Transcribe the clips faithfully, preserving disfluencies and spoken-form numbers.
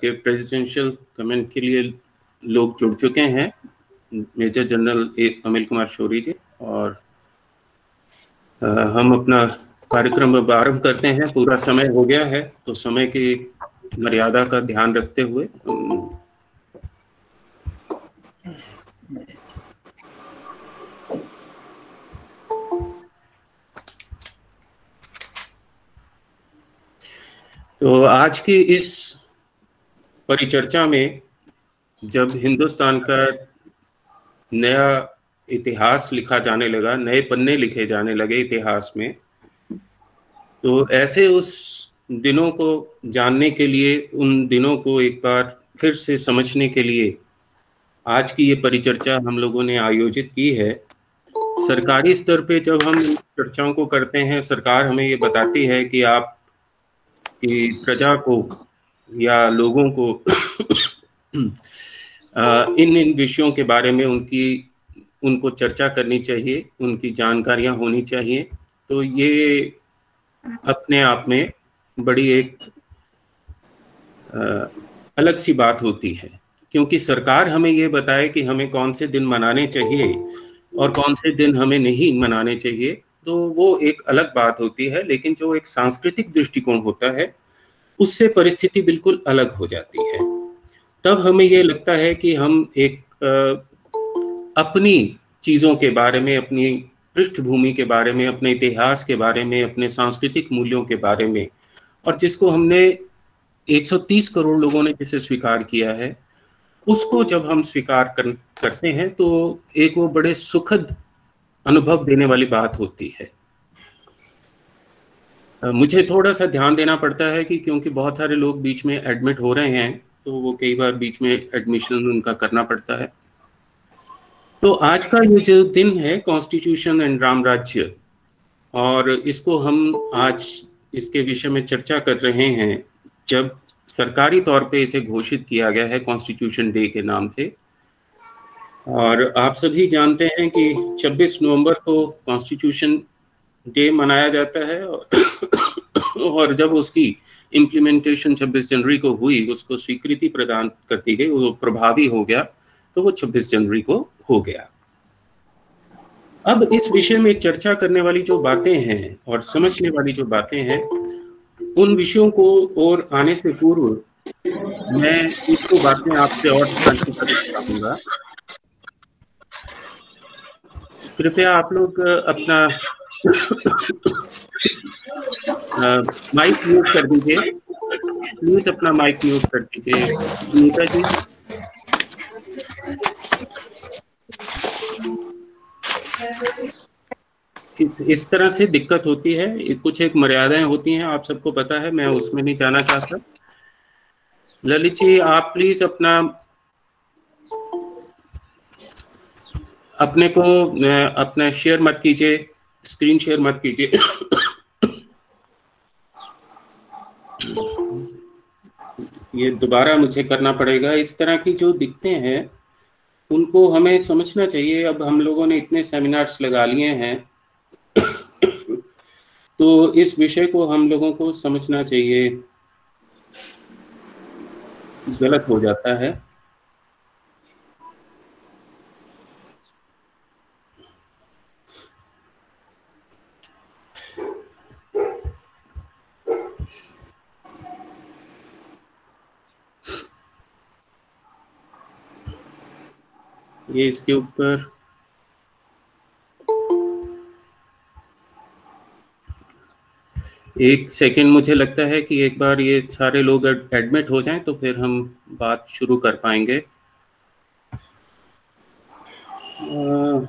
के presidential comment के लिए लोग जुड़ चुके हैं, major general A Anil Kumar Shauri ji, और आ, हम अपना कार्यक्रम अब आरंभ करते हैं। पूरा समय हो गया है, तो समय की मर्यादा का ध्यान रखते हुए तो आज की इस परिचर्चा में जब हिंदुस्तान का नया इतिहास लिखा जाने लगा, नए पन्ने लिखे जाने लगे इतिहास में, तो ऐसे उस दिनों को जानने के लिए, उन दिनों को एक बार फिर से समझने के लिए आज की ये परिचर्चा हम लोगों ने आयोजित की है। सरकारी स्तर पे जब हम इन चर्चाओं को करते हैं, सरकार हमें ये बताती है कि आप की प्रजा को या लोगों को इन इन विषयों के बारे में उनकी उनको चर्चा करनी चाहिए, उनकी जानकारियां होनी चाहिए। तो ये अपने आप में बड़ी एक आ, अलग सी बात होती है, क्योंकि सरकार हमें ये बताए कि हमें कौन से दिन मनाने चाहिए और कौन से दिन हमें नहीं मनाने चाहिए, तो वो एक अलग बात होती है। लेकिन जो एक सांस्कृतिक दृष्टिकोण होता है, उससे परिस्थिति बिल्कुल अलग हो जाती है। तब हमें ये लगता है कि हम एक आ, अपनी चीज़ों के बारे में, अपनी पृष्ठभूमि के बारे में, अपने इतिहास के बारे में, अपने सांस्कृतिक मूल्यों के बारे में, और जिसको हमने एक सौ तीस करोड़ लोगों ने जिसे स्वीकार किया है, उसको जब हम स्वीकार कर, करते हैं तो एक वो बड़े सुखद अनुभव देने वाली बात होती है। मुझे थोड़ा सा ध्यान देना पड़ता है कि क्योंकि बहुत सारे लोग बीच में एडमिट हो रहे हैं, तो वो कई बार बीच में एडमिशन उनका करना पड़ता है। तो आज का ये जो दिन है कॉन्स्टिट्यूशन एंड राम राज्य, और इसको हम आज इसके विषय में चर्चा कर रहे हैं जब सरकारी तौर पे इसे घोषित किया गया है कॉन्स्टिट्यूशन डे के नाम से। और आप सभी जानते हैं कि छब्बीस नवंबर को कॉन्स्टिट्यूशन डे मनाया जाता है, और जब उसकी इम्प्लीमेंटेशन छब्बीस जनवरी को हुई, उसको स्वीकृति प्रदान करती गई, वो प्रभावी हो गया, तो वो छब्बीस जनवरी को हो गया। अब इस विषय में चर्चा करने वाली जो बातें हैं और समझने वाली जो बातें हैं, उन विषयों को और आने से पूर्व मैं एक दो बातें आपसे और साझा करना चाहूंगा। कृपया आप लोग अपना माइक म्यूट कर दीजिए, प्लीज अपना माइक म्यूट कर दीजिए नीता जी। इस तरह से दिक्कत होती है, कुछ एक मर्यादाएं होती हैं, आप सबको पता है, मैं उसमें नहीं जाना चाहता। ललित जी, आप प्लीज अपना अपने को अपना शेयर मत कीजिए, स्क्रीन शेयर मत कीजिए। ये दोबारा मुझे करना पड़ेगा। इस तरह की जो दिक्कतें हैं उनको हमें समझना चाहिए। अब हम लोगों ने इतने सेमिनार्स लगा लिए हैं, तो इस विषय को हम लोगों को समझना चाहिए, गलत हो जाता है। ये इसके ऊपर एक सेकंड, मुझे लगता है कि एक बार ये सारे लोग एडमिट हो जाएं तो फिर हम बात शुरू कर पाएंगे। आ,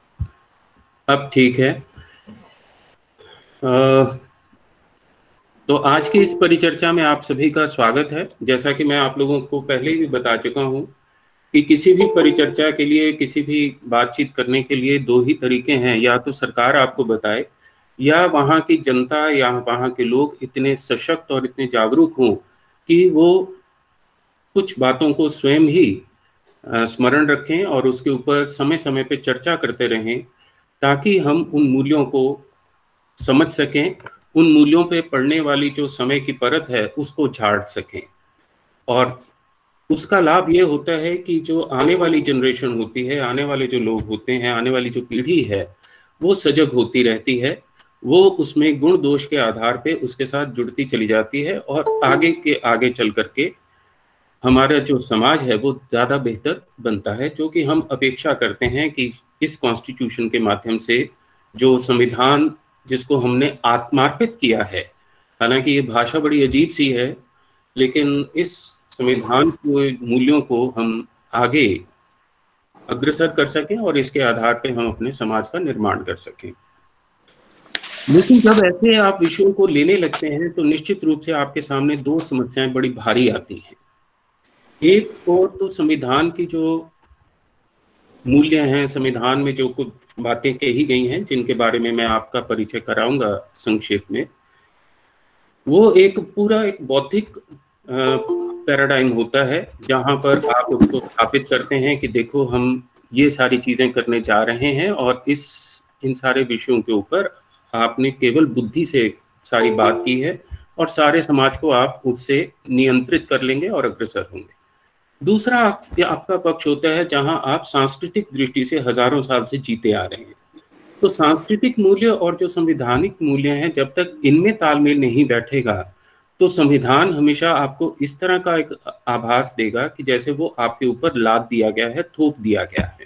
अब ठीक है। आ, तो आज की इस परिचर्चा में आप सभी का स्वागत है। जैसा कि मैं आप लोगों को पहले ही बता चुका हूं कि किसी भी परिचर्चा के लिए, किसी भी बातचीत करने के लिए दो ही तरीके हैं, या तो सरकार आपको बताए या वहाँ की जनता या वहाँ के लोग इतने सशक्त और इतने जागरूक हों कि वो कुछ बातों को स्वयं ही स्मरण रखें और उसके ऊपर समय समय पे चर्चा करते रहें, ताकि हम उन मूल्यों को समझ सकें, उन मूल्यों पे पड़ने वाली जो समय की परत है उसको झाड़ सकें। और उसका लाभ ये होता है कि जो आने वाली जनरेशन होती है, आने वाले जो लोग होते हैं, आने वाली जो पीढ़ी है, वो सजग होती रहती है, वो उसमें गुण दोष के आधार पे उसके साथ जुड़ती चली जाती है और आगे के आगे चल करके हमारा जो समाज है वो ज़्यादा बेहतर बनता है, जो कि हम अपेक्षा करते हैं कि इस कॉन्स्टिट्यूशन के माध्यम से जो संविधान जिसको हमने आत्मार्पित किया है, हालांकि ये भाषा बड़ी अजीब सी है, लेकिन इस संविधान के मूल्यों को हम आगे अग्रसर कर सकें और इसके आधार पे हम अपने समाज का निर्माण कर सकें। लेकिन जब ऐसे आप विषयों को लेने लगते हैं तो निश्चित रूप से आपके सामने दो समस्याएं बड़ी भारी आती हैं। एक और तो संविधान की जो मूल्य हैं, संविधान में जो कुछ बातें कही गई हैं जिनके बारे में मैं आपका परिचय कराऊंगा संक्षेप में, वो एक पूरा एक बौद्धिक पैराडाइम होता है, जहां पर आप उसको स्थापित करते हैं कि देखो हम ये सारी चीजें करने जा रहे हैं और इस इन सारे विषयों के ऊपर आपने केवल बुद्धि से सारी बात की है और सारे समाज को आप उससे नियंत्रित कर लेंगे और अग्रसर होंगे। दूसरा आपका पक्ष होता है जहां आप सांस्कृतिक दृष्टि से हजारों साल से जीते आ रहे हैं। तो सांस्कृतिक मूल्य और जो संवैधानिक मूल्य हैं, जब तक इनमें तालमेल नहीं बैठेगा तो संविधान हमेशा आपको इस तरह का एक आभास देगा कि जैसे वो आपके ऊपर लाद दिया गया है, थोप दिया गया है।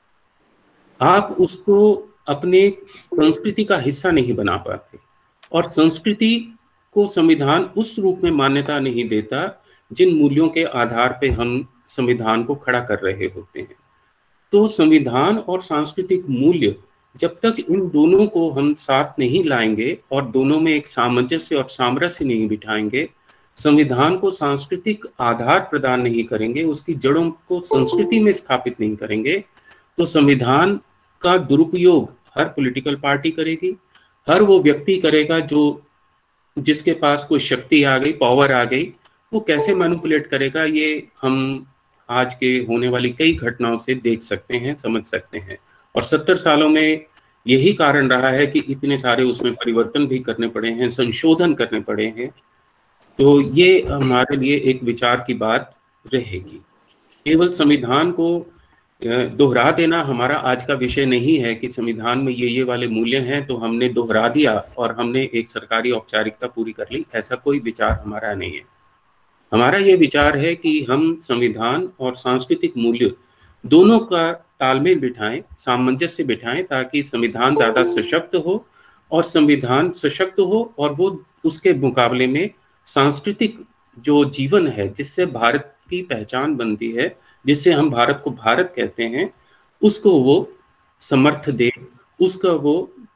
आप उसको अपने संस्कृति का हिस्सा नहीं बना पाते और संस्कृति को संविधान उस रूप में मान्यता नहीं देता जिन मूल्यों के आधार पे हम संविधान को खड़ा कर रहे होते हैं। तो संविधान और सांस्कृतिक मूल्य, जब तक इन दोनों को हम साथ नहीं लाएंगे और दोनों में एक सामंजस्य और सामरस्य नहीं बिठाएंगे, संविधान को सांस्कृतिक आधार प्रदान नहीं करेंगे, उसकी जड़ों को संस्कृति में स्थापित नहीं करेंगे, तो संविधान का दुरुपयोग हर पॉलिटिकल पार्टी करेगी, हर वो व्यक्ति करेगा जो जिसके पास कोई शक्ति आ गई, पावर आ गई, वो कैसे मैनिपुलेट करेगा, ये हम आज के होने वाली कई घटनाओं से देख सकते हैं, समझ सकते हैं। और सत्तर सालों में यही कारण रहा है कि इतने सारे उसमें परिवर्तन भी करने पड़े हैं, संशोधन करने पड़े हैं। तो ये हमारे लिए एक विचार की बात रहेगी। केवल संविधान को दोहरा देना हमारा आज का विषय नहीं है कि संविधान में ये ये वाले मूल्य हैं तो हमने दोहरा दिया और हमने एक सरकारी औपचारिकता पूरी कर ली, ऐसा कोई विचार हमारा नहीं है। हमारा ये विचार है कि हम संविधान और सांस्कृतिक मूल्य दोनों का तालमेल बिठाएं, सामंजस्य बिठाएं, ताकि संविधान ज़्यादा सशक्त हो और संविधान सशक्त हो और वो उसके मुकाबले में सांस्कृतिक जो जीवन है जिससे भारत की पहचान बनती है, जिससे हम भारत को भारत कहते हैं, उसको वो समर्थ दे, उसका वो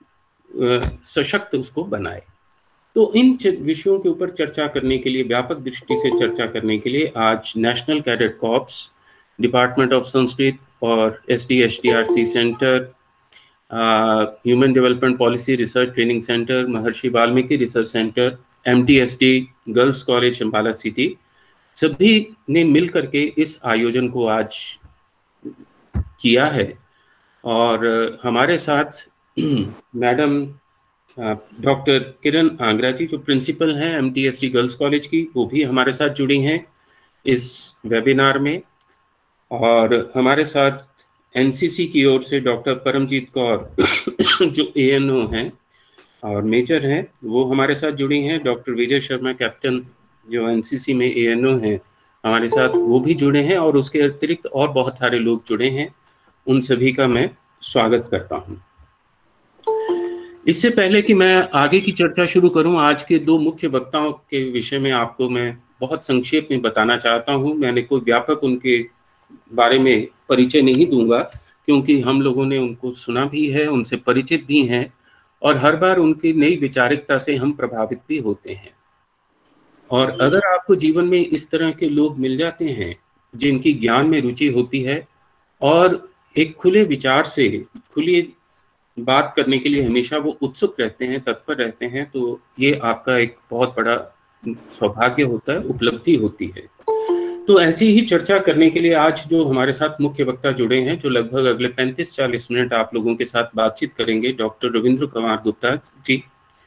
सशक्त उसको बनाए। तो इन विषयों के ऊपर चर्चा करने के लिए, व्यापक दृष्टि से चर्चा करने के लिए आज National Cadet Corps, department of Sanskrit और S D S T R C centre, human development policy research training centre, Maharshi Valmiki research centre, M T S T girls college Ambala city, सभी ने मिल करके इस आयोजन को आज किया है। और हमारे साथ मैडम डॉक्टर किरण आंगरा जी, जो प्रिंसिपल हैं M T S T girls college की, वो भी हमारे साथ जुड़ी हैं इस वेबिनार में। और हमारे साथ एन सी सी की ओर से डॉक्टर परमजीत कौर जो ए एन ओ हैं और मेजर हैं, वो हमारे साथ जुड़ी हैं। डॉक्टर विजय शर्मा कैप्टन जो एन सी सी में ए एन ओ हैं, हमारे साथ वो भी जुड़े हैं और उसके अतिरिक्त और बहुत सारे लोग जुड़े हैं। उन सभी का मैं स्वागत करता हूं। इससे पहले कि मैं आगे की चर्चा शुरू करूं, आज के दो मुख्य वक्ताओं के विषय में आपको मैं बहुत संक्षेप में बताना चाहता हूं। मैंने कोई व्यापक उनके बारे में परिचय नहीं दूंगा, क्योंकि हम लोगों ने उनको सुना भी है, उनसे परिचित भी हैं और हर बार उनकी नई विचारिकता से हम प्रभावित भी होते हैं। और अगर आपको जीवन में इस तरह के लोग मिल जाते हैं जिनकी ज्ञान में रुचि होती है और एक खुले विचार से खुली बात करने के लिए हमेशा वो उत्सुक रहते हैं, तत्पर रहते हैं, तो ये आपका एक बहुत बड़ा सौभाग्य होता है, उपलब्धि होती है। तो ऐसी ही चर्चा करने के लिए आज जो हमारे साथ मुख्य वक्ता जुड़े हैं, जो लगभग अगले पैंतीस चालीस मिनट आप लोगों के साथ बातचीत करेंगे, डॉक्टर रविंद्र कुमार गुप्ता जी,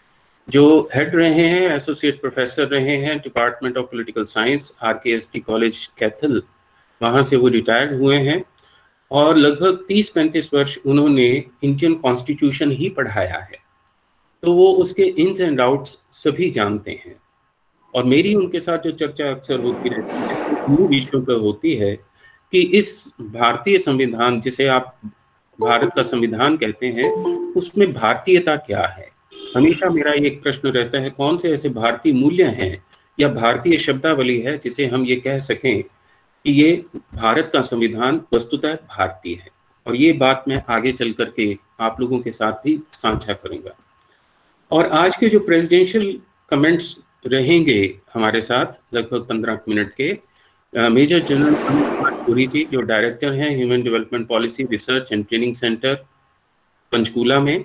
जो हेड रहे हैं, एसोसिएट प्रोफेसर रहे हैं department of political science, RKSD college Kaithal, वहाँ से वो रिटायर्ड हुए हैं और लगभग तीस पैंतीस वर्ष उन्होंने इंडियन कॉन्स्टिट्यूशन ही पढ़ाया है, तो वो उसके इन्स एंड आउट्स सभी जानते हैं। और मेरी उनके साथ जो चर्चा अक्सर होती रहती है वो विषयों पर होती है कि इस भारतीय संविधान, जिसे आप भारत का संविधान कहते हैं, उसमें भारतीयता क्या है। हमेशा मेरा एक प्रश्न रहता है, कौन से ऐसे भारतीय मूल्य हैं या भारतीय शब्दावली है जिसे हम ये कह सकें कि ये भारत का संविधान वस्तुतः भारतीय है। और ये बात मैं आगे चल करके आप लोगों के साथ भी साझा करूंगा। और आज के जो प्रेसिडेंशियल कमेंट्स रहेंगे हमारे साथ लगभग पंद्रह मिनट के, मेजर जनरल अमित कुमार पुरी जी, जो डायरेक्टर हैं human development policy research and training centre Panchkula में,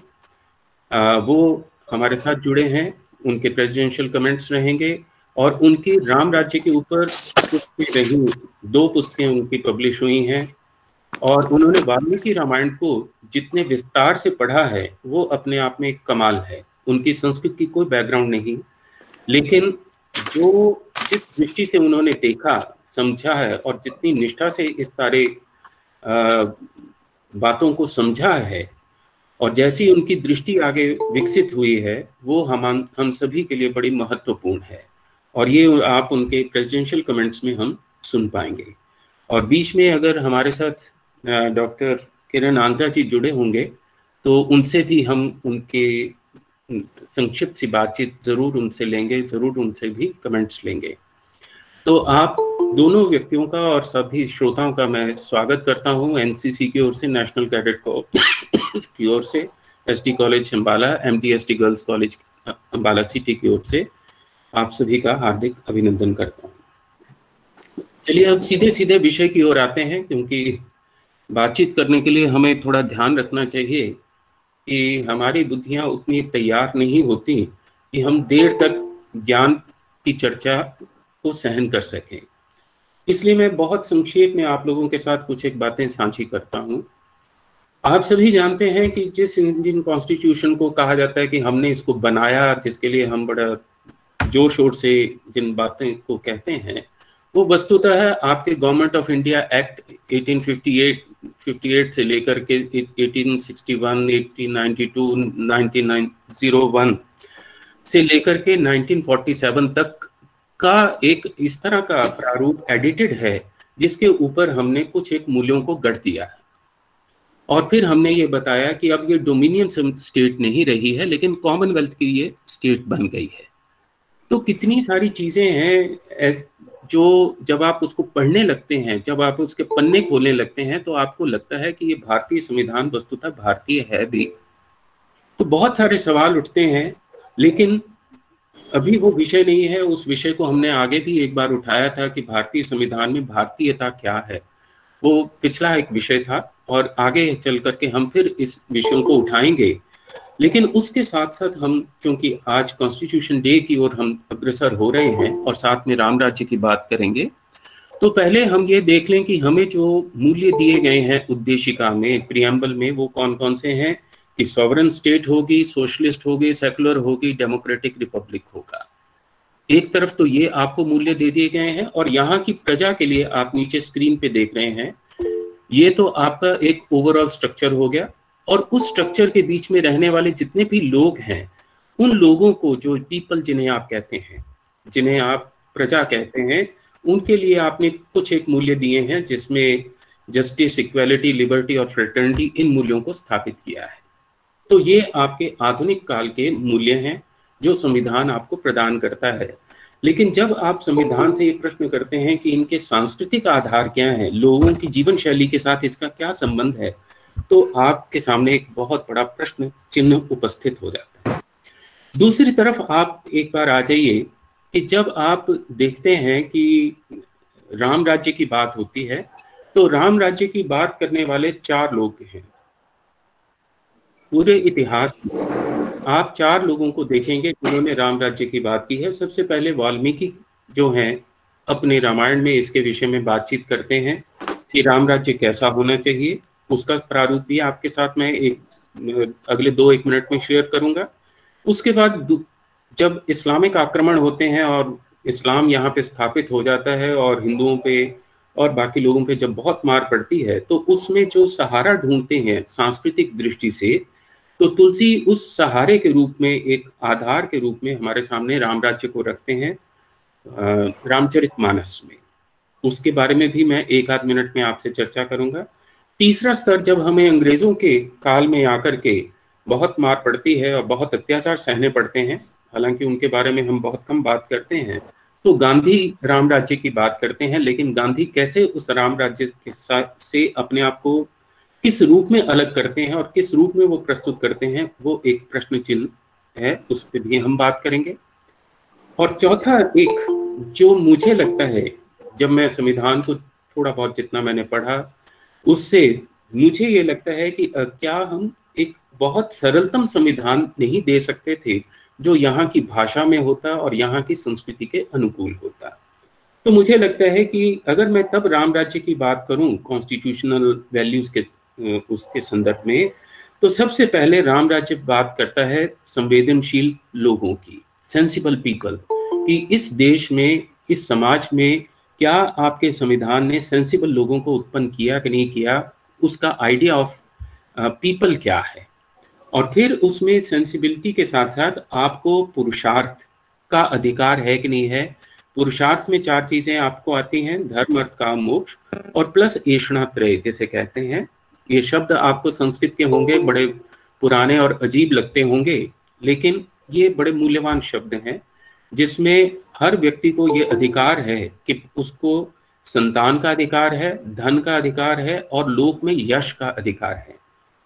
आ, वो हमारे साथ जुड़े हैं। उनके प्रेसिडेंशियल कमेंट्स रहेंगे और उनकी राम राज्य के ऊपर पुस्तकें रही, दो पुस्तकें उनकी पब्लिश हुई हैं और उन्होंने वाल्मीकि रामायण को जितने विस्तार से पढ़ा है वो अपने आप में एक कमाल है। उनकी संस्कृत की कोई बैकग्राउंड नहीं, लेकिन जो जिस दृष्टि से उन्होंने देखा, समझा है और जितनी निष्ठा से इस सारे आ, बातों को समझा है और जैसी उनकी दृष्टि आगे विकसित हुई है, वो हम हम सभी के लिए बड़ी महत्वपूर्ण है। और ये आप उनके प्रेसिडेंशियल कमेंट्स में हम सुन पाएंगे। और बीच में अगर हमारे साथ डॉक्टर किरण आंध्रा जी जुड़े होंगे तो उनसे भी हम उनके संक्षिप्त सी बातचीत जरूर उनसे लेंगे, जरूर उनसे भी कमेंट्स लेंगे। तो आप दोनों व्यक्तियों का और सभी श्रोताओं का मैं स्वागत करता हूं एनसीसी की ओर से, नेशनल कैडेट कोर की ओर से, ST college Ambala, MDST girls college Ambala city की ओर से आप सभी का हार्दिक अभिनंदन करता हूं। चलिए अब सीधे सीधे विषय की ओर आते हैं, क्योंकि बातचीत करने के लिए हमें थोड़ा ध्यान रखना चाहिए कि हमारी बुद्धियां उतनी तैयार नहीं होती कि हम देर तक ज्ञान की चर्चा को सहन कर सकें। इसलिए मैं बहुत संक्षेप में आप लोगों के साथ कुछ एक बातें साझी करता हूं। आप सभी जानते हैं कि जिस इंडियन कॉन्स्टिट्यूशन को कहा जाता है कि हमने इसको बनाया, जिसके लिए हम बड़ा जोर शोर से जिन बातें को कहते हैं, वो वस्तुतः है आपके गवर्नमेंट ऑफ इंडिया एक्ट अठारह सौ अट्ठावन से लेकर के अठारह सौ इकसठ, अठारह सौ बानवे, उन्नीस सौ एक से लेकर के उन्नीस सौ सैंतालीस तक का एक इस तरह का प्रारूप एडिटेड है, जिसके ऊपर हमने कुछ एक मूल्यों को गढ़ दिया है। और फिर हमने ये बताया कि अब ये डोमिनियन स्टेट नहीं रही है, लेकिन कॉमनवेल्थ की ये स्टेट बन गई है। तो कितनी सारी चीजें हैं जो जब आप उसको पढ़ने लगते हैं, जब आप उसके पन्ने खोलने लगते हैं, तो आपको लगता है कि ये भारतीय संविधान वस्तुतः भारतीय है भी। तो बहुत सारे सवाल उठते हैं, लेकिन अभी वो विषय नहीं है। उस विषय को हमने आगे भी एक बार उठाया था कि भारतीय संविधान में भारतीयता क्या है, वो पिछला एक विषय था और आगे चल करके हम फिर इस विषयों को उठाएंगे। लेकिन उसके साथ साथ हम, क्योंकि आज कॉन्स्टिट्यूशन डे की ओर हम अग्रसर हो रहे हैं और साथ में राम राज्य की बात करेंगे, तो पहले हम ये देख लें कि हमें जो मूल्य दिए गए हैं उद्देशिका में, प्रियम्बल में, वो कौन कौन से हैं कि सॉवरन स्टेट होगी, सोशलिस्ट होगी, सेकुलर होगी, डेमोक्रेटिक रिपब्लिक होगा। एक तरफ तो ये आपको मूल्य दे दिए गए हैं और यहाँ की प्रजा के लिए आप नीचे स्क्रीन पे देख रहे हैं, ये तो आपका एक ओवरऑल स्ट्रक्चर हो गया। और उस स्ट्रक्चर के बीच में रहने वाले जितने भी लोग हैं, उन लोगों को, जो पीपल जिन्हें आप कहते हैं, जिन्हें आप प्रजा कहते हैं, उनके लिए आपने कुछ एक मूल्य दिए हैं, जिसमें जस्टिस, इक्वालिटी, लिबर्टी और फ्रेटर्निटी, इन मूल्यों को स्थापित किया है। तो ये आपके आधुनिक काल के मूल्य हैं जो संविधान आपको प्रदान करता है। लेकिन जब आप संविधान से ये प्रश्न करते हैं कि इनके सांस्कृतिक आधार क्या है, लोगों की जीवन शैली के साथ इसका क्या संबंध है, तो आपके सामने एक बहुत बड़ा प्रश्न चिन्ह उपस्थित हो जाता है। दूसरी तरफ आप एक बार आ जाइए कि जब आप देखते हैं कि राम राज्य की बात होती है, तो राम राज्य की बात करने वाले चार लोग हैं। पूरे इतिहास में आप चार लोगों को देखेंगे जिन्होंने राम राज्य की बात की है। सबसे पहले वाल्मीकि जो हैं अपने रामायण में इसके विषय में बातचीत करते हैं कि राम राज्य कैसा होना चाहिए। उसका प्रारूप भी आपके साथ मैं एक अगले दो एक मिनट में शेयर करूंगा। उसके बाद जब इस्लामिक आक्रमण होते हैं और इस्लाम यहाँ पे स्थापित हो जाता है और हिंदुओं पे और बाकी लोगों पे जब बहुत मार पड़ती है, तो उसमें जो सहारा ढूंढते हैं सांस्कृतिक दृष्टि से, तो तुलसी उस सहारे के रूप में, एक आधार के रूप में हमारे सामने राम राज्य को रखते हैं रामचरितमानस में। उसके बारे में भी मैं एक आध मिनट में आपसे चर्चा करूंगा। तीसरा स्तर, जब हमें अंग्रेजों के काल में आकर के बहुत मार पड़ती है और बहुत अत्याचार सहने पड़ते हैं, हालांकि उनके बारे में हम बहुत कम बात करते हैं, तो गांधी राम राज्य की बात करते हैं। लेकिन गांधी कैसे उस राम राज्य के साथ से अपने आप को किस रूप में अलग करते हैं और किस रूप में वो प्रस्तुत करते हैं, वो एक प्रश्न चिन्ह है, उस पर भी हम बात करेंगे। और चौथा एक जो मुझे लगता है, जब मैं संविधान को थोड़ा बहुत जितना मैंने पढ़ा, उससे मुझे ये लगता है कि क्या हम एक बहुत सरलतम संविधान नहीं दे सकते थे जो यहाँ की भाषा में होता और यहाँ की संस्कृति के अनुकूल होता। तो मुझे लगता है कि अगर मैं तब राम राज्य की बात करूं कॉन्स्टिट्यूशनल वैल्यूज के उसके संदर्भ में, तो सबसे पहले राम राज्य बात करता है संवेदनशील लोगों की, सेंसिबल पीपल, कि इस देश में, इस समाज में क्या आपके संविधान ने सेंसिबल लोगों को उत्पन्न किया कि नहीं किया, उसका आइडिया ऑफ पीपल क्या है। और फिर उसमें सेंसिबिलिटी के साथ साथ आपको पुरुषार्थ का अधिकार है कि नहीं है। पुरुषार्थ में चार चीजें आपको आती हैं, धर्म अर्थ काम मोक्ष, और प्लस ऐषणात्रय जिसे कहते हैं। ये शब्द आपको संस्कृत के होंगे, बड़े पुराने और अजीब लगते होंगे, लेकिन ये बड़े मूल्यवान शब्द हैं जिसमें हर व्यक्ति को ये अधिकार है कि उसको संतान का अधिकार है, धन का अधिकार है और लोक में यश का अधिकार है।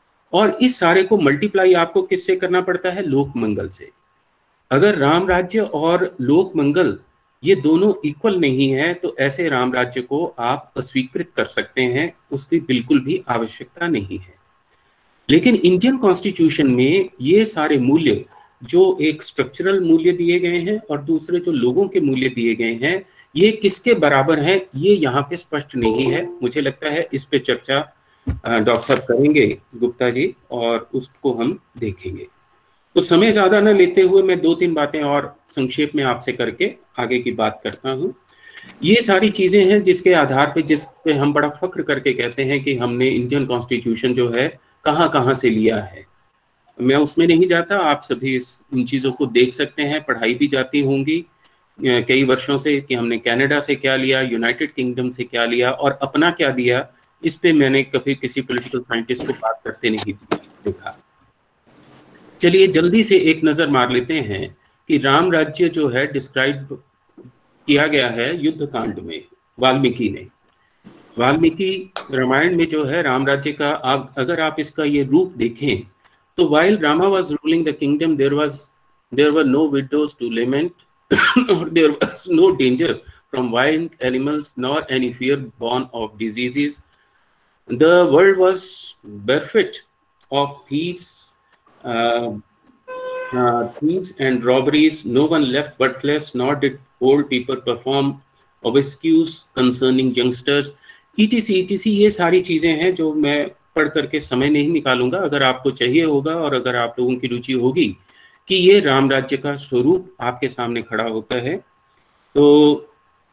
और इस सारे को मल्टीप्लाई आपको किससे करना पड़ता है? लोक मंगल से। अगर राम राज्य और लोक मंगल ये दोनों इक्वल नहीं है, तो ऐसे राम राज्य को आप अस्वीकृत कर सकते हैं, उसकी बिल्कुल भी आवश्यकता नहीं है। लेकिन इंडियन कॉन्स्टिट्यूशन में ये सारे मूल्य, जो एक स्ट्रक्चरल मूल्य दिए गए हैं और दूसरे जो लोगों के मूल्य दिए गए हैं, ये किसके बराबर हैं, ये यहाँ पे स्पष्ट नहीं है। मुझे लगता है इस पे चर्चा डॉक्टर साहब करेंगे, गुप्ता जी, और उसको हम देखेंगे। तो समय ज्यादा न लेते हुए मैं दो तीन बातें और संक्षेप में आपसे करके आगे की बात करता हूँ। ये सारी चीजें हैं जिसके आधार पे, जिस पे हम बड़ा फख्र करके कहते हैं कि हमने इंडियन कॉन्स्टिट्यूशन जो है कहाँ कहाँ से लिया है। मैं उसमें नहीं जाता, आप सभी इन चीजों को देख सकते हैं, पढ़ाई भी जाती होंगी कई वर्षों से कि हमने कनाडा से क्या लिया, यूनाइटेड किंगडम से क्या लिया और अपना क्या दिया। इस पे मैंने कभी किसी पॉलिटिकल साइंटिस्ट को बात करते नहीं देखा। चलिए जल्दी से एक नजर मार लेते हैं कि राम राज्य जो है डिस्क्राइब किया गया है युद्ध कांड में वाल्मीकि ने। वाल्मीकि रामायण में जो है राम राज्य का, आप अगर आप इसका ये रूप देखें, तो while Rama was ruling the kingdom, there was there were no widows to lament, or there was no danger from wild animals, nor any fear born of diseases. The world was bereft of thieves, uh, uh, thieves and robberies. No one left birthless, nor did old people perform obscures concerning youngsters. etc etc ये सारी चीजें हैं जो मैं पढ़ करके समय नहीं निकालूंगा। अगर आपको चाहिए होगा और अगर आप लोगों की रुचि होगी कि ये राम राज्य का स्वरूप आपके सामने खड़ा होता है, तो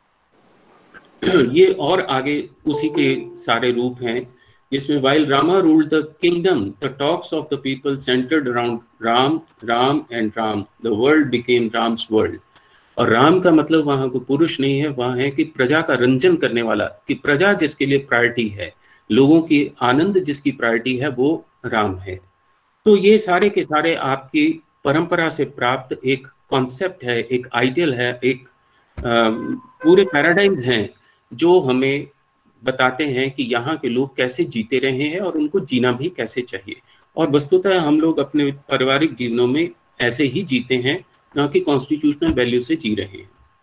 ये और आगे उसी के सारे रूप हैं जिसमें while Rama ruled the kingdom, the talks of the people centered around Ram, Ram and Ram. The world became Ram's world. और राम का मतलब वहां को पुरुष नहीं है, वहां है कि प्रजा का रंजन करने वाला, कि प्रजा जिसके लिए प्रायोरिटी है, लोगों की आनंद जिसकी प्रायोरिटी है, वो राम है। तो ये सारे के सारे आपकी परंपरा से प्राप्त एक कॉन्सेप्ट है, एक आइडियल है, एक आ, पूरे पैराडाइम्स हैं जो हमें बताते हैं कि यहाँ के लोग कैसे जीते रहे हैं और उनको जीना भी कैसे चाहिए। और वस्तुतः हम लोग अपने पारिवारिक जीवनों में ऐसे ही जीते हैं, ना कि कॉन्स्टिट्यूशनल वैल्यू से जी रहे हैं।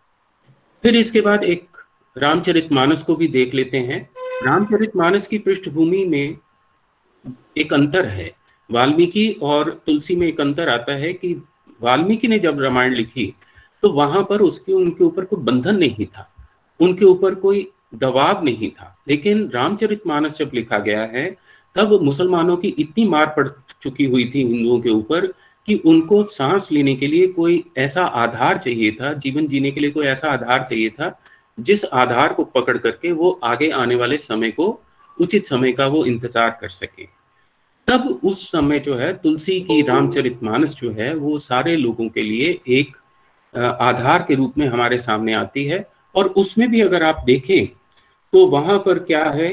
फिर इसके बाद एक रामचरितमानस को भी देख लेते हैं। रामचरितमानस की पृष्ठभूमि में एक अंतर है, वाल्मीकि और तुलसी में एक अंतर आता है कि वाल्मीकि ने जब रामायण लिखी तो वहां पर उसके उनके ऊपर कोई बंधन नहीं था, उनके ऊपर कोई दबाव नहीं था। लेकिन रामचरितमानस जब लिखा गया है तब मुसलमानों की इतनी मार पड़ चुकी हुई थी हिंदुओं के ऊपर कि उनको सांस लेने के लिए कोई ऐसा आधार चाहिए था, जीवन जीने के लिए कोई ऐसा आधार चाहिए था जिस आधार को पकड़ करके वो आगे आने वाले समय को, उचित समय का वो इंतजार कर सके। तब उस समय जो है तुलसी की रामचरितमानस जो है वो सारे लोगों के लिए एक आधार के रूप में हमारे सामने आती है। और उसमें भी अगर आप देखें तो वहां पर क्या है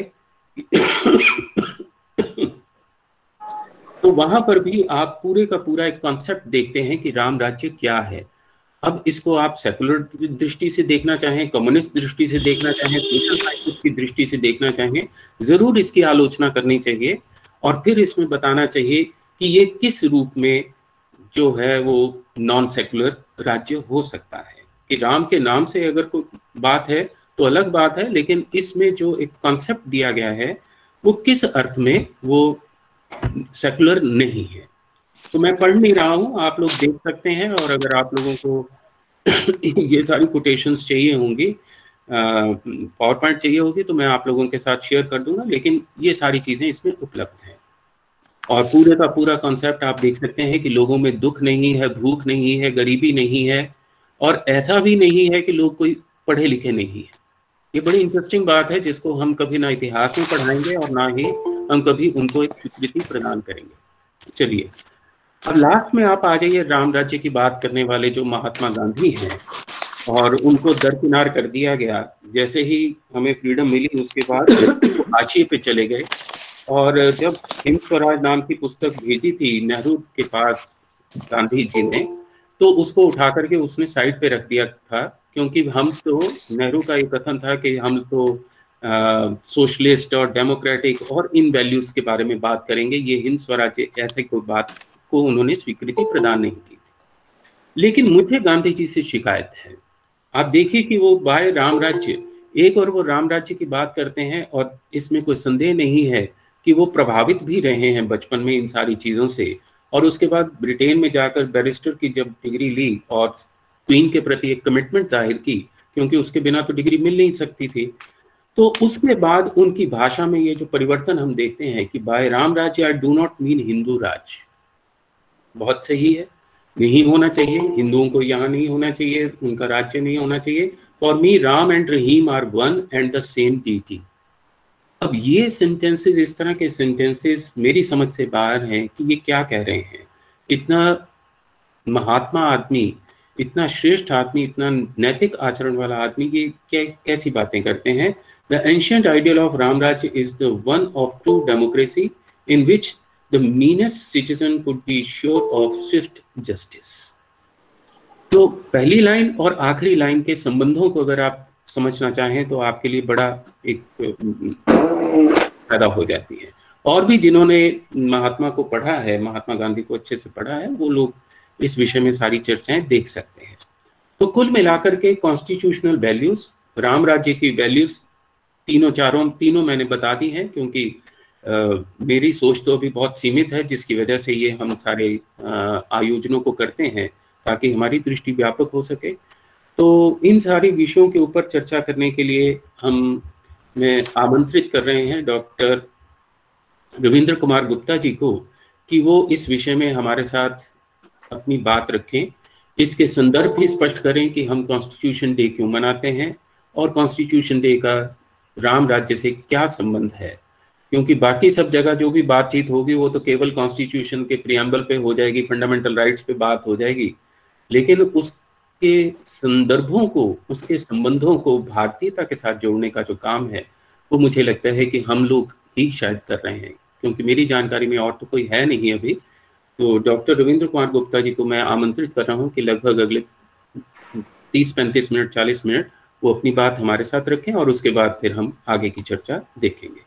तो वहां पर भी आप पूरे का पूरा एक कॉन्सेप्ट देखते हैं कि राम राज्य क्या है। अब इसको आप सेकुलर दृष्टि से देखना चाहें, कम्युनिस्ट दृष्टि से देखना चाहें, सोशल साइंटिस्ट की दृष्टि से देखना चाहें, जरूर इसकी आलोचना करनी चाहिए और फिर इसमें बताना चाहिए कि ये किस रूप में जो है वो नॉन सेकुलर राज्य हो सकता है। कि राम के नाम से अगर कोई बात है तो अलग बात है, लेकिन इसमें जो एक कॉन्सेप्ट दिया गया है वो किस अर्थ में वो सेकुलर नहीं है। तो मैं पढ़ नहीं रहा हूं, आप लोग देख सकते हैं। और अगर आप लोगों को ये सारी कोटेशंस चाहिए होंगी, पावर पॉइंट चाहिए होगी, तो मैं आप लोगों के साथ शेयर कर दूंगा, लेकिन ये सारी चीजें इसमें उपलब्ध हैं। और पूरे का पूरा कॉन्सेप्ट आप देख सकते हैं कि लोगों में दुख नहीं है, भूख नहीं है, गरीबी नहीं है, और ऐसा भी नहीं है कि लोग कोई पढ़े लिखे नहीं है। ये बड़ी इंटरेस्टिंग बात है जिसको हम कभी ना इतिहास में पढ़ाएंगे और ना ही हम कभी उनको एक स्वीकृति प्रदान करेंगे। चलिए अब लास्ट में आप आ जाइए राम राज्य की बात करने वाले जो महात्मा गांधी हैं, और उनको दरकिनार कर दिया गया। जैसे ही हमें फ्रीडम मिली उसके बाद वो हाशिए पे चले गए। और जब हिंद स्वराज नाम की पुस्तक भेजी थी नेहरू के पास गांधी जी ने, तो उसको उठा करके उसने साइड पे रख दिया था, क्योंकि हम तो, नेहरू का ये कथन था कि हम तो सोशलिस्ट और डेमोक्रेटिक और इन वैल्यूज के बारे में बात करेंगे, ये हिंद स्वराज ऐसे कोई बात को उन्होंने स्वीकृति प्रदान नहीं की थी। लेकिन मुझे गांधी जी से शिकायत है। आप देखिए कि वो बाय राम राज्य, एक और वो राम राज्य की बात करते हैं, और इसमें कोई संदेह नहीं है कि वो प्रभावित भी रहे हैं बचपन में इन सारी चीजों से। और उसके बाद ब्रिटेन में जाकर बैरिस्टर की जब डिग्री ली और क्वीन के प्रति एक कमिटमेंट जाहिर की, क्योंकि उसके बिना तो डिग्री मिल नहीं सकती थी, तो उसके बाद उनकी भाषा में ये जो परिवर्तन हम देखते हैं कि by Ram Rajya I do not mean Hindu Raj. बहुत सही है, नहीं होना चाहिए, हिंदुओं को यहाँ नहीं होना चाहिए, उनका राज्य नहीं होना चाहिए। For me Ram and Rahim are one and the same deity. अब ये सेंटेंसेस, इस तरह के सेंटेंसेस मेरी समझ से बाहर हैं कि ये क्या कह रहे हैं। इतना महात्मा आदमी, इतना श्रेष्ठ आदमी, इतना नैतिक आचरण वाला आदमी ये क्या कैसी बातें करते हैं। The ancient ideal of Ramrajya is the one of true democracy in which the meanest citizen could be sure of swift justice. तो पहली लाइन और आखिरी लाइन के संबंधों को अगर आप समझना चाहें तो आपके लिए बड़ा एक पैदा हो जाती है। और भी जिन्होंने महात्मा को पढ़ा है, महात्मा गांधी को अच्छे से पढ़ा है, वो लोग इस विषय में सारी चर्चाएं देख सकते हैं। तो कुल मिलाकर के कॉन्स्टिट्यूशनल वैल्यूज, राम राज्य की वैल्यूज तीनों चारों तीनों मैंने बता दी हैं, क्योंकि आ, मेरी सोच तो अभी बहुत सीमित है, जिसकी वजह से ये हम सारे आयोजनों को करते हैं ताकि हमारी दृष्टि व्यापक हो सके। तो इन सारी विषयों के ऊपर चर्चा करने के लिए हम मैं आमंत्रित कर रहे हैं डॉक्टर रविंद्र कुमार गुप्ता जी को कि वो इस विषय में हमारे साथ अपनी बात रखें, इसके संदर्भ भी स्पष्ट करें कि हम कॉन्स्टिट्यूशन डे क्यों मनाते हैं और कॉन्स्टिट्यूशन डे का राम राज्य से क्या संबंध है। क्योंकि बाकी सब जगह जो भी बातचीत होगी वो तो केवल कॉन्स्टिट्यूशन के प्रियम्बल पे हो जाएगी, फंडामेंटल राइट्स पे बात हो जाएगी, लेकिन उसके संदर्भों को, उसके संबंधों को भारतीयता के साथ जोड़ने का जो काम है वो मुझे लगता है कि हम लोग ही शायद कर रहे हैं, क्योंकि मेरी जानकारी में और तो कोई है नहीं अभी। तो डॉक्टर रविंद्र कुमार गुप्ता जी को मैं आमंत्रित कर रहा हूं कि लगभग अगले तीस पैंतीस मिनट चालीस मिनट वो अपनी बात हमारे साथ रखें और उसके बाद फिर हम आगे की चर्चा देखेंगे।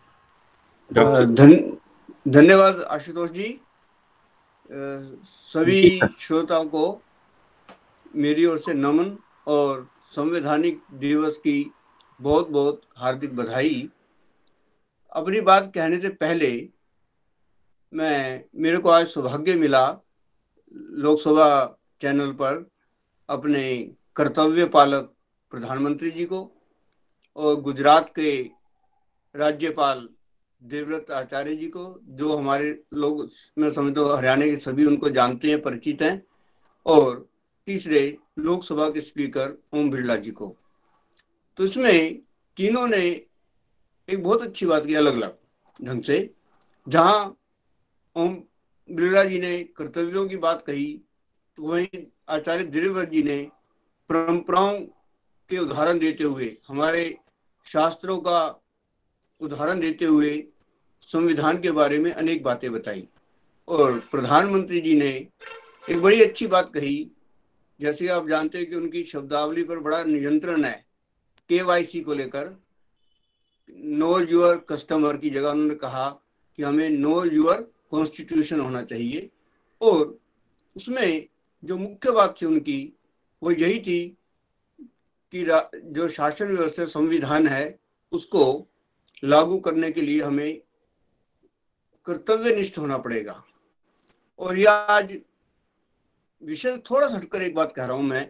धन धन्यवाद आशुतोष जी। सभी श्रोताओं को मेरी ओर से नमन और संवैधानिक दिवस की बहुत बहुत हार्दिक बधाई। अपनी बात कहने से पहले मैं मेरे को आज सौभाग्य मिला लोकसभा चैनल पर अपने कर्तव्य पालक प्रधानमंत्री जी को और गुजरात के राज्यपाल देवव्रत आचार्य जी को, जो हमारे लोग मैं समझता हूँ हरियाणा के सभी उनको जानते हैं, परिचित हैं, और तीसरे लोकसभा के स्पीकर ओम बिरला जी को। तो इसमें तीनों ने एक बहुत अच्छी बात की अलग अलग ढंग से। जहां ओम बिरला जी ने कर्तव्यों की बात कही, तो वहीं आचार्य देवव्रत जी ने परंपराओं के उदाहरण देते हुए, हमारे शास्त्रों का उदाहरण देते हुए संविधान के बारे में अनेक बातें बताई। और प्रधानमंत्री जी ने एक बड़ी अच्छी बात कही। जैसे आप जानते हैं कि उनकी शब्दावली पर बड़ा नियंत्रण है केवाईसी को लेकर। नो यूर कस्टमर की जगह उन्होंने कहा कि हमें नो यूर कॉन्स्टिट्यूशन होना चाहिए। और उसमें जो मुख्य बात थी उनकी वो यही थी कि जो शासन व्यवस्था संविधान है उसको लागू करने के लिए हमें कर्तव्यनिष्ठ होना पड़ेगा। और यह आज विषय थोड़ा सा हटकर एक बात कह रहा हूं मैं।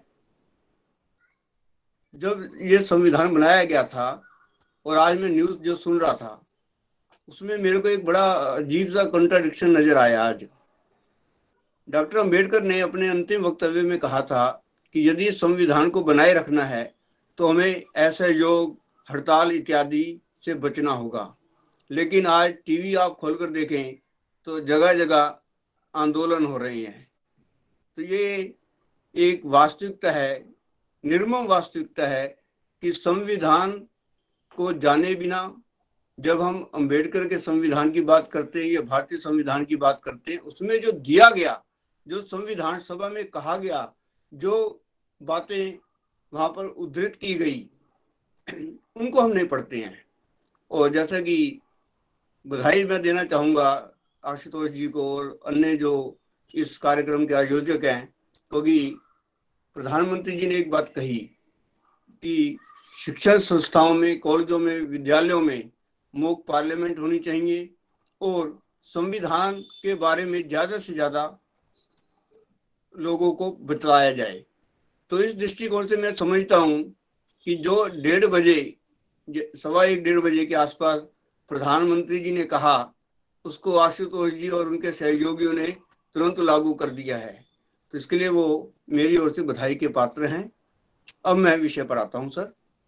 जब ये संविधान बनाया गया था और आज मैं न्यूज जो सुन रहा था, उसमें मेरे को एक बड़ा अजीब सा कंट्राडिक्शन नजर आया। आज डॉक्टर अंबेडकर ने अपने अंतिम वक्तव्य में कहा था कि यदि संविधान को बनाए रखना है तो हमें ऐसे योग, हड़ताल इत्यादि से बचना होगा। लेकिन आज टीवी आप खोलकर देखें तो जगह जगह आंदोलन हो रहे हैं। तो ये एक वास्तविकता है, निर्मम वास्तविकता है कि संविधान को जाने बिना जब हम अंबेडकर के संविधान की बात करते हैं या भारतीय संविधान की बात करते हैं, उसमें जो दिया गया, जो संविधान सभा में कहा गया, जो बातें वहां पर उद्धृत की गई, उनको हम नहीं पढ़ते हैं। और जैसा कि बधाई मैं देना चाहूंगा आशुतोष जी को और अन्य जो इस कार्यक्रम के आयोजक हैं, क्योंकि प्रधानमंत्री जी ने एक बात कही कि शिक्षा संस्थाओं में, कॉलेजों में, विद्यालयों में मॉक पार्लियामेंट होनी चाहिए और संविधान के बारे में ज्यादा से ज्यादा लोगों को बताया जाए। तो इस दृष्टिकोण से मैं समझता हूं कि जो डेढ़ बजे, सवा एक डेढ़ बजे के आसपास प्रधानमंत्री जी ने कहा, उसको आशुतोष जी और उनके सहयोगियों ने तुरंत लागू कर दिया है। तो इसके लिए वो मेरी ओर से बधाई के पात्र हैं। अब मैं विषय पर आता हूं। सर,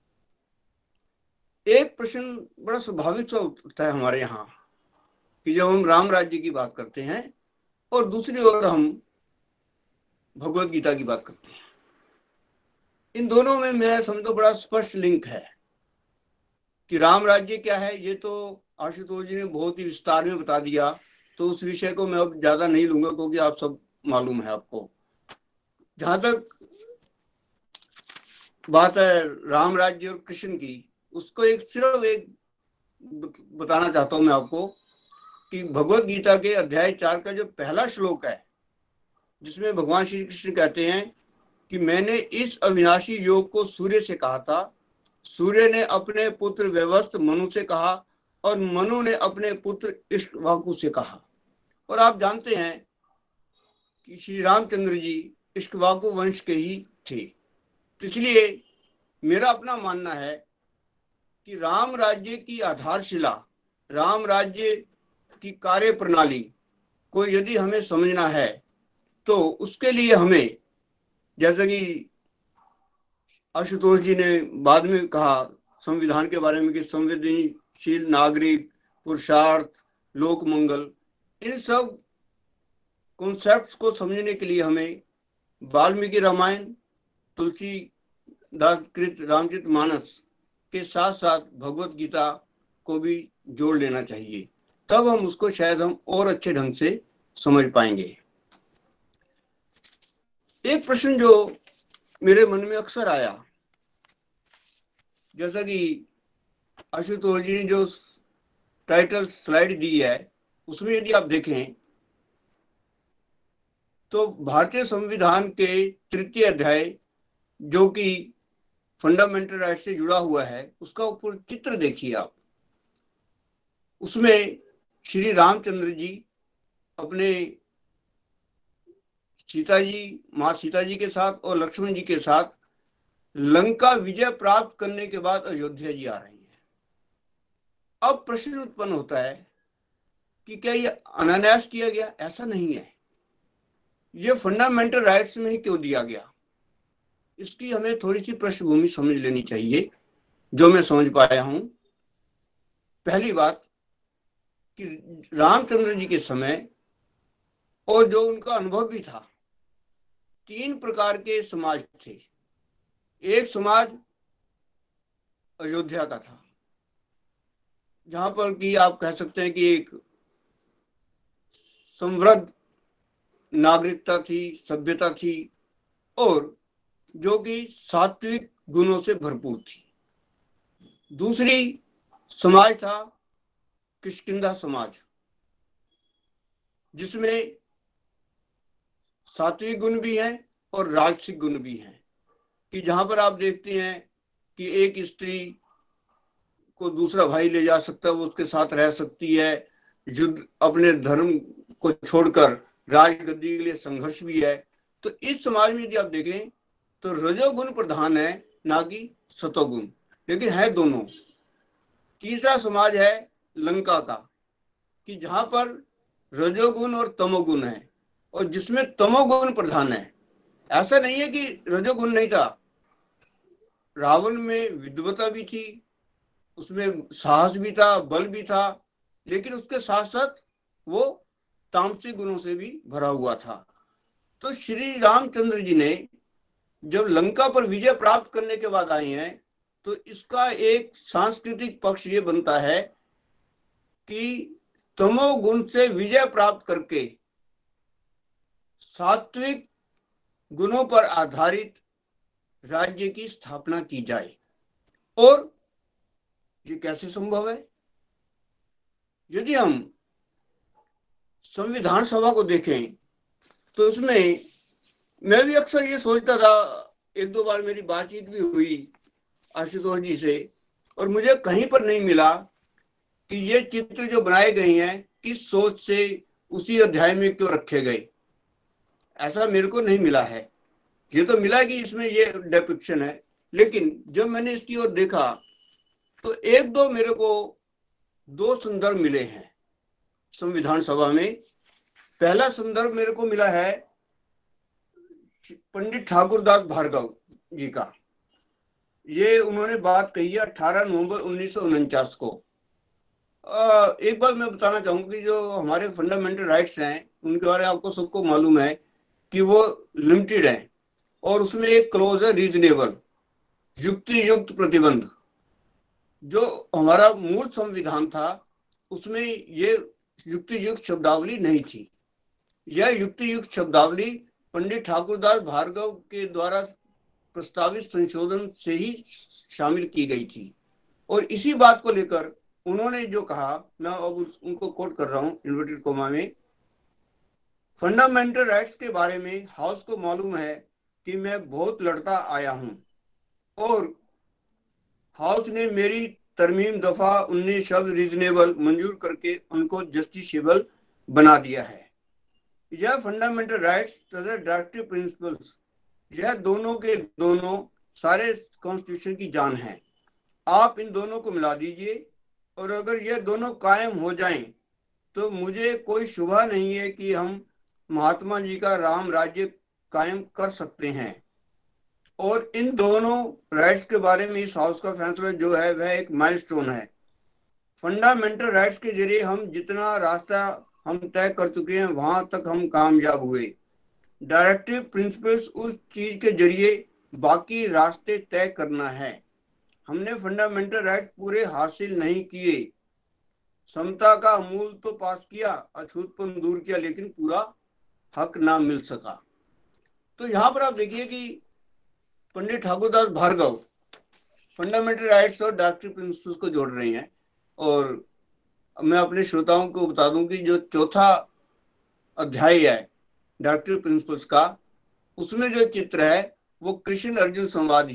एक प्रश्न बड़ा स्वाभाविक सा उठता है हमारे यहाँ कि जब हम राम राज्य की बात करते हैं और दूसरी ओर हम भगवत गीता की बात करते हैं, इन दोनों में मैं समझता बड़ा स्पष्ट लिंक है कि राम राज्य क्या है। ये तो आशुतोष जी ने बहुत ही विस्तार में बता दिया, तो उस विषय को मैं अब ज्यादा नहीं लूंगा क्योंकि आप सब मालूम है आपको। जहां तक बात है राम राज्य और कृष्ण की, उसको एक सिर्फ एक बताना चाहता हूं मैं आपको कि भगवत गीता के अध्याय चार का जो पहला श्लोक है, जिसमें भगवान श्री कृष्ण कहते हैं कि मैंने इस अविनाशी योग को सूर्य से कहा था, सूर्य ने अपने पुत्र व्यवस्थ मनु से कहा और मनु ने अपने पुत्र इक्ष्वाकु से कहा। और आप जानते हैं कि श्री रामचंद्र जी इक्ष्वाकु वंश के ही थे। इसलिए मेरा अपना मानना है कि राम राज्य की आधारशिला, राम राज्य की कार्य प्रणाली को यदि हमें समझना है तो उसके लिए हमें, जैसा कि आशुतोष जी ने बाद में कहा संविधान के बारे में कि संवेदनशील नागरिक, पुरुषार्थ, लोक मंगल, इन सब कॉन्सेप्ट्स को समझने के लिए हमें वाल्मीकि रामायण, तुलसीदास कृत रामचरितमानस के साथ साथ भगवत गीता को भी जोड़ लेना चाहिए। तब हम उसको शायद हम और अच्छे ढंग से समझ पाएंगे। एक प्रश्न जो मेरे मन में अक्सर आया, जैसा कि आशुतोष जी ने जो टाइटल स्लाइड दी है उसमें यदि आप देखें तो भारतीय संविधान के तृतीय अध्याय, जो कि फंडामेंटल राइट से जुड़ा हुआ है उसका ऊपर चित्र देखिए आप। उसमें श्री रामचंद्र जी अपने सीता जी, माँ सीता जी के साथ और लक्ष्मण जी के साथ लंका विजय प्राप्त करने के बाद अयोध्या जी आ रही है। अब प्रश्न उत्पन्न होता है कि क्या ये अनायास किया गया? ऐसा नहीं है। ये फंडामेंटल राइट्स में ही क्यों दिया गया, इसकी हमें थोड़ी सी पृष्ठभूमि समझ लेनी चाहिए, जो मैं समझ पाया हूं। पहली बात कि रामचंद्र जी के समय और जो उनका अनुभव भी था, तीन प्रकार के समाज थे। एक समाज अयोध्या का था, जहां पर कि आप कह सकते हैं कि एक समृद्ध नागरिकता थी, सभ्यता थी, और जो कि सात्विक गुणों से भरपूर थी। दूसरी समाज था किष्किंधा समाज, जिसमें सात्विक गुण भी हैं और राजसिक गुण भी हैं, कि जहां पर आप देखते हैं कि एक स्त्री को दूसरा भाई ले जा सकता है, वो उसके साथ रह सकती है, युद्ध अपने धर्म को छोड़कर राजगद्दी के लिए संघर्ष भी है। तो इस समाज में यदि आप देखें तो रजोगुण प्रधान है, ना कि सतोगुण, लेकिन है दोनों। तीसरा समाज है लंका का, कि जहां पर रजोगुण और तमोगुण है, और जिसमें तमोगुण प्रधान है। ऐसा नहीं है कि रजोगुण नहीं था, रावण में विद्वता भी थी, उसमें साहस भी था, बल भी था, लेकिन उसके साथ साथ वो तामसिक गुणों से भी भरा हुआ था। तो श्री रामचंद्र जी ने जब लंका पर विजय प्राप्त करने के बाद आए हैं, तो इसका एक सांस्कृतिक पक्ष ये बनता है कि तमोगुण से विजय प्राप्त करके सात्विक गुणों पर आधारित राज्य की स्थापना की जाए। और ये कैसे संभव है? यदि हम संविधान सभा को देखें तो उसमें मैं भी अक्सर ये सोचता था, एक दो बार मेरी बातचीत भी हुई आशुतोष जी से, और मुझे कहीं पर नहीं मिला कि ये चित्र जो बनाए गए हैं किस सोच से उसी अध्याय में क्यों रखे गए। ऐसा मेरे को नहीं मिला है। ये तो मिला कि इसमें ये डिपिक्शन है, लेकिन जब मैंने इसकी ओर देखा तो एक दो मेरे को दो संदर्भ मिले हैं संविधान सभा में। पहला संदर्भ मेरे को मिला है पंडित ठाकुरदास भार्गव जी का। ये उन्होंने बात कही है अठारह नवंबर उन्नीस सौ उनचास को। आ, एक बात मैं बताना चाहूंगा कि जो हमारे फंडामेंटल राइट्स हैं उनके बारे में आपको सबको मालूम है कि वो लिमिटेड है, और उसमें एक क्लोज है रीजनेबल, युक्ति युक्त प्रतिबंध। जो हमारा मूल संविधान था उसमें ये युक्ति युक्त शब्दावली नहीं थी। यह युक्ति युक्त शब्दावली पंडित ठाकुरदास भार्गव के द्वारा प्रस्तावित संशोधन से ही शामिल की गई थी। और इसी बात को लेकर उन्होंने जो कहा, मैं अब उनको कोट कर रहा हूं इन्वर्टेड कोमा में, फंडामेंटल राइट्स के बारे में हाउस को मालूम है कि मैं बहुत लड़ता आया हूं, और हाउस ने मेरी तरमीम दफा उन्नीस शब्द रीजनेबल मंजूर करके उनको जस्टिसेबल बना दिया है। यह फंडामेंटल राइट्स तथा डायरेक्टिव प्रिंसिपल्स, यह दोनों के दोनों सारे कॉन्स्टिट्यूशन की जान है। आप इन दोनों को मिला दीजिए, और अगर यह दोनों कायम हो जाएं तो मुझे कोई शुबा नहीं है कि हम महात्मा जी का राम राज्य कायम कर सकते हैं। और इन दोनों राइट्स के बारे में इस हाउस का फैसला जो है वह एक माइलस्टोन है। फंडामेंटल राइट्स के जरिए हम जितना रास्ता हम तय कर चुके हैं वहां तक हम कामयाब हुए। डायरेक्टिव प्रिंसिपल्स उस चीज के जरिए बाकी रास्ते तय करना है। हमने फंडामेंटल राइट्स पूरे हासिल नहीं किए, समता का अमूल तो पास किया, अछूतपन दूर किया, लेकिन पूरा हक ना मिल सका। तो यहाँ पर आप देखिए कि पंडित ठाकुरदास भार्गव फंडामेंटल राइट्स और डायरेक्टिव प्रिंसिपल्स को जोड़ रहे हैं। और मैं अपने श्रोताओं को बता दूं कि जो चौथा अध्याय है डायरेक्टिव प्रिंसिपल्स का, उसमें जो चित्र है वो कृष्ण अर्जुन संवाद ही है।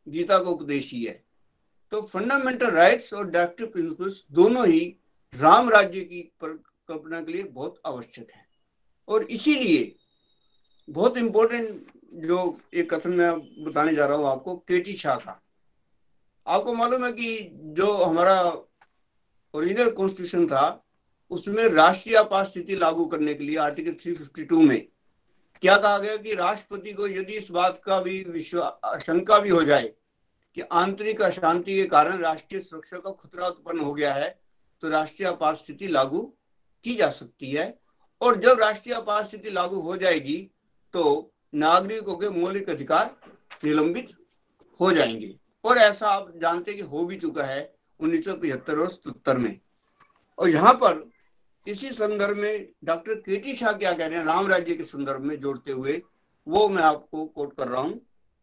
गीता का उपदेश ही है। तो फंडामेंटल राइट्स और डायरेक्टिव प्रिंसिपल्स दोनों ही राम राज्य की कल्पना के लिए बहुत आवश्यक है। और इसीलिए बहुत इंपॉर्टेंट जो एक कथन मैं बताने जा रहा हूं आपको, केटी शाह का। आपको मालूम है कि जो हमारा ओरिजिनल कॉन्स्टिट्यूशन था उसमें राष्ट्रीय आपात स्थिति लागू करने के लिए आर्टिकल तीन सौ बावन में क्या कहा गया कि राष्ट्रपति को यदि इस बात का भी विश्वास शंका भी हो जाए कि आंतरिक अशांति के कारण राष्ट्रीय सुरक्षा का खतरा उत्पन्न हो गया है तो राष्ट्रीय आपात स्थिति लागू की जा सकती है। और जब राष्ट्रीय आपात स्थिति लागू हो जाएगी तो नागरिकों के मौलिक अधिकार निलंबित हो जाएंगे। और ऐसा आप जानते हैं कि हो भी चुका है उन्नीस सौ पचहत्तर और सतहत्तर में। और यहाँ पर इसी संदर्भ में डॉक्टर केटी शाह क्या कह रहे हैं राम राज्य के संदर्भ में जोड़ते हुए, वो मैं आपको कोट कर रहा हूं।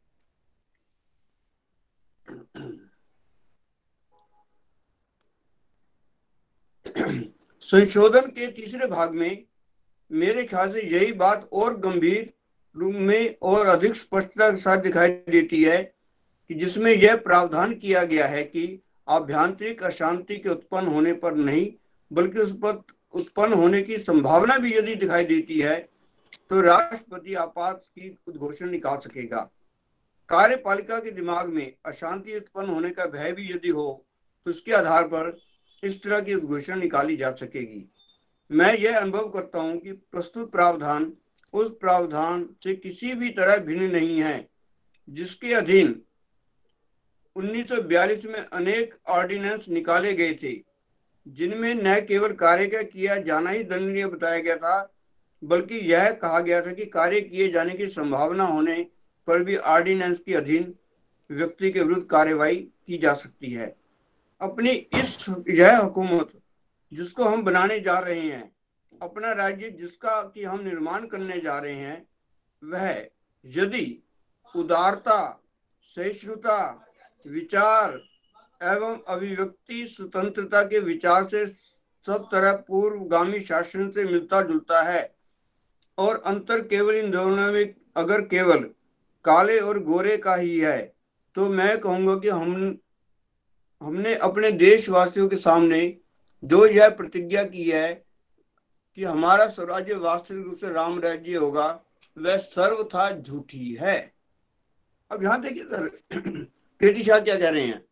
संशोधन के तीसरे भाग में मेरे ख्याल से यही बात और गंभीर रूप में और अधिक स्पष्टता के साथ दिखाई देती है कि जिसमें यह प्रावधान किया गया है कि आभ्यंतरिक अशांति के उत्पन्न होने पर नहीं बल्कि उस पर उत्पन्न होने की संभावना भी यदि दिखाई देती है तो राष्ट्रपति आपात की उद्घोषणा निकाल सकेगा। कार्यपालिका के दिमाग में अशांति उत्पन्न होने का भय भी यदि हो तो उसके आधार पर इस तरह की उद्घोषणा निकाली जा सकेगी। मैं यह अनुभव करता हूं कि प्रस्तुत प्रावधान उस प्रावधान से किसी भी तरह भिन्न नहीं है जिसके अधीन उन्नीस सौ बयालीस में अनेक ऑर्डिनेंस निकाले गए थे जिनमें न केवल कार्य का किया जाना ही दंडनीय बताया गया था बल्कि यह कहा गया था कि कार्य किए जाने की संभावना होने पर भी ऑर्डिनेंस के अधीन व्यक्ति के विरुद्ध कार्यवाही की जा सकती है। अपनी इस यह हुकूमत जिसको हम बनाने जा रहे हैं, अपना राज्य जिसका कि हम निर्माण करने जा रहे हैं, वह यदि उदारता, सहिष्णुता, विचार एवं अभिव्यक्ति स्वतंत्रता के विचार से सब तरह पूर्वगामी शासन से मिलता जुलता है और अंतर केवल इन दोनों में अगर केवल काले और गोरे का ही है तो मैं कहूंगा कि हम हमने अपने देशवासियों के सामने जो यह प्रतिज्ञा की है कि हमारा स्वराज्य वास्तविक रूप से राम राज्य होगा, वह सर्वथा झूठी है। अब यहां देखिए सर केटी शाह क्या कह रहे हैं,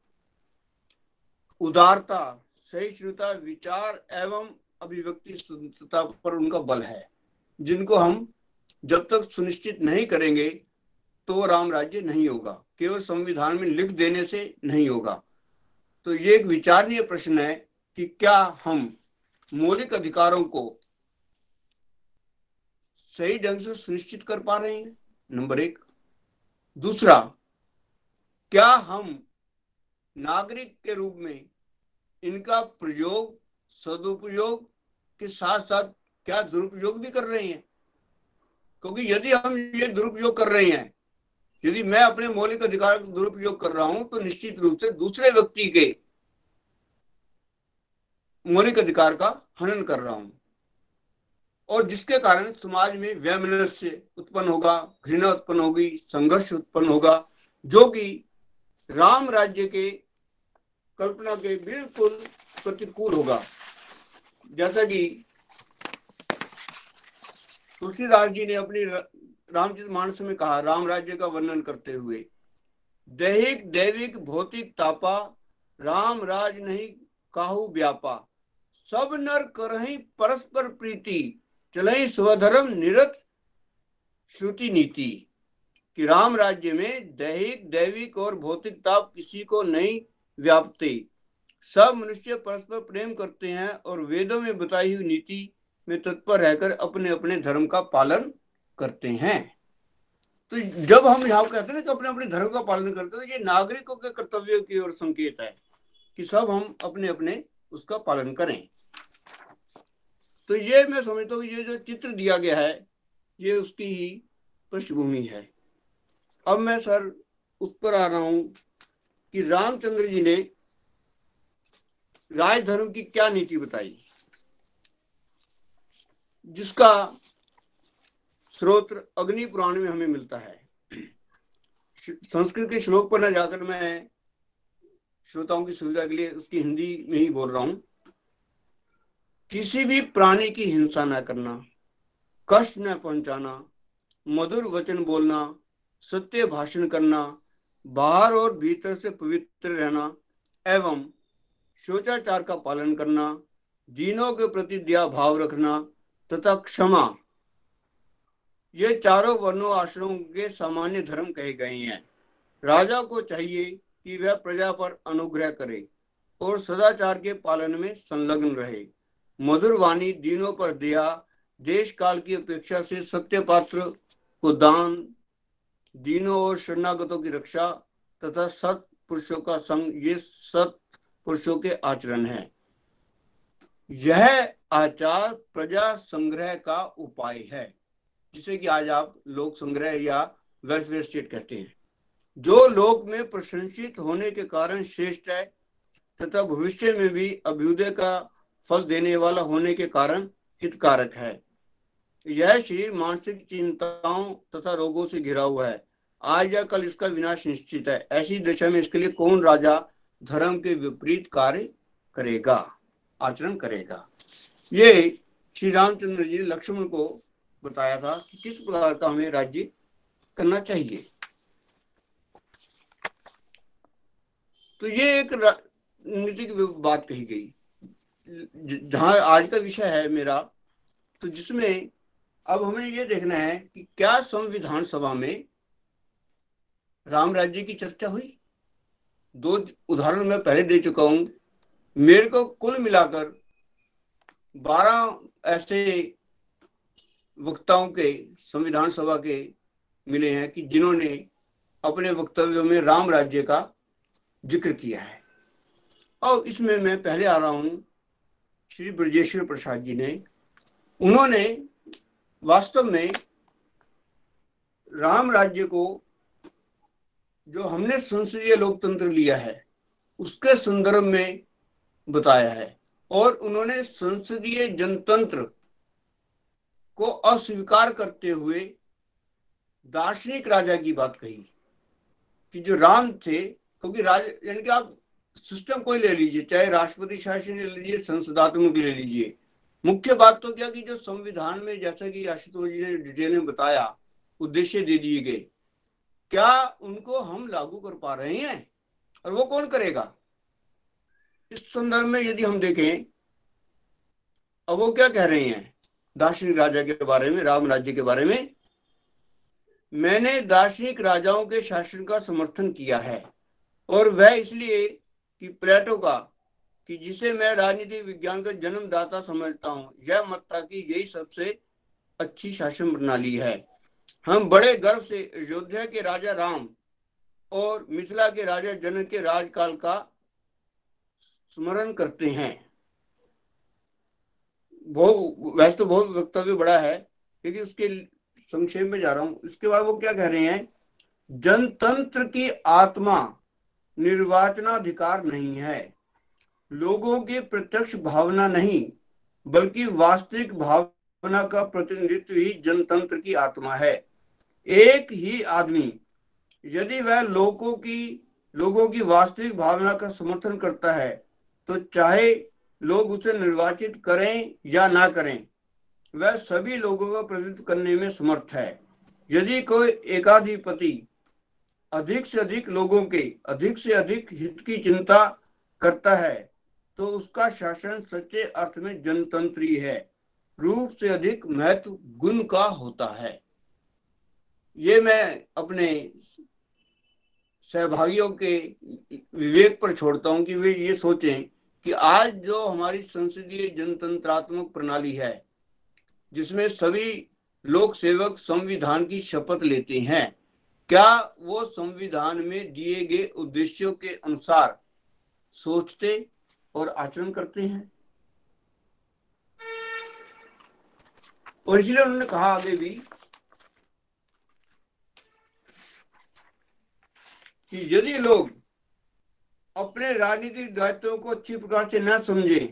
उदारता, सहिष्णुता, विचार एवं अभिव्यक्ति स्वतंत्रता पर उनका बल है जिनको हम जब तक सुनिश्चित नहीं करेंगे तो राम राज्य नहीं होगा, केवल संविधान में लिख देने से नहीं होगा। तो ये एक विचारणीय प्रश्न है कि क्या हम मौलिक अधिकारों को सही ढंग से सुनिश्चित कर पा रहे हैं, नंबर एक। दूसरा, क्या हम नागरिक के रूप में इनका प्रयोग सदुपयोग के साथ साथ क्या दुरुपयोग भी कर रहे हैं, क्योंकि यदि हम ये दुरुपयोग कर रहे हैं, यदि मैं अपने मौलिक अधिकार का दुरुपयोग कर रहा हूं तो निश्चित रूप से दूसरे व्यक्ति के मौलिक अधिकार का हनन कर रहा हूं और जिसके कारण समाज में वैमनस्य उत्पन्न होगा, घृणा उत्पन्न होगी, संघर्ष उत्पन्न होगा, जो कि राम राज्य के कल्पना के बिल्कुल प्रतिकूल होगा। जैसा कि तुलसीदास जी ने अपनी रामचरितमानस में कहा राम राज्य का वर्णन करते हुए, दैहिक दैविक भौतिक तापा राम राज नहीं काहू व्यापा, सब नर करहि परस्पर प्रीति चलहि स्वधर्म निरत श्रुति नीति। कि राम राज्य में दैहिक दैविक और भौतिक ताप किसी को नहीं व्यापते, सब मनुष्य परस्पर प्रेम करते हैं और वेदों में बताई हुई नीति में तत्पर रहकर अपने अपने धर्म का पालन करते हैं। तो जब हम यहाँ कहते हैं कि अपने अपने धर्म का पालन करते हैं, तो ये नागरिकों के कर्तव्य की ओर संकेत है कि सब हम अपने अपने उसका पालन करें। तो ये मैं समझता हूँ ये जो चित्र दिया गया है ये उसकी ही पृष्ठभूमि है। अब मैं सर उस पर आ रहा हूं कि रामचंद्र जी ने राजधर्म की क्या नीति बताई, जिसका स्रोत अग्नि पुराण में हमें मिलता है। संस्कृत के श्लोक पर न जाकर मैं श्रोताओं की सुविधा के लिए उसकी हिंदी में ही बोल रहा हूं। किसी भी प्राणी की हिंसा न करना, कष्ट न पहुंचाना, मधुर वचन बोलना, सत्य भाषण करना, बाहर और भीतर से पवित्र रहना एवं शोचाचार का पालन करना, दीनों के प्रति दया भाव रखना तथा क्षमा, ये चारों वर्णों आश्रमों के सामान्य धर्म कहे गए हैं। राजा को चाहिए कि वह प्रजा पर अनुग्रह करे और सदाचार के पालन में संलग्न रहे। मधुर वाणी, दीनों पर दया, देश काल की अपेक्षा से सत्य पात्र को दान, दीनों और शरणागतों की रक्षा तथा सत पुरुषों का संग, ये सत पुरुषों के आचरण है। यह आचार प्रजा संग्रह का उपाय है, जिसे कि आज आप लोक संग्रह या वेलफेयर स्टेट कहते हैं, जो लोक में प्रशंसित होने के कारण श्रेष्ठ है तथा भविष्य में भी अभ्युदय का फल देने वाला होने के कारण हितकारक है। यह शरीर मानसिक चिंताओं तथा रोगों से घिरा हुआ है, आज या कल इसका विनाश निश्चित है। ऐसी दशा में इसके लिए कौन राजा धर्म के विपरीत कार्य करेगा, आचरण करेगा। ये श्री रामचंद्र जी ने लक्ष्मण को बताया था कि किस प्रकार का हमें राज्य करना चाहिए। तो ये एक नीतिक बात कही गई। जहां आज का विषय है मेरा, तो जिसमें अब हमें ये देखना है कि क्या संविधान सभा में राम राज्य की चर्चा हुई। दो उदाहरण मैं पहले दे चुका हूं। मेरे को कुल मिलाकर बारह ऐसे वक्ताओं के संविधान सभा के मिले हैं कि जिन्होंने अपने वक्तव्यों में राम राज्य का जिक्र किया है। और इसमें मैं पहले आ रहा हूं श्री ब्रजेश्वर प्रसाद जी ने। उन्होंने वास्तव में राम राज्य को, जो हमने संसदीय लोकतंत्र लिया है, उसके संदर्भ में बताया है। और उन्होंने संसदीय जनतंत्र को अस्वीकार करते हुए दार्शनिक राजा की बात कही कि जो राम थे, क्योंकि राज यानी कि आप सिस्टम कोई ले लीजिए, चाहे राष्ट्रपति शासन ले लीजिए, संसदात्मक ले लीजिए, मुख्य बात तो क्या कि जो संविधान में, जैसा कि आशुतोष जी ने डिटेल में बताया, उद्देश्य दे दिए गए, क्या उनको हम लागू कर पा रहे हैं और वो कौन करेगा। इस संदर्भ में यदि हम देखें, अब वो क्या कह रहे हैं दार्शनिक राजा के बारे में, राम राज्य के बारे में। मैंने दार्शनिक राजाओं के शासन का समर्थन किया है, और वह इसलिए कि प्लेटो का, कि जिसे मैं राजनीतिक विज्ञान का जन्मदाता समझता हूं, यह मत था कि यही सबसे अच्छी शासन प्रणाली है। हम बड़े गर्व से अयोध्या के राजा राम और मिथिला के राजा जनक के राजकाल का स्मरण करते हैं। बहुत वैसे तो बहुत वक्तव्य बड़ा है, लेकिन उसके संक्षेप में जा रहा हूं। इसके बाद वो क्या कह रहे हैं, जनतंत्र की आत्मा निर्वाचनाधिकार नहीं है, लोगों की प्रत्यक्ष भावना नहीं, बल्कि वास्तविक भावना का प्रतिनिधित्व ही जनतंत्र की आत्मा है। एक ही आदमी यदि वह लोगों की लोगों की वास्तविक भावना का समर्थन करता है, तो चाहे लोग उसे निर्वाचित करें या ना करें, वह सभी लोगों का प्रतिनिधित्व करने में समर्थ है। यदि कोई एकाधिपति अधिक से अधिक लोगों के अधिक से अधिक हित की चिंता करता है, तो उसका शासन सच्चे अर्थ में जनतंत्री है, रूप से अधिक महत्व गुण का होता है। ये मैं अपने सहभागियों के विवेक पर छोड़ता हूं कि वे ये सोचें कि आज जो हमारी संसदीय जनतंत्रात्मक प्रणाली है, जिसमें सभी लोक सेवक संविधान की शपथ लेते हैं, क्या वो संविधान में दिए गए उद्देश्यों के अनुसार सोचते और आचरण करते हैं। और इसलिए उन्होंने कहा आगे भी कि यदि लोग अपने राजनीतिक दायित्वों को अच्छी प्रकार से न समझें,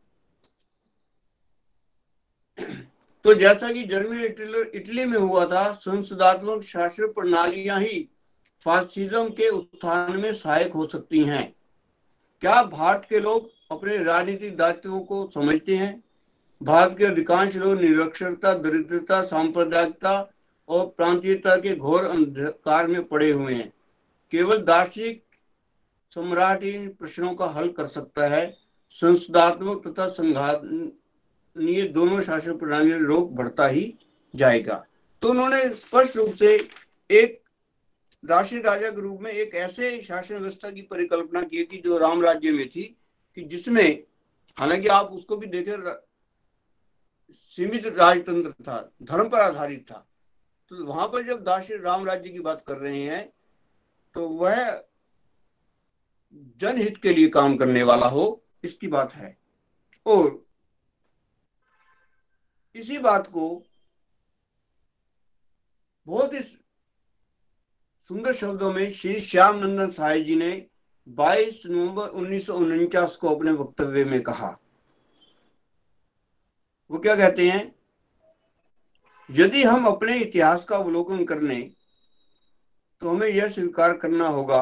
तो जैसा कि जर्मनी इटली में हुआ था, संसदात्मक शासन प्रणालियां ही फासिज्म के उत्थान में सहायक हो सकती हैं। क्या भारत के लोग अपने राजनीतिक दायित्वों को समझते हैं? भारत के अधिकांश लोग निरक्षरता, दरिद्रता, सांप्रदायिकता और प्रांतीयता के घोर अंधकार में पड़े हुए हैं। केवल दार्शनिक सम्राट इन प्रश्नों का हल कर सकता है। संसदात्मक तथा संघानीय दोनों शासन प्रणाली में रोग बढ़ता ही जाएगा। तो उन्होंने स्पष्ट रूप से एक राष्ट्रीय राजा के रूप में एक ऐसे शासन व्यवस्था की परिकल्पना की कि जो राम राज्य में थी, कि जिसमें हालांकि आप उसको भी देखें सीमित राजतंत्र था, धर्म पर आधारित था। तो वहां पर जब दाशी राम राज्य की बात कर रहे हैं तो वह जनहित के लिए काम करने वाला हो, इसकी बात है। और इसी बात को बहुत ही सुंदर शब्दों में श्री श्याम नंदन साय जी ने बाईस नवंबर उन्नीस सौ उनचास को अपने वक्तव्य में कहा। वो क्या कहते हैं? यदि हम अपने इतिहास का अवलोकन करने तो हमें यह स्वीकार करना होगा,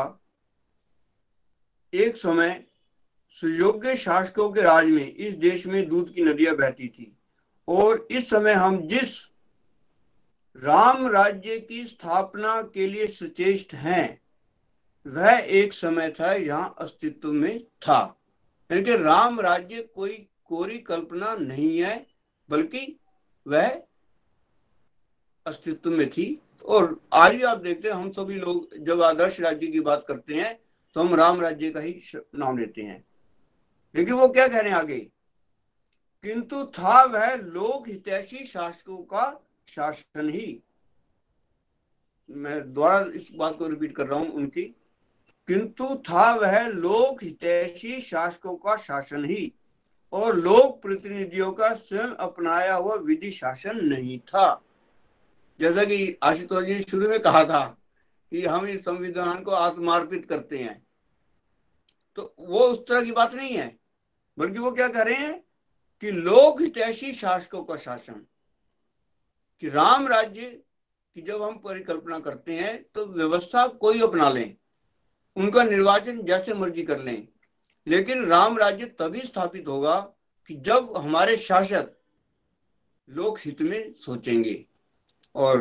एक समय सुयोग्य शासकों के राज में इस देश में दूध की नदियां बहती थी, और इस समय हम जिस राम राज्य की स्थापना के लिए सचेष्ट हैं, वह एक समय था यहाँ अस्तित्व में था। यानी कि राम राज्य कोई कोरी कल्पना नहीं है, बल्कि वह अस्तित्व में थी। और आज भी आप देखते हैं, हम सभी लोग जब आदर्श राज्य की बात करते हैं तो हम राम राज्य का ही नाम लेते हैं। लेकिन वो क्या कह रहे हैं आगे? किंतु था वह लोक हितैषी शासकों का शासन ही। मैं दोबारा इस बात को रिपीट कर रहा हूं उनकी। किंतु था वह लोक हितैषी शासकों का शासन ही, और लोक प्रतिनिधियों का स्वयं अपनाया हुआ विधि शासन नहीं था। जैसा कि आशुतोष जी ने शुरू में कहा था कि हम इस संविधान को आत्मार्पित करते हैं, तो वो उस तरह की बात नहीं है, बल्कि वो क्या कह रहे हैं कि लोक हितैषी शासकों का शासन, कि राम राज्य की जब हम परिकल्पना करते हैं तो व्यवस्था कोई अपना लें, उनका निर्वाचन जैसे मर्जी कर लें, लेकिन राम राज्य तभी स्थापित होगा कि जब हमारे शासक लोक हित में सोचेंगे। और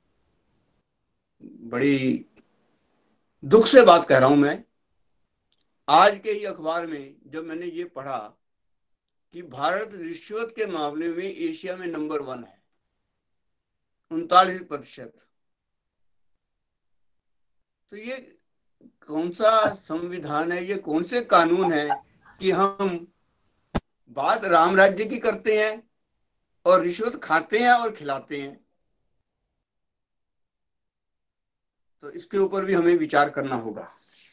बड़ी दुख से बात कह रहा हूं मैं, आज के ही अखबार में जब मैंने ये पढ़ा कि भारत रिश्वत के मामले में एशिया में नंबर वन है, उनतालीस प्रतिशत। तो ये कौन सा संविधान है, ये कौन से कानून है कि हम बात राम राज्य की करते हैं और रिश्वत खाते हैं और खिलाते हैं? तो इसके ऊपर भी हमें विचार करना होगा।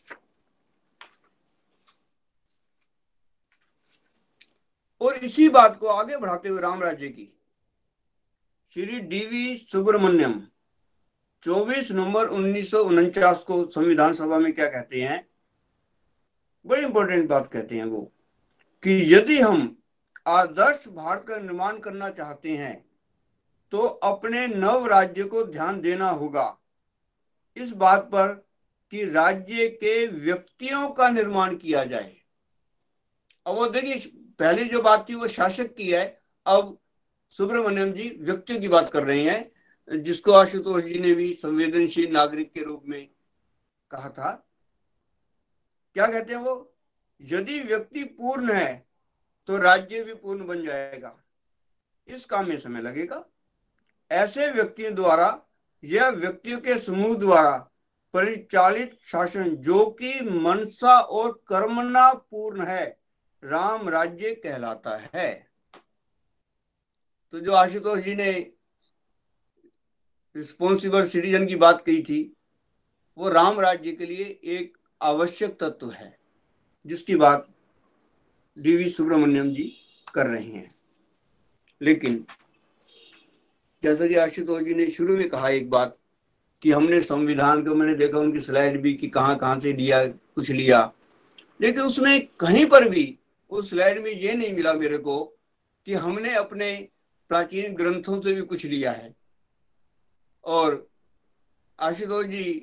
और इसी बात को आगे बढ़ाते हुए राम राज्य की श्री डीवी सुब्रमण्यम चौबीस नवंबर उन्नीस सौ उनचास को संविधान सभा में क्या कहते हैं? बड़ी इंपॉर्टेंट बात कहते हैं वो, कि यदि हम आदर्श भारत का निर्माण करना चाहते हैं तो अपने नव राज्य को ध्यान देना होगा इस बात पर कि राज्य के व्यक्तियों का निर्माण किया जाए। अब वो देखिए, पहले जो बात थी वो शासक की है, अब सुब्रमण्यम जी व्यक्तियों की बात कर रहे हैं, जिसको आशुतोष जी ने भी संवेदनशील नागरिक के रूप में कहा था। क्या कहते हैं वो? यदि व्यक्ति पूर्ण है तो राज्य भी पूर्ण बन जाएगा। इस काम में समय लगेगा। ऐसे व्यक्तियों द्वारा या व्यक्तियों के समूह द्वारा परिचालित शासन जो कि मनसा और कर्मणा पूर्ण है, राम राज्य कहलाता है। तो जो आशुतोष जी ने रिस्पॉन्सिबल सिटीजन की बात कही थी, वो राम राज्य के लिए एक आवश्यक तत्व है, जिसकी बात डीवी सुब्रमण्यम जी कर रहे हैं। लेकिन जैसा कि आशुतोष जी ने शुरू में कहा एक बात, कि हमने संविधान को, मैंने देखा उनकी स्लाइड भी कि कहां कहां से लिया, कुछ लिया, लेकिन उसमें कहीं पर भी उस स्लाइड में ये नहीं मिला मेरे को कि हमने अपने प्राचीन ग्रंथों से भी कुछ लिया है। और आशुतोष जी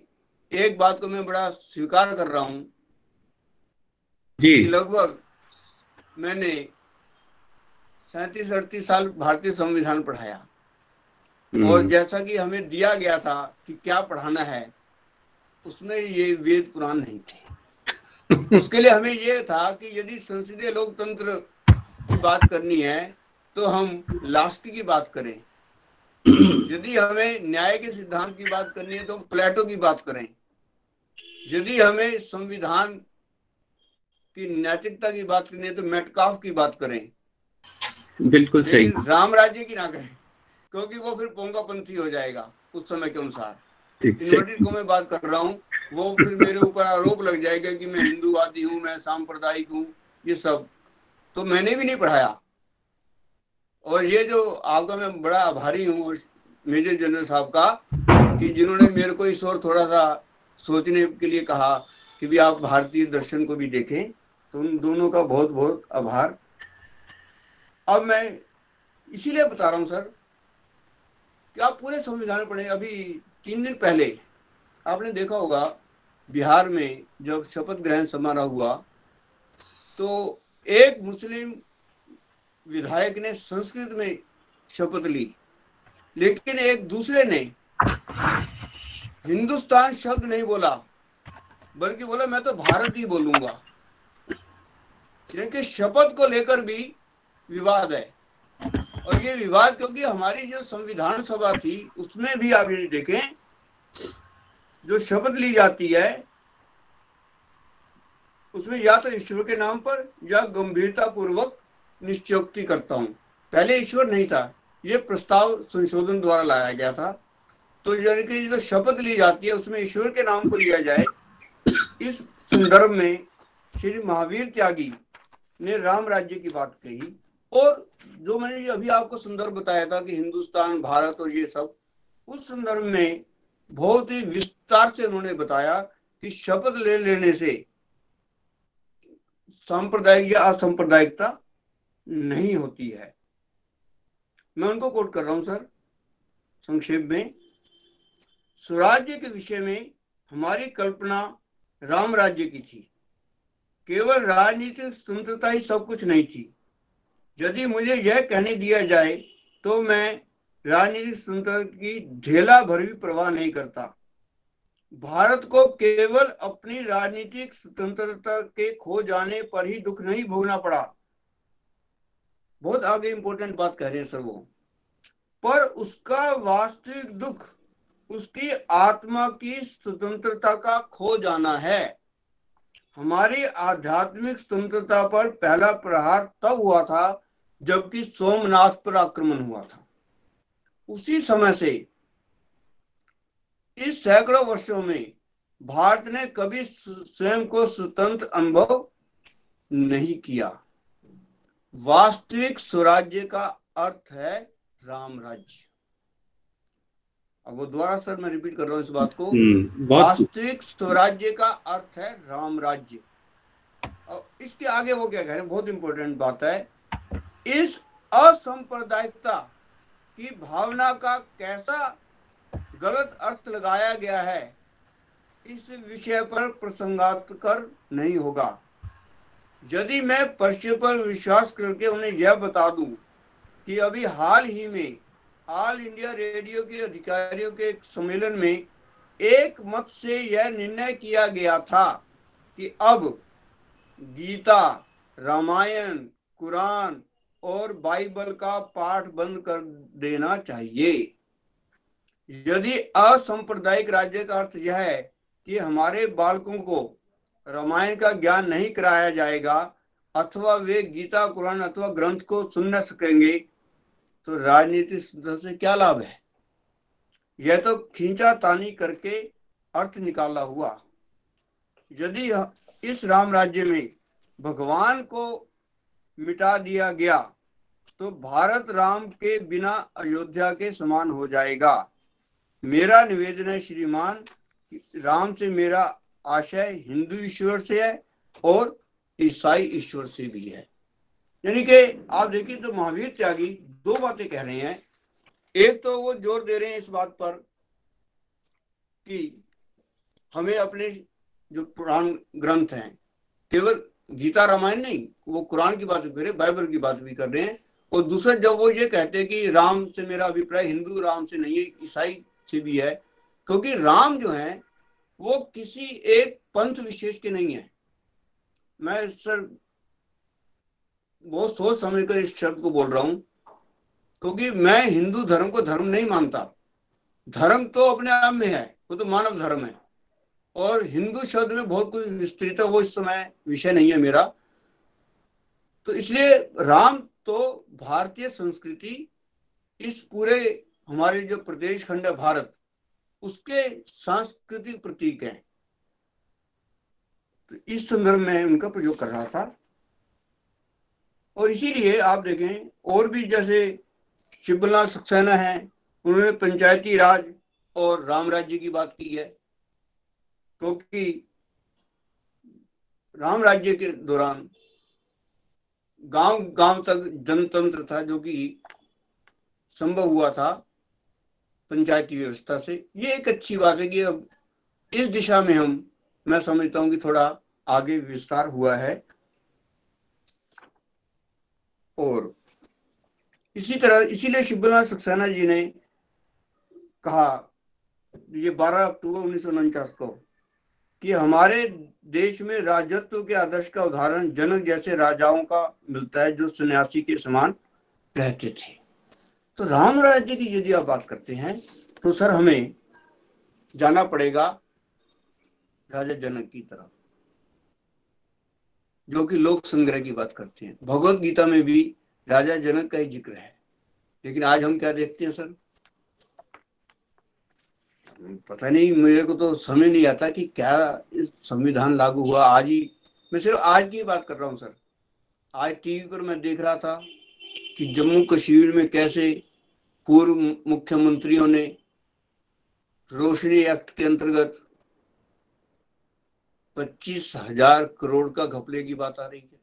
एक बात को मैं बड़ा स्वीकार कर रहा हूं जी। कि लगभग मैंने सैंतीस अड़तीस साल भारतीय संविधान पढ़ाया, और जैसा कि हमें दिया गया था कि क्या पढ़ाना है, उसमें ये वेद पुराण नहीं थे। उसके लिए हमें ये था कि यदि संसदीय लोकतंत्र की बात करनी है तो हम लास्ट की बात करें, यदि हमें न्याय के सिद्धांत की बात करनी है तो प्लेटो की बात करें, यदि हमें संविधान की नैतिकता की बात करनी है तो मेटकाफ की बात करें। बिल्कुल सही। लेकिन राम राज्य की ना करें, क्योंकि वो फिर पोंगापंथी हो जाएगा उस समय के अनुसार। इन्वर्टेड को मैं बात कर रहा हूँ, वो फिर मेरे ऊपर आरोप लग जाएगा कि मैं हिंदूवादी हूँ, मैं सांप्रदायिक हूँ, ये सब तो मैंने भी नहीं पढ़ाया। और ये जो आपका मैं बड़ा आभारी हूँ मेजर जनरल साहब का, कि जिन्होंने मेरे को इस और थोड़ा सा सोचने के लिए कहा कि भी आप भारतीय दर्शन को भी देखें, तो उन दोनों का बहुत बहुत आभार। अब मैं इसीलिए बता रहा हूँ सर कि आप पूरे संविधान पढ़े। अभी तीन दिन पहले आपने देखा होगा बिहार में जब शपथ ग्रहण समारोह हुआ तो एक मुस्लिम विधायक ने संस्कृत में शपथ ली, लेकिन एक दूसरे ने हिंदुस्तान शब्द नहीं बोला, बल्कि बोला मैं तो भारत ही बोलूंगा। यानी शपथ को लेकर भी विवाद है। और ये विवाद क्योंकि हमारी जो संविधान सभा थी उसमें भी आप ये देखें, जो शपथ ली जाती है उसमें या तो ईश्वर के नाम पर या गंभीरता पूर्वक निश्चयोक्ति करता हूं। पहले ईश्वर नहीं था, ये प्रस्ताव संशोधन द्वारा लाया गया था। तो यानी कि जो शपथ ली जाती है उसमें ईश्वर के नाम को लिया जाए। इस संदर्भ में श्री महावीर त्यागी ने राम राज्य की बात कही, और जो मैंने अभी आपको संदर्भ बताया था कि हिंदुस्तान, भारत और ये सब, उस संदर्भ में बहुत ही विस्तार से उन्होंने बताया कि शपथ ले लेने से सांप्रदायिक या असंप्रदायिकता नहीं होती है। मैं उनको कोट कर रहा हूं सर संक्षेप में। स्वराज्य के विषय में हमारी कल्पना राम राज्य की थी, केवल राजनीतिक स्वतंत्रता ही सब कुछ नहीं थी। यदि मुझे यह कहने दिया जाए तो मैं राजनीतिक स्वतंत्रता की ढेला भर भी परवाह नहीं करता। भारत को केवल अपनी राजनीतिक स्वतंत्रता के खो जाने पर ही दुख नहीं भोगना पड़ा। बहुत आगे इंपॉर्टेंट बात कह रहे हैं सर वो। पर उसका वास्तविक दुख उसकी आत्मा की स्वतंत्रता का खो जाना है। हमारी आध्यात्मिक स्वतंत्रता पर पहला प्रहार तब हुआ था जबकि सोमनाथ पर आक्रमण हुआ था। उसी समय से इस सैकड़ों वर्षों में भारत ने कभी स्वयं को स्वतंत्र अनुभव नहीं किया। वास्तविक स्वराज्य का अर्थ है राम राज्य। अब वो दोबारा सर मैं रिपीट कर रहा हूं इस बात को। वास्तविक स्वराज्य का अर्थ है राम राज्य। और इसके आगे वो क्या कह रहे हैं, बहुत इंपॉर्टेंट बात है। इस असंप्रदायिकता की भावना का कैसा गलत अर्थ लगाया गया है, इस विषय पर प्रसंगात्मक नहीं होगा। यदि मैं परिचय पर विश्वास करके उन्हें यह बता दूं कि अभी हाल ही में ऑल इंडिया रेडियो के अधिकारियों के एक सम्मेलन में एक मत से यह निर्णय किया गया था कि अब गीता, रामायण, कुरान और बाइबल का पाठ बंद कर देना चाहिए। यदि असंप्रदायिक राज्य का अर्थ यह है कि हमारे बालकों को रामायण का ज्ञान नहीं कराया जाएगा अथवा वे गीता, कुरान अथवा ग्रंथ को सुन न सकेंगे, तो राजनीतिक से क्या लाभ है? यह तो खींचातानी करके अर्थ निकाला हुआ। यदि इस राम राज्य में भगवान को मिटा दिया गया तो भारत राम के बिना अयोध्या के समान हो जाएगा। मेरा निवेदन है श्रीमान, राम से मेरा आशय हिंदू ईश्वर से है और ईसाई ईश्वर से भी है। यानी कि आप देखिए तो महावीर त्यागी दो बातें कह रहे हैं। एक तो वो जोर दे रहे हैं इस बात पर कि हमें अपने जो पुराण ग्रंथ हैं, केवल गीता रामायण नहीं, वो कुरान की बात भी कर रहे हैं, बाइबल की बात भी कर रहे हैं। और दूसरा जब वो ये कहते हैं कि राम से मेरा अभिप्राय हिंदू राम से नहीं है, ईसाई से भी है, क्योंकि राम जो है वो किसी एक पंथ विशेष के नहीं है। मैं सर बहुत सोच समझ कर इस शब्द को बोल रहा हूं, क्योंकि मैं हिंदू धर्म को धर्म नहीं मानता। धर्म तो अपने आप में है, वो तो मानव धर्म है, और हिंदू शब्द में बहुत कुछ विस्तृत है, वो इस समय विषय नहीं है मेरा। तो इसलिए राम तो भारतीय संस्कृति, इस पूरे हमारे जो प्रदेश खंड है भारत, उसके सांस्कृतिक प्रतीक है। तो इस संदर्भ में उनका प्रयोग कर रहा था। और इसीलिए आप देखें और भी, जैसे शिवलाल सक्सेना है, उन्होंने पंचायती राज और राम राज्य की बात की है, क्योंकि राम राज्य के दौरान गांव गांव तक जनतंत्र था, जो कि संभव हुआ था पंचायती व्यवस्था से। ये एक अच्छी बात है कि अब इस दिशा में हम, मैं समझता हूं कि थोड़ा आगे विस्तार हुआ है। और इसी तरह इसीलिए शिवलाल सक्सेना जी ने कहा, ये बारह अक्टूबर उन्नीस सौ उनचास को, कि हमारे देश में राजत्व के आदर्श का उदाहरण जनक जैसे राजाओं का मिलता है, जो सन्यासी के समान रहते थे। तो राम राज्य की यदि आप बात करते हैं तो सर हमें जाना पड़ेगा राजा जनक की तरफ, जो कि लोक संग्रह की बात करते हैं। भगवत गीता में भी राजा जनक का ही जिक्र है, लेकिन आज हम क्या देखते हैं सर, पता नहीं, मेरे को तो समझ नहीं आता कि क्या इस संविधान लागू हुआ आज ही। मैं सिर्फ आज की बात कर रहा हूँ सर। आज टीवी पर मैं देख रहा था कि जम्मू कश्मीर में कैसे पूर्व मुख्यमंत्रियों ने रोशनी एक्ट के अंतर्गत पच्चीस हजार करोड़ का घपले की बात आ रही है।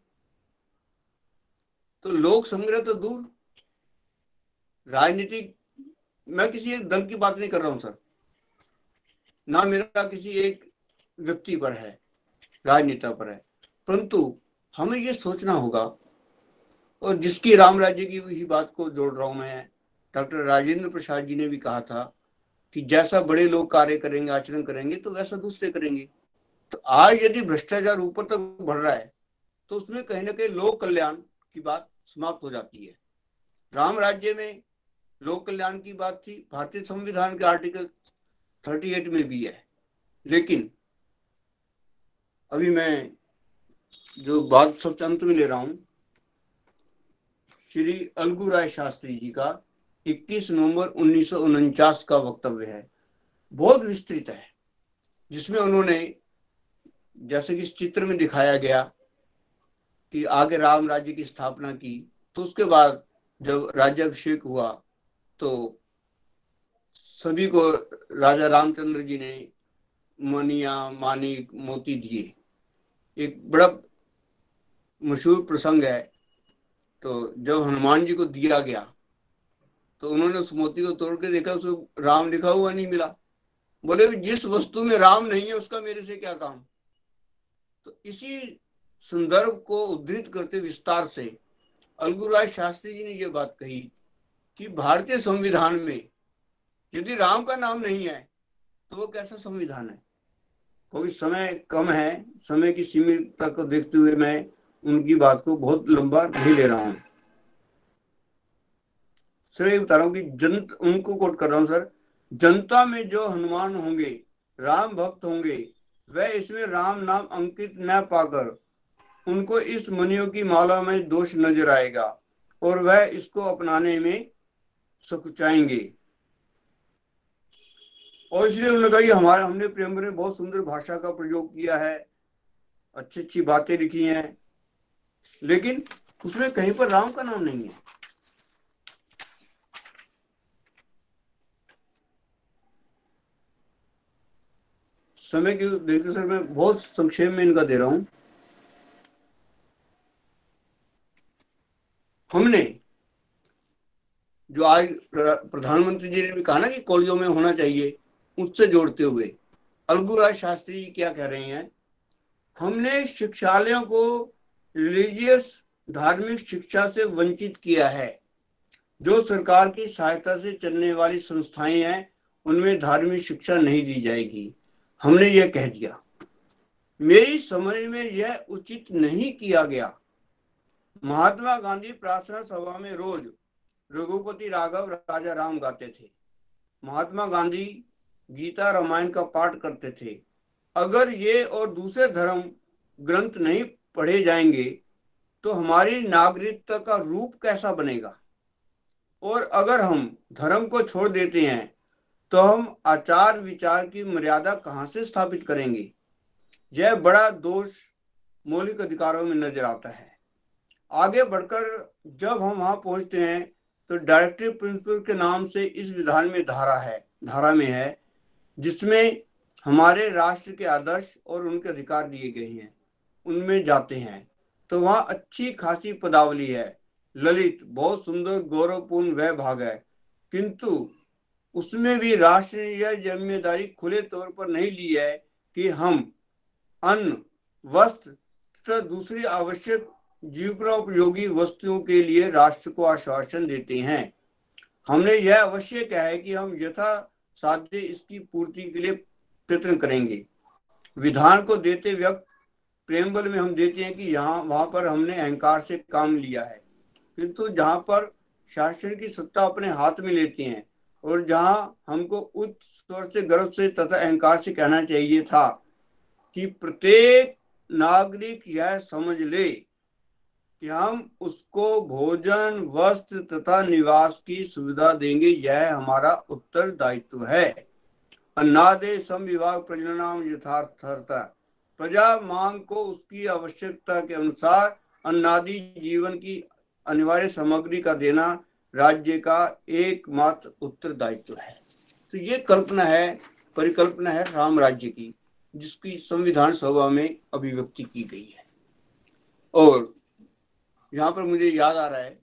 तो लोक संग्रह तो दूर, राजनीतिक, मैं किसी एक दल की बात नहीं कर रहा हूं सर, ना मेरा किसी एक व्यक्ति पर है, राजनेता पर है, परंतु हमें ये सोचना होगा। और जिसकी राम राज्य की ही बात को जोड़ रहा हूं मैं, डॉक्टर राजेंद्र प्रसाद जी ने भी कहा था कि जैसा बड़े लोग कार्य करेंगे, आचरण करेंगे, तो वैसा दूसरे करेंगे। तो आज यदि भ्रष्टाचार ऊपर तक बढ़ रहा है, तो उसमें कहीं ना कहीं लोक कल्याण की बात समाप्त हो जाती है। राम राज्य में लोक कल्याण की बात थी, भारतीय संविधान के आर्टिकल अड़तीस में भी है, लेकिन अभी मैं जो बात सबसे अंत में ले रहा हूं, श्री अलगू राय शास्त्री जी का इक्कीस नवंबर उन्नीस सौ उनचास का वक्तव्य है, बहुत विस्तृत है, जिसमें उन्होंने, जैसे कि इस चित्र में दिखाया गया, कि आगे राम राज्य की स्थापना की, तो उसके बाद जब राज्याभिषेक हुआ तो सभी को राजा रामचंद्र जी ने मनिया, मानिक, मोती दिए। एक बड़ा मशहूर प्रसंग है। तो जब हनुमान जी को दिया गया तो उन्होंने उस मोती को तोड़ के देखा, उसमें राम लिखा हुआ नहीं मिला। बोले जिस वस्तु में राम नहीं है उसका मेरे से क्या काम। तो इसी संदर्भ को उद्धृत करते विस्तार से अलगू राय शास्त्री जी ने यह बात कही कि भारतीय संविधान में यदि राम का नाम नहीं है तो वो कैसा संविधान है। क्योंकि समय कम है, समय की सीमितता को देखते हुए मैं उनकी बात को बहुत लंबा नहीं ले रहा हूं। सर ये बता रहा हूं कि जन उनको कोट कर रहा हूं सर, जनता में जो हनुमान होंगे, राम भक्त होंगे, वह इसमें राम नाम अंकित न पाकर उनको इस मनियों की माला में दोष नजर आएगा और वह इसको अपनाने में सकुचाएंगे। और इसलिए उन्होंने कहा कि हमारे हमने प्रेमचंद ने बहुत सुंदर भाषा का प्रयोग किया है, अच्छी अच्छी बातें लिखी हैं, लेकिन उसमें कहीं पर राम का नाम नहीं है। समय की देखते सर मैं बहुत संक्षेप में इनका दे रहा हूं। हमने जो आज प्रधानमंत्री जी ने भी कहा ना कि कॉलेजों में होना चाहिए, उससे जोड़ते हुए अलगूराज शास्त्री जी क्या कह रहे हैं, हमने शिक्षालयों को रिलीजियस धार्मिक शिक्षा से वंचित किया है। जो सरकार की सहायता से चलने वाली संस्थाएं हैं उनमें धार्मिक शिक्षा नहीं दी जाएगी, हमने यह कह दिया। मेरी समझ में यह उचित नहीं किया गया। महात्मा गांधी प्रार्थना सभा में रोज रघुपति राघव राजा राम गाते थे। महात्मा गांधी गीता रामायण का पाठ करते थे। अगर ये और दूसरे धर्म ग्रंथ नहीं पढ़े जाएंगे तो हमारी नागरिकता का रूप कैसा बनेगा? और अगर हम धर्म को छोड़ देते हैं तो हम आचार विचार की मर्यादा कहां से स्थापित करेंगे? यह बड़ा दोष मौलिक अधिकारों में नजर आता है। आगे बढ़कर जब हम वहां पहुंचते हैं तो डायरेक्टिव प्रिंसिपल के नाम से इस विधान में धारा है धारा में है जिसमें हमारे राष्ट्र के आदर्श और उनके अधिकार दिए गए हैं। उनमें जाते हैं तो वहां अच्छी खासी पदावली है, ललित, बहुत सुंदर, गौरवपूर्ण वह भाग है, किंतु उसमें भी राष्ट्र ने यह जिम्मेदारी खुले तौर पर नहीं ली है कि हम अन्न, वस्त्र तथा दूसरी आवश्यक जीवनोपयोगी वस्तुओं के लिए राष्ट्र को आश्वासन देते हैं। हमने यह अवश्य कहा है कि हम यथा साध्य इसकी पूर्ति के लिए प्रयत्न करेंगे। विधान को देते वक्त प्रेमबल में हम देते हैं कि यहाँ वहां पर हमने अहंकार से काम लिया है, किंतु जहां पर शासन की सत्ता अपने हाथ में लेते हैं और जहां हमको उच्च स्वर से, गर्व से तथा अहंकार से कहना चाहिए था कि प्रत्येक नागरिक यह समझ ले कि हम उसको भोजन, वस्त्र तथा निवास की सुविधा देंगे, यह हमारा उत्तरदायित्व है। अन्नादे सम विभाग प्रजननाम यथार्थता, प्रजा मांग को उसकी आवश्यकता के अनुसार अन्नादि जीवन की अनिवार्य सामग्री का देना राज्य का एकमात्र उत्तरदायित्व है। तो ये कल्पना है, परिकल्पना है राम राज्य की, जिसकी संविधान सभा में अभिव्यक्ति की गई है। और यहाँ पर मुझे याद आ रहा है,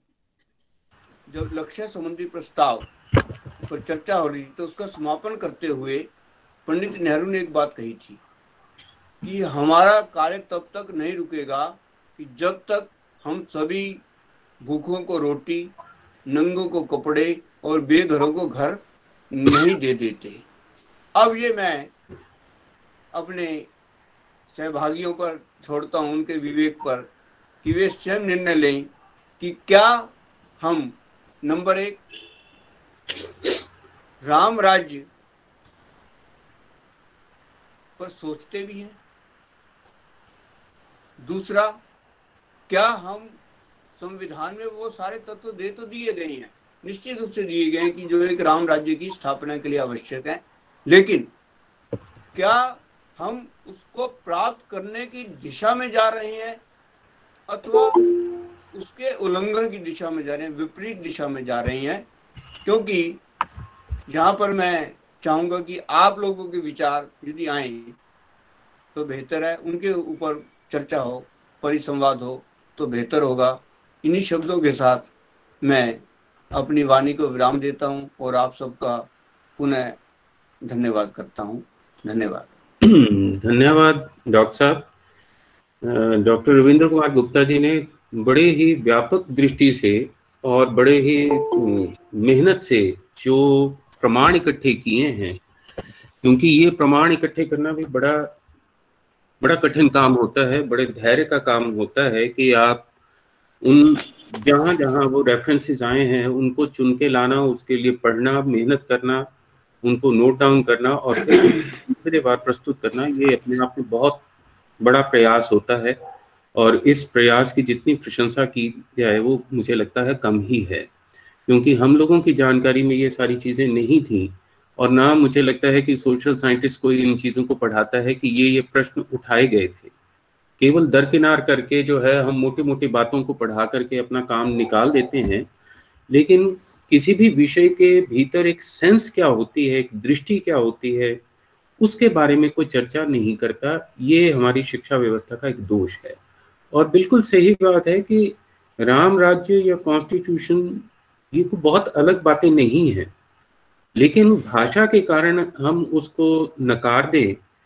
जब लक्ष्य संबंधी प्रस्ताव पर चर्चा हो रही थी तो उसका समापन करते हुए पंडित नेहरू ने एक बात कही थी कि हमारा कार्य तब तक नहीं रुकेगा कि जब तक हम सभी भूखों को रोटी, नंगों को कपड़े और बेघरों को घर नहीं दे देते। अब ये मैं अपने सहभागियों पर छोड़ता हूं, उनके विवेक पर, कि वे स्वयं निर्णय लें कि क्या हम नंबर एक राम राज्य पर सोचते भी हैं, दूसरा क्या हम संविधान में वो सारे तत्व दे तो दिए गए हैं, निश्चित रूप से दिए गए हैं कि जो एक राम राज्य की स्थापना के लिए आवश्यक है, लेकिन क्या हम उसको प्राप्त करने की दिशा में जा रहे हैं अथवा उसके उल्लंघन की दिशा में जा रहे हैं, विपरीत दिशा में जा रहे हैं? क्योंकि यहाँ पर मैं चाहूंगा कि आप लोगों के विचार यदि आए तो बेहतर है, उनके ऊपर चर्चा हो, परिसंवाद हो तो बेहतर होगा। इन्हीं शब्दों के साथ मैं अपनी वाणी को विराम देता हूं और आप सबका पुनः धन्यवाद करता हूं। धन्यवाद। धन्यवाद डॉक्टर साहब। डॉक्टर रविंद्र कुमार गुप्ता जी ने बड़े ही व्यापक दृष्टि से और बड़े ही मेहनत से जो प्रमाण इकट्ठे किए हैं, क्योंकि ये प्रमाण इकट्ठे करना भी बड़ा बड़ा कठिन काम होता है, बड़े धैर्य का काम होता है कि आप उन जहाँ जहाँ वो रेफरेंसेस आए हैं उनको चुन के लाना, उसके लिए पढ़ना, मेहनत करना, उनको नोट डाउन करना और दूसरे बार प्रस्तुत करना, ये अपने आप में बहुत बड़ा प्रयास होता है। और इस प्रयास की जितनी प्रशंसा की जाए वो मुझे लगता है कम ही है, क्योंकि हम लोगों की जानकारी में ये सारी चीज़ें नहीं थी और ना मुझे लगता है कि सोशल साइंटिस्ट कोई इन चीज़ों को पढ़ाता है कि ये ये प्रश्न उठाए गए थे। केवल दरकिनार करके जो है हम मोटी मोटी बातों को पढ़ा करके अपना काम निकाल देते हैं, लेकिन किसी भी विषय के भीतर एक सेंस क्या होती है, एक दृष्टि क्या होती है, उसके बारे में कोई चर्चा नहीं करता। ये हमारी शिक्षा व्यवस्था का एक दोष है। और बिल्कुल सही बात है कि राम राज्य या कॉन्स्टिट्यूशन ये को बहुत अलग बातें नहीं हैं, लेकिन भाषा के कारण हम उसको नकार दें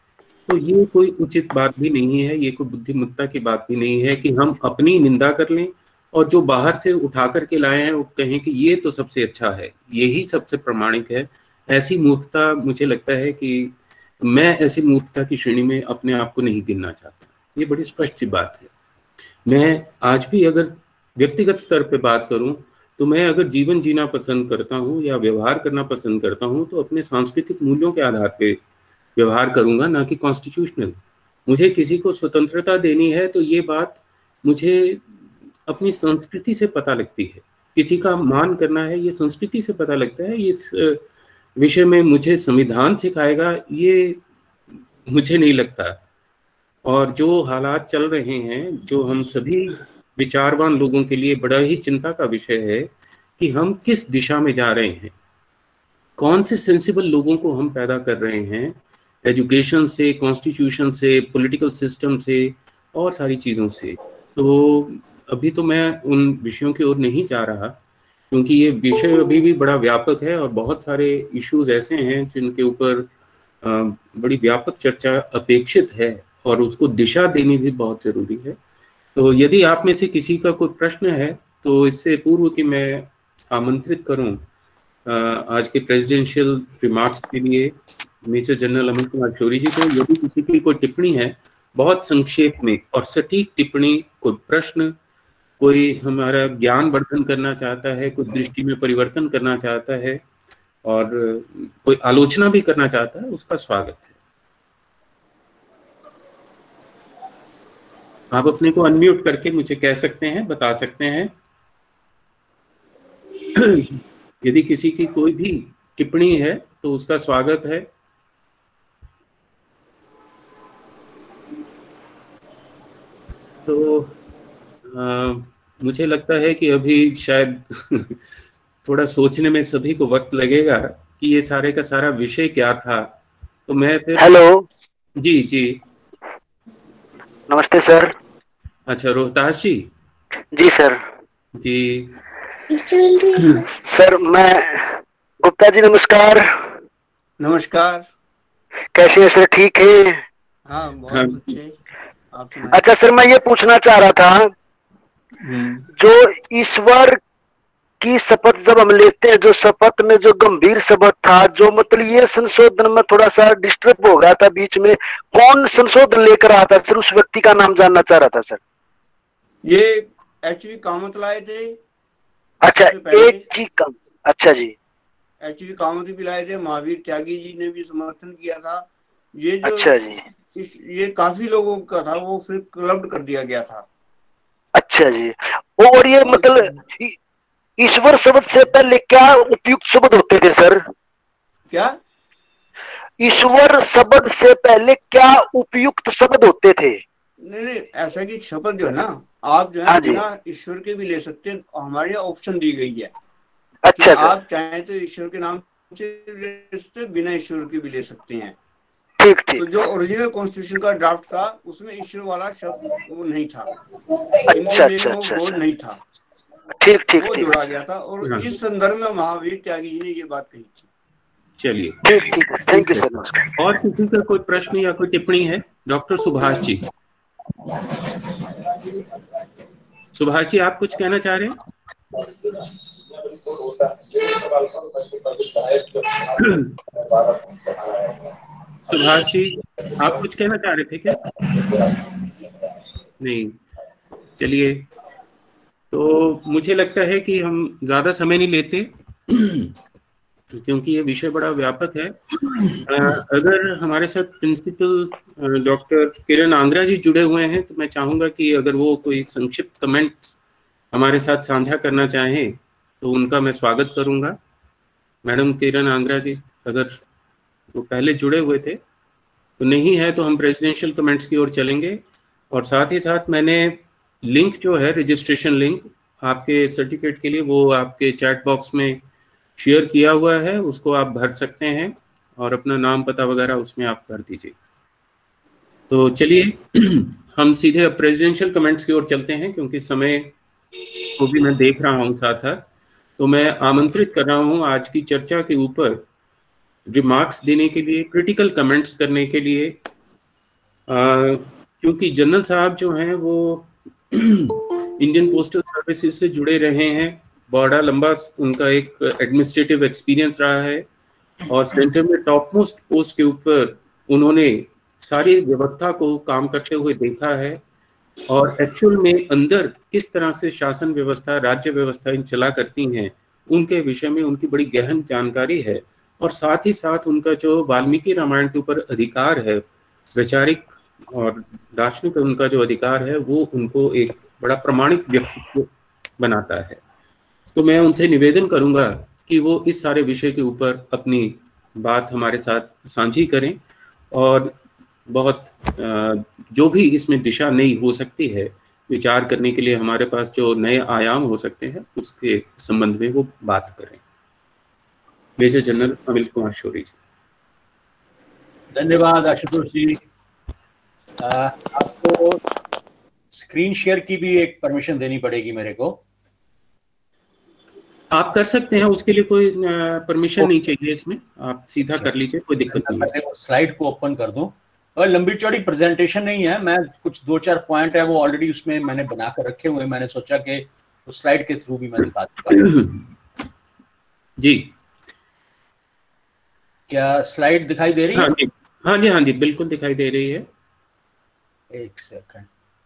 तो ये कोई उचित बात भी नहीं है, ये कोई बुद्धिमत्ता की बात भी नहीं है कि हम अपनी निंदा कर लें और जो बाहर से उठा करके लाए हैं वो कहें कि ये तो सबसे अच्छा है, यही सबसे प्रमाणिक है। ऐसी मूर्खता, मुझे लगता है कि मैं ऐसी मूर्खता की श्रेणी में अपने आप को नहीं गिनना चाहता। ये बड़ी स्पष्ट सी बात है। मैं आज भी अगर व्यक्तिगत स्तर पे बात करूं तो मैं अगर जीवन जीना पसंद करता हूं या व्यवहार करना पसंद करता हूं तो अपने सांस्कृतिक मूल्यों के आधार पे व्यवहार करूंगा, ना कि कॉन्स्टिट्यूशनल। मुझे किसी को स्वतंत्रता देनी है तो ये बात मुझे अपनी संस्कृति से पता लगती है। किसी का मान करना है, ये संस्कृति से पता लगता है। इस विषय में मुझे संविधान सिखाएगा, ये मुझे नहीं लगता। और जो हालात चल रहे हैं, जो हम सभी विचारवान लोगों के लिए बड़ा ही चिंता का विषय है कि हम किस दिशा में जा रहे हैं, कौन से सेंसिबल लोगों को हम पैदा कर रहे हैं, एजुकेशन से, कॉन्स्टिट्यूशन से, पॉलिटिकल सिस्टम से और सारी चीज़ों से। तो अभी तो मैं उन विषयों की ओर नहीं जा रहा, क्योंकि ये विषय अभी भी बड़ा व्यापक है और बहुत सारे इश्यूज ऐसे हैं जिनके ऊपर बड़ी व्यापक चर्चा अपेक्षित है और उसको दिशा देनी भी बहुत ज़रूरी है। तो यदि आप में से किसी का कोई प्रश्न है तो इससे पूर्व कि मैं आमंत्रित करूं आज के प्रेसिडेंशियल रिमार्क्स के लिए मेजर जनरल अमन कुमार शौरी जी को, यदि किसी की कोई टिप्पणी है बहुत संक्षेप में और सटीक टिप्पणी, कोई प्रश्न, कोई हमारा ज्ञान वर्धन करना चाहता है, कोई दृष्टि में परिवर्तन करना चाहता है और कोई आलोचना भी करना चाहता है, उसका स्वागत है। आप अपने को अनम्यूट करके मुझे कह सकते हैं, बता सकते हैं। यदि किसी की कोई भी टिप्पणी है तो उसका स्वागत है। तो आ, मुझे लगता है कि अभी शायद थोड़ा सोचने में सभी को वक्त लगेगा कि ये सारे का सारा विषय क्या था। तो मैं फिर हेलो जी जी नमस्ते सर। अच्छा, रोहतास जी। जी सर। जी सर मैं गुप्ता जी, नमस्कार। नमस्कार। कैसे हैं सर? ठीक है? हाँ बहुत अच्छे। आप अच्छा सर, मैं ये पूछना चाह रहा था, जो ईश्वर की शपथ जब हम लेते हैं, जो शपथ में जो गंभीर शपथ था, जो मतलब ये संशोधन में थोड़ा सा डिस्टर्ब हो गया था बीच में, कौन संशोधन लेकर आया था सर? उस व्यक्ति का नाम जानना चाह रहा था सर। ये एच वी कामत लाए थे। अच्छा, एच वी काम अच्छा जी, एच वी कामत भी लाए थे, महावीर त्यागी जी ने भी समर्थन किया था। ये जो अच्छा जी, इस, ये काफी लोगों का था, वो फिर क्लब्ड कर दिया गया था। अच्छा जी। और ये मतलब ईश्वर शब्द से पहले क्या उपयुक्त शब्द होते थे सर? क्या ईश्वर शब्द से पहले क्या उपयुक्त शब्द होते थे? नहीं नहीं, ऐसा कि शपथ जो है ना, आप जो है बिना ईश्वर के भी ले सकते हैं। हमारे यहाँ ऑप्शन दी गई है। अच्छा सर। आप चाहें तो ईश्वर के नाम से ले सकते हैं, बिना ईश्वर के भी ले सकते हैं। ठीक ठीक। तो जो ओरिजिनल कॉन्स्टिट्यूशन का ड्राफ्ट था उसमें ईश्वर वाला शब्द वो नहीं था। अच्छा अच्छा अच्छा गॉड नहीं था। ठीक ठीक, वो जोड़ा गया था और इस संदर्भ में महावीर त्यागी जी ने ये बात कही थी। चलिए ठीक ठीक, थैंक यू सर, नमस्कार। और किसी का कोई प्रश्न या कोई टिप्पणी है? डॉक्टर सुभाष जी। सुभाष जी, आप कुछ कहना चाह रहे हैं? सुभाष जी, आप कुछ कहना चाह रहे थे क्या? नहीं। चलिए, तो मुझे लगता है कि हम ज्यादा समय नहीं लेते क्योंकि ये विषय बड़ा व्यापक है। अगर हमारे साथ प्रिंसिपल डॉक्टर किरण आंगरा जी जुड़े हुए हैं तो मैं चाहूंगा कि अगर वो कोई संक्षिप्त कमेंट्स हमारे साथ साझा करना चाहें तो उनका मैं स्वागत करूंगा। मैडम किरण आंगरा जी, अगर वो पहले जुड़े हुए थे, तो नहीं है तो हम प्रेसिडेंशियल कमेंट्स की ओर चलेंगे। और साथ ही साथ मैंने लिंक जो है, रजिस्ट्रेशन लिंक आपके सर्टिफिकेट के लिए, वो आपके चैट बॉक्स में शेयर किया हुआ है, उसको आप भर सकते हैं और अपना नाम पता वगैरह उसमें आप भर दीजिए। तो चलिए हम सीधे अब प्रेसिडेंशियल कमेंट्स की ओर चलते हैं, क्योंकि समय को भी मैं देख रहा हूँ साथ साथ। तो मैं आमंत्रित कर रहा हूँ आज की चर्चा के ऊपर रिमार्क्स देने के लिए, क्रिटिकल कमेंट्स करने के लिए क्योंकि जनरल साहब जो हैं वो इंडियन पोस्टल सर्विसेज से जुड़े रहे हैं, बड़ा लंबा उनका एक एडमिनिस्ट्रेटिव एक्सपीरियंस रहा है और सेंटर में टॉप मोस्ट पोस्ट के ऊपर उन्होंने सारी व्यवस्था को काम करते हुए देखा है और एक्चुअल में अंदर किस तरह से शासन व्यवस्था, राज्य व्यवस्थाएं चला करती हैं, उनके विषय में उनकी बड़ी गहन जानकारी है। और साथ ही साथ उनका जो वाल्मीकि रामायण के ऊपर अधिकार है, वैचारिक और दार्शनिक उनका जो अधिकार है, वो उनको एक बड़ा प्रमाणिक व्यक्तित्व बनाता है। तो मैं उनसे निवेदन करूंगा कि वो इस सारे विषय के ऊपर अपनी बात हमारे साथ साझी करें और बहुत जो भी इसमें दिशा नई हो सकती है, विचार करने के लिए हमारे पास जो नए आयाम हो सकते हैं, उसके संबंध में वो बात करें। Major general Anil Kumar Shauri ji. धन्यवाद आशुतोष जी। आपको स्क्रीन शेयर की भी एक परमिशन देनी पड़ेगी मेरे को। आप कर सकते हैं, उसके लिए कोई परमिशन नहीं चाहिए इसमें, आप सीधा कर लीजिए, कोई दिक्कत नहीं है। स्लाइड को ओपन कर दूं और लंबी चौड़ी प्रेजेंटेशन नहीं है, मैं कुछ दो चार पॉइंट है वो ऑलरेडी उसमें मैंने बना कर रखे हुए, मैंने सोचा कि उस स्लाइड के थ्रू भी मैं दिखा दूंगा। जी, क्या स्लाइड दिखाई दे रही है? हाँ जी, हाँ जी, हाँ जी, बिल्कुल दिखाई दे रही है। एक सेकंड,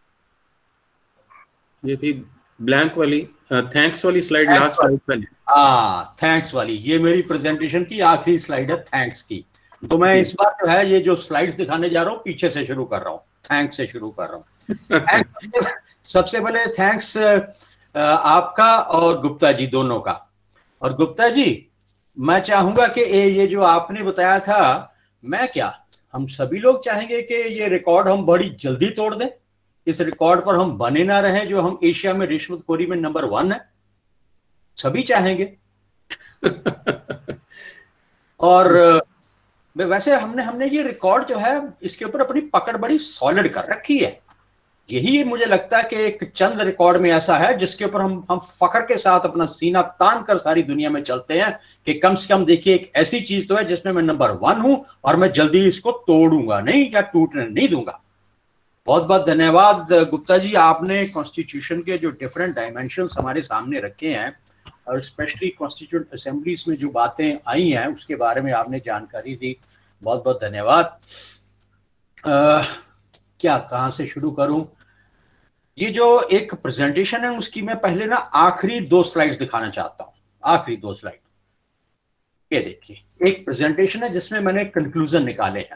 ये भी ब्लैंक वाली थैंक्स वाली स्लाइड लास्ट स्लाइड वाली। हाँ, थैंक्स वाली, ये मेरी प्रेजेंटेशन की आखिरी स्लाइड है थैंक्स की। तो मैं इस बार जो है ये जो स्लाइड्स दिखाने जा रहा हूँ पीछे से शुरू कर रहा हूँ, थैंक्स से शुरू कर रहा हूँ। सबसे पहले थैंक्स आपका और गुप्ता जी दोनों का। और गुप्ता जी, मैं चाहूंगा कि ये जो आपने बताया था, मैं क्या हम सभी लोग चाहेंगे कि ये रिकॉर्ड हम बड़ी जल्दी तोड़ दें, इस रिकॉर्ड पर हम बने ना रहें जो हम एशिया में रिश्वतखोरी में नंबर वन है, सभी चाहेंगे। और वैसे हमने हमने ये रिकॉर्ड जो है इसके ऊपर अपनी पकड़ बड़ी सॉलिड कर रखी है। यही मुझे लगता है कि एक चंद रिकॉर्ड में ऐसा है जिसके ऊपर हम हम फख्र के साथ अपना सीना तान कर सारी दुनिया में चलते हैं कि कम से कम देखिए एक ऐसी चीज तो है जिसमें मैं नंबर वन हूं और मैं जल्दी इसको तोड़ूंगा नहीं या टूटने नहीं दूंगा। बहुत बहुत धन्यवाद गुप्ता जी, आपने कॉन्स्टिट्यूशन के जो डिफरेंट डायमेंशंस हमारे सामने रखे हैं और स्पेशली कॉन्स्टिट्यूंट असेंबलीज में जो बातें आई हैं उसके बारे में आपने जानकारी दी, बहुत बहुत धन्यवाद। क्या कहाँ से शुरू करूं? ये जो एक प्रेजेंटेशन है उसकी मैं पहले ना आखिरी दो स्लाइड्स दिखाना चाहता हूं, आखिरी दो स्लाइड। ये देखिए, एक प्रेजेंटेशन है जिसमें मैंने कंक्लूजन निकाले हैं।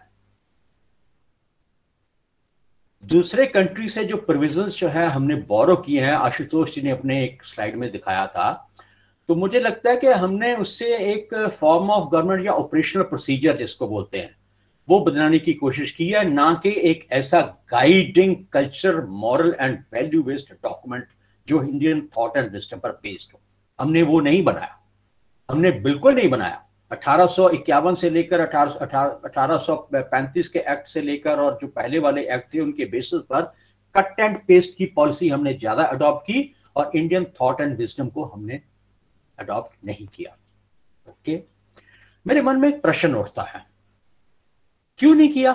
दूसरे कंट्री से जो प्रोविजंस जो है हमने बोरो किए हैं, आशुतोष जी ने अपने एक स्लाइड में दिखाया था, तो मुझे लगता है कि हमने उससे एक फॉर्म ऑफ गवर्नमेंट या ऑपरेशनल प्रोसीजर जिसको बोलते हैं वो बनाने की कोशिश की है, ना कि एक ऐसा guiding culture, moral and value based document जो इंडियन थॉट एंड विजडम पर बेस्ड हो। हमने वो नहीं बनाया, हमने बिल्कुल नहीं बनाया। अठारह सौ इक्यावन से लेकर अठारह सौ पैंतीस के एक्ट से लेकर और जो पहले वाले एक्ट थे उनके बेसिस पर कट एंड पेस्ट की पॉलिसी हमने ज्यादा अडॉप्ट की और इंडियन थॉट एंड विजडम को हमने अडॉप्ट नहीं किया। ओके, मेरे मन में एक प्रश्न उठता है, क्यों नहीं किया?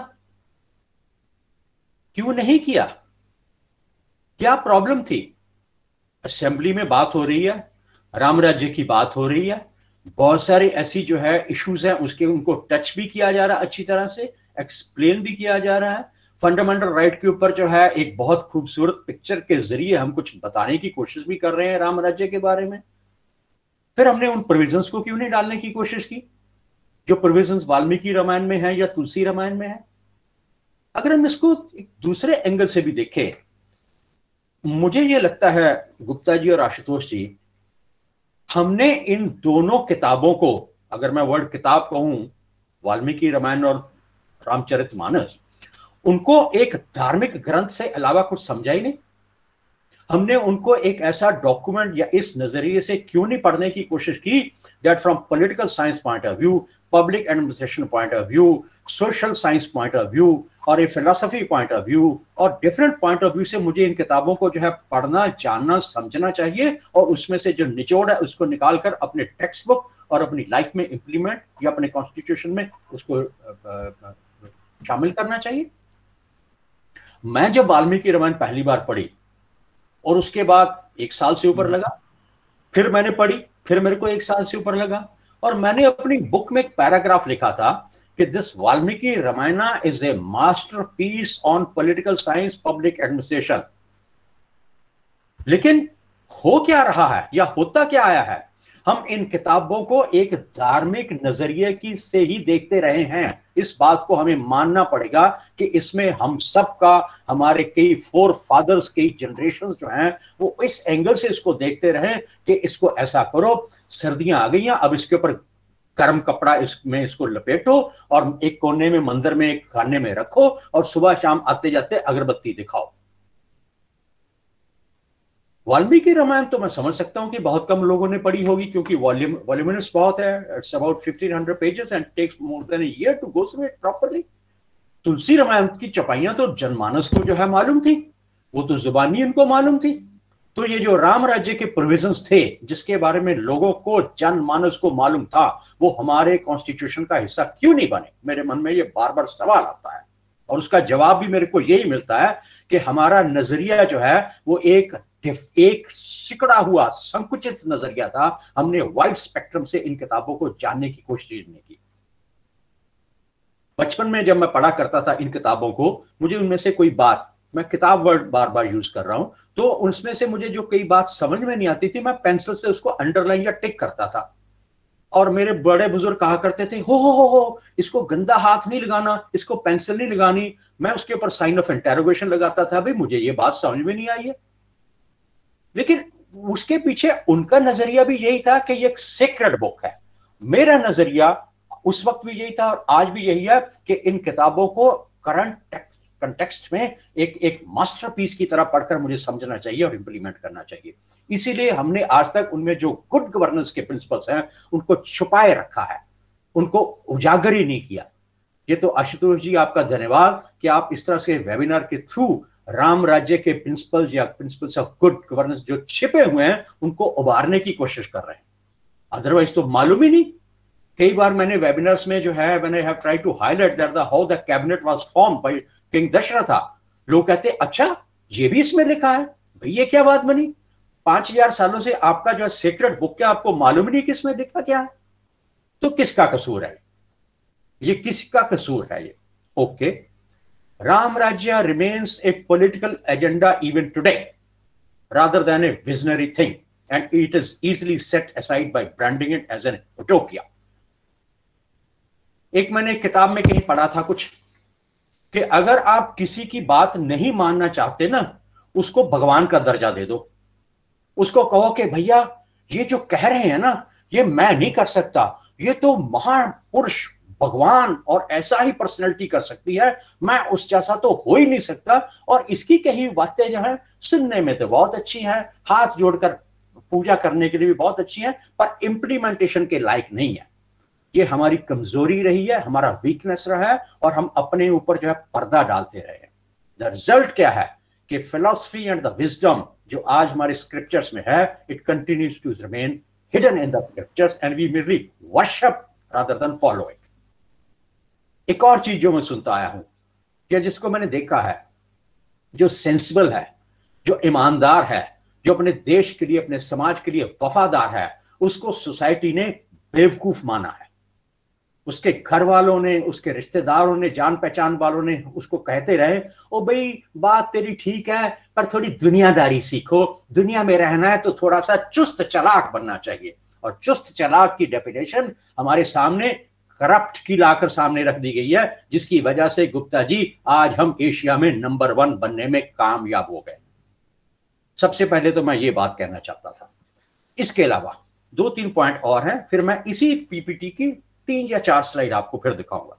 क्यों नहीं किया? क्या प्रॉब्लम थी? असेंबली में बात हो रही है, राम राज्य की बात हो रही है, बहुत सारे ऐसी जो है इश्यूज हैं उसके उनको टच भी किया जा रहा है, अच्छी तरह से एक्सप्लेन भी किया जा रहा है। फंडामेंटल राइट के ऊपर जो है एक बहुत खूबसूरत पिक्चर के जरिए हम कुछ बताने की कोशिश भी कर रहे हैं राम राज्य के बारे में। फिर हमने उन प्रोविजंस को क्यों नहीं डालने की कोशिश की जो प्रोविजंस वाल्मीकि रामायण में है या तुलसी रामायण में है? अगर हम इसको एक दूसरे एंगल से भी देखें, मुझे ये लगता है गुप्ता जी और आशुतोष जी, हमने इन दोनों किताबों को, अगर मैं वर्ड किताब कहूं, वाल्मीकि रामायण और रामचरितमानस, उनको एक धार्मिक ग्रंथ से अलावा कुछ समझा ही नहीं। हमने उनको एक ऐसा डॉक्यूमेंट या इस नजरिए से क्यों नहीं पढ़ने की कोशिश की that from political science point of view, public administration point of view, social science point of view और a philosophy point of view और डिफरेंट पॉइंट ऑफ व्यू से मुझे इन किताबों को जो है पढ़ना, जानना, समझना चाहिए और उसमें से जो निचोड़ है उसको निकालकर अपने टेक्स्ट बुक और अपनी लाइफ में इंप्लीमेंट या अपने कॉन्स्टिट्यूशन में उसको शामिल करना चाहिए। मैं जब वाल्मीकि रामायण पहली बार पढ़ी और उसके बाद एक साल से ऊपर लगा, फिर मैंने पढ़ी, फिर मेरे को एक साल से ऊपर लगा, और मैंने अपनी बुक में एक पैराग्राफ लिखा था कि this Valmiki Ramayana is a masterpiece on political science public administration. लेकिन हो क्या रहा है या होता क्या आया है, हम इन किताबों को एक धार्मिक नजरिए की से ही देखते रहे हैं। इस बात को हमें मानना पड़ेगा कि इसमें हम सब का, हमारे कई फोर फादर्स, कई जनरेशन जो हैं वो इस एंगल से इसको देखते रहे कि इसको ऐसा करो, सर्दियां आ गई हैं, अब इसके ऊपर गर्म कपड़ा इसमें इसको लपेटो और एक कोने में मंदिर में एक खाने में रखो और सुबह शाम आते जाते अगरबत्ती दिखाओ। वाल्मीकि रामायण तो मैं समझ सकता हूं कि बहुत कम लोगों ने पढ़ी होगी, क्योंकि वॉल्यूम वॉल्यूमिनस बहुत है, it's about fifteen hundred pages and takes more than a year to go through it properly. Tulsi Ramayana की चपाइयां तो जनमानस को जो है मालूम थी, वो तो जुबानी उनको मालूम थी। तो ये जो राम राज्य के प्रोविजंस थे जिसके बारे में लोगों को, जनमानस को मालूम था, वो हमारे कॉन्स्टिट्यूशन का हिस्सा क्यों नहीं बने? मेरे मन में ये बार बार सवाल आता है और उसका जवाब भी मेरे को यही मिलता है कि हमारा नजरिया जो है वो एक एक सिकड़ा हुआ संकुचित नजरिया था। हमने वाइड स्पेक्ट्रम से इन किताबों को जानने की कोशिश नहीं की। बचपन में जब मैं पढ़ा करता था इन किताबों को, मुझे उनमें से कोई बात, मैं किताब वर्ड बार बार यूज कर रहा हूं, तो उसमें से मुझे जो कई बात समझ में नहीं आती थी, मैं पेंसिल से उसको अंडरलाइन या टिक करता था। और मेरे बड़े बुजुर्ग कहा करते थे, हो हो हो हो इसको गंदा हाथ नहीं लगाना, इसको पेंसिल नहीं लगानी। मैं उसके ऊपर साइन ऑफ इंटरोगेशन लगाता था, भाई मुझे ये बात समझ में नहीं आई है। लेकिन उसके पीछे उनका नजरिया भी यही था कि ये एक सीक्रेट बुक है। मेरा नजरिया उस वक्त भी यही था और आज भी यही है कि इन किताबों को करंट कंटेक्स्ट में एक एक मास्टरपीस की तरह पढ़कर मुझे समझना चाहिए और इंप्लीमेंट करना चाहिए। इसीलिए हमने आज तक उनमें जो गुड गवर्नेंस के प्रिंसिपल्स हैं उनको छुपाए रखा है, उनको उजागर ही नहीं किया। ये तो आशुतोष जी आपका धन्यवाद कि आप इस तरह से वेबिनार के थ्रू राम राज्य के प्रिंसिपल्स या प्रिंसिपल्स ऑफ गुड गवर्नेंस जो छिपे हुए हैं उनको उभारने की कोशिश कर रहे हैं। अदरवाइज तो मालूम ही नहीं। कई बार मैंने वेबिनार्स में जो है मैंने have try to highlight that the how the cabinet was formed by king Dashrath. लोग कहते अच्छा ये भी इसमें लिखा है, भाई ये क्या बात बनी? पांच हजार सालों से आपका जो सीक्रेट बुक क्या आपको मालूम नहीं कि इसमें लिखा क्या है? तो किसका कसूर है ये? किसका कसूर है ये? Okay, Ram Rajya remains a political agenda even today rather than a visionary thing, and it is easily set aside by branding it as an utopia. एक मैंने किताब में कहीं पढ़ा था कुछ कि अगर आप किसी की बात नहीं मानना चाहते ना, उसको भगवान का दर्जा दे दो। उसको कहो कि भैया ये जो कह रहे हैं ना ये मैं नहीं कर सकता, ये तो महान पुरुष भगवान और ऐसा ही पर्सनैलिटी कर सकती है, मैं उस जैसा तो हो ही नहीं सकता। और इसकी कही बातें जो है सुनने में तो बहुत अच्छी हैं, हाथ जोड़कर पूजा करने के लिए भी बहुत अच्छी हैं, पर इम्प्लीमेंटेशन के लायक नहीं है। ये हमारी कमजोरी रही है, हमारा वीकनेस रहा है और हम अपने ऊपर जो है पर्दा डालते रहे हैं। द रिजल्ट क्या है कि फिलॉसफी एंड द विजडम जो आज हमारे स्क्रिप्चर्स में है, it continues to remain hidden in the scriptures and we merely worship rather than follow it. एक और चीज जो मैं सुनता आया हूं या जिसको मैंने देखा है, जो सेंसिबल है, जो ईमानदार है, जो अपने देश के लिए, अपने समाज के लिए वफादार है, उसको सोसाइटी ने बेवकूफ माना है। उसके घर वालों ने, उसके रिश्तेदारों ने, जान पहचान वालों ने उसको कहते रहे, ओ भाई बात तेरी ठीक है पर थोड़ी दुनियादारी सीखो, दुनिया में रहना है तो थोड़ा सा चुस्त चालाक बनना चाहिए। और चुस्त चालाक की डेफिनेशन हमारे सामने करप्ट की लाकर सामने रख दी गई है, जिसकी वजह से गुप्ता जी आज हम एशिया में नंबर वन बनने में कामयाब हो गए। सबसे पहले तो मैं ये बात कहना चाहता था। इसके अलावा दो तीन पॉइंट और हैं, फिर मैं इसी पीपीटी की तीन या चार स्लाइड आपको फिर दिखाऊंगा।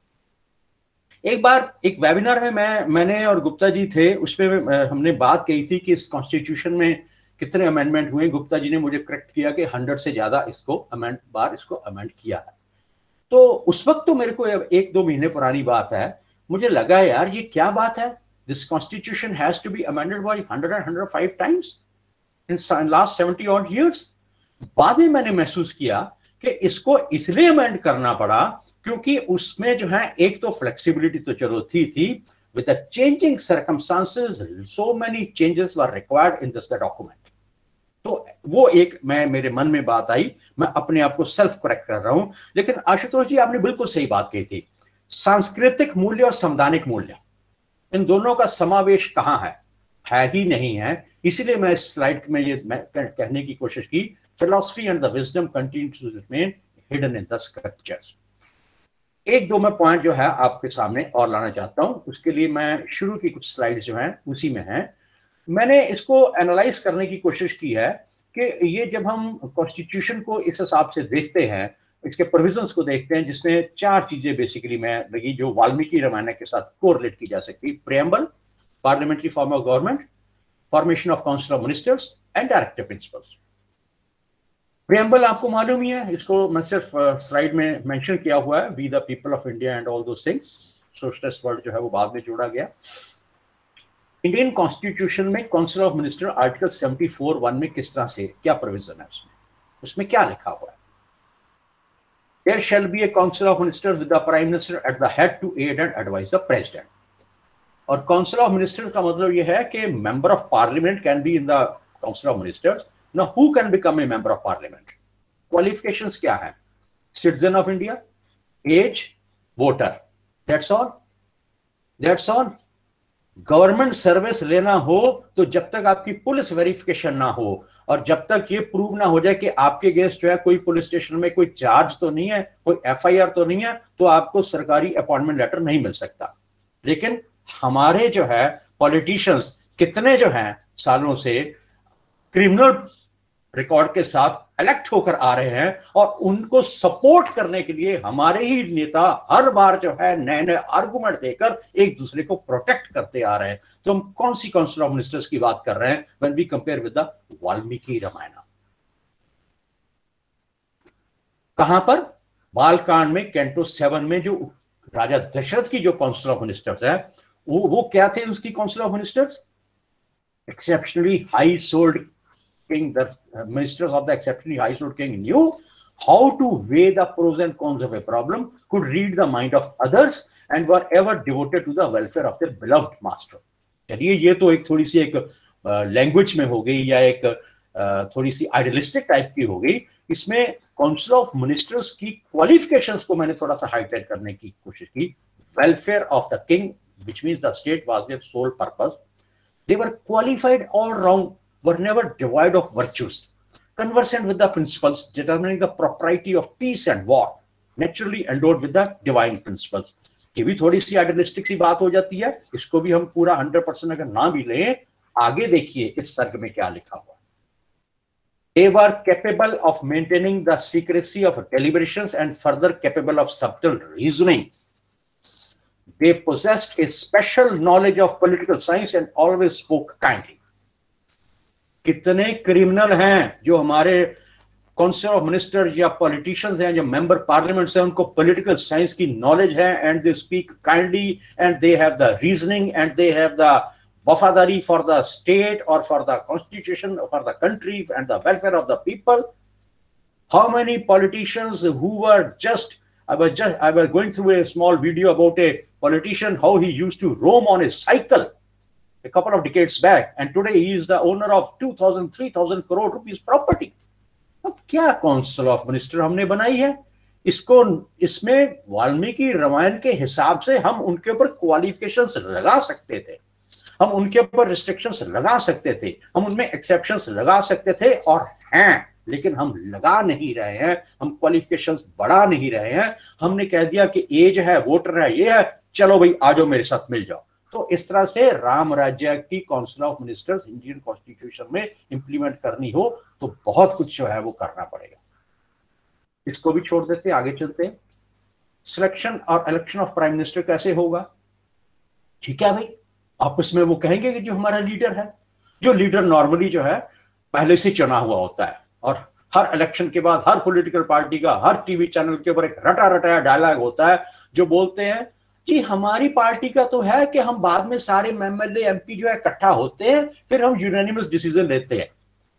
एक बार एक वेबिनार में मैं मैंने और गुप्ता जी थे, उसमें हमने बात कही थी कि इस कॉन्स्टिट्यूशन में कितने अमेंडमेंट हुए। गुप्ता जी ने मुझे करेक्ट किया कि हंड्रेड से ज्यादा इसको अमेंड बार इसको अमेंड किया है। तो उस वक्त तो मेरे को एक दो महीने पुरानी बात है, मुझे लगा यार ये क्या बात है, this constitution has to be amended by hundred and hundred five times in last seventy odd years. बाद में मैंने महसूस किया कि इसको इसलिए अमेंड करना पड़ा क्योंकि उसमें जो है एक तो फ्लेक्सिबिलिटी तो चलो थी थी with the changing circumstances, so many changes were required in this document. तो वो एक मैं मेरे मन में बात आई, मैं अपने आप को सेल्फ करेक्ट कर रहा हूं। लेकिन आशुतोष जी आपने बिल्कुल सही बात कही थी, सांस्कृतिक मूल्य और संवैधानिक मूल्य, इन दोनों का समावेश कहां है, है ही नहीं है। इसीलिए मैं इस स्लाइड में ये मैं कहने की कोशिश की, philosophy and the wisdom continue to remain hidden in the scriptures. एक दो मैं पॉइंट जो है आपके सामने और लाना चाहता हूं, उसके लिए मैं शुरू की कुछ स्लाइड्स जो हैं उसी में हैं। मैंने इसको एनालाइज करने की कोशिश की है कि ये जब हम कॉन्स्टिट्यूशन को इस हिसाब से देखते हैं, इसके प्रोविजंस को देखते हैं, जिसमें चार चीजें बेसिकली मैं लगी जो वाल्मीकि रामायण के साथ कोरिलेट की जा सकती, preamble, parliamentary form of government, formation of council of ministers and directive principles. Preamble आपको मालूम ही है, इसको मैं सिर्फ स्लाइड में मेंशन किया हुआ है, we the people of India and all those things. Socialist word जो है वो बाद में जोड़ा गया। इंडियन कॉन्स्टिट्यूशन में council of minister article seventy four one में किस तरह से क्या प्रोविजन है, उसमें उसमें क्या लिखा हुआ है? There shall be a council of ministers with the prime minister at the head to aid and advise the president. और काउंसिल ऑफ मिनिस्टर्स का मतलब यह है कि member of parliament can be in the council of ministers. Now, who can become a member of parliament? Qualifications क्या है? Citizen of India, age, voter. That's all. That's all. Government service लेना हो तो जब तक आपकी पुलिस वेरिफिकेशन ना हो और जब तक ये प्रूव ना हो जाए कि आपके अगेंस्ट जो है कोई पुलिस स्टेशन में कोई चार्ज तो नहीं है, कोई एफ आई आर तो नहीं है, तो आपको सरकारी अपॉइंटमेंट लेटर नहीं मिल सकता। लेकिन हमारे जो है पॉलिटिशियंस कितने जो हैं सालों से क्रिमिनल रिकॉर्ड के साथ इलेक्ट होकर आ रहे हैं और उनको सपोर्ट करने के लिए हमारे ही नेता हर बार जो है नए नए आर्गुमेंट देकर एक दूसरे को प्रोटेक्ट करते आ रहे हैं। तो हम कौन सी काउंसिल ऑफ मिनिस्टर्स की बात कर रहे हैं when we compare with the Valmiki Ramayana? कहां पर? बालकांड में कैंटो सेवन में जो राजा दशरथ की जो काउंसिल ऑफ मिनिस्टर्स है वो वो क्या थे उसकी council of ministers? Exceptionally high souled king, the ministers of the exceptionally high souled king knew how to weigh the pros and cons of a problem, could read the mind of others and were ever devoted to the welfare of their beloved master. चलिए ये तो एक थोड़ी सी एक language में हो गई या एक uh, थोड़ी सी आइडियलिस्टिक टाइप की हो गई। इसमें काउंसिल ऑफ मिनिस्टर्स की क्वालिफिकेशंस को मैंने थोड़ा सा हाईलाइट करने की कोशिश की। Welfare of the king, which means the state was their sole purpose. They were qualified all round, were never devoid of virtues, conversant with the principles determining the propriety of peace and war, naturally endowed with the divine principles. ये भी थोड़ी सी idealistic सी बात हो जाती है, इसको भी हम पूरा हंड्रेड परसेंट अगर ना भी लें, आगे देखिए इस सर्ग में क्या लिखा हुआ। They were capable of maintaining the secrecy of deliberations and further capable of subtle reasoning. They possessed a special knowledge of political science and always spoke kindly. कितने क्रिमिनल हैं जो हमारे काउंसिल ऑफ मिनिस्टर या politicians हैं, जो member parliaments हैं, उनको political science की नॉलेज है and they speak kindly and they have the reasoning and they have the वफादारी फॉर द स्टेट और for the constitution, for the country and the welfare of the people. How many politicians who were just I was just I was going through a small video about a politician, how he used to roam on a cycle a couple of decades back, and today he is the owner of two thousand, three thousand crore rupees property. अब क्या council of minister हमने बनाई है? इसको इसमें वाल्मीकि रामायण के हिसाब से हम उनके ऊपर क्वालिफिकेशंस लगा सकते थे, हम उनके ऊपर रिस्ट्रिक्शंस लगा सकते थे, हम उनमें एक्सेप्शंस लगा सकते थे और हैं, लेकिन हम लगा नहीं रहे हैं, हम क्वालिफिकेशंस बढ़ा नहीं रहे हैं। हमने कह दिया कि एज है, वोटर है, ये है, चलो भाई आ जाओ मेरे साथ मिल जाओ। तो इस तरह से राम राज्य की council of ministers Indian constitution में इंप्लीमेंट करनी हो तो बहुत कुछ जो है वो करना पड़ेगा। इसको भी छोड़ देते, आगे चलते। सिलेक्शन और इलेक्शन ऑफ प्राइम मिनिस्टर कैसे होगा? ठीक है भाई, आपस में वो कहेंगे कि जो हमारा लीडर है, जो लीडर नॉर्मली जो है पहले से चुना हुआ होता है और हर इलेक्शन के बाद हर पॉलिटिकल पार्टी का हर टीवी चैनल के ऊपर एक रटा रटाया डायलॉग होता है जो बोलते हैं जी हमारी पार्टी का तो है कि हम बाद में सारे एमएलए एमपी जो है इकट्ठा होते हैं, फिर हम यूनानिमस डिसीजन लेते हैं।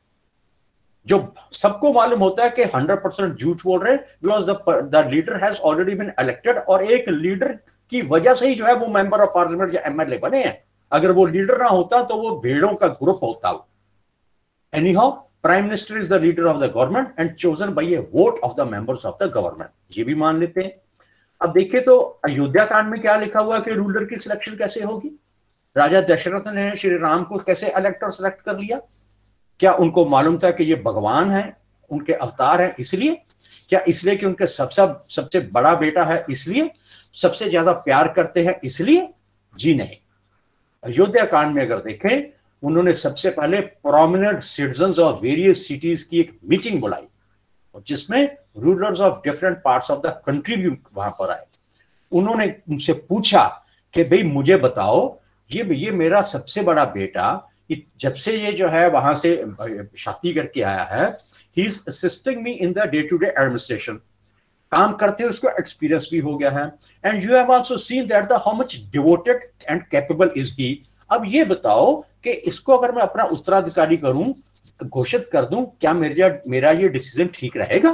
जो सबको मालूम होता है कि हंड्रेड परसेंट झूठ बोल रहे हैं, because the leader has already been elected और एक लीडर की वजह से ही जो है वो मेंबर ऑफ पार्लियामेंट या एमएलए बने हैं। अगर वो लीडर ना होता तो वो भेड़ों का ग्रुप होता। Anyhow, prime minister is the leader of the government and chosen by a vote of the members of the government, ये भी मान लेते हैं। अब देखिए तो अयोध्या कांड में क्या लिखा हुआ है कि रूलर की सिलेक्शन कैसे होगी। राजा दशरथ ने श्री राम को कैसे इलेक्ट और सिलेक्ट कर लिया? क्या उनको मालूम था कि ये भगवान है, उनके अवतार है इसलिए? क्या इसलिए कि उनके सब सब सबसे बड़ा बेटा है इसलिए? सबसे ज्यादा प्यार करते हैं इसलिए? जी नहीं। अयोध्या कांड में अगर देखें, उन्होंने सबसे पहले prominent citizens of various cities की एक मीटिंग बुलाई और जिसमें rulers of different parts of the country भी वहां पर आए। उन्होंने उनसे पूछा कि भाई मुझे बताओ, ये ये मेरा सबसे बड़ा बेटा जब से ये जो है वहां से शादी करके आया है, he is assisting me in the day to day administration, काम करते हुए उसको एक्सपीरियंस भी हो गया है, and you have also seen that the how much devoted and capable is he. अब ये बताओ कि इसको अगर मैं अपना उत्तराधिकारी करूं, घोषित कर दूं, क्या मेरा मेरा ये डिसीजन ठीक रहेगा?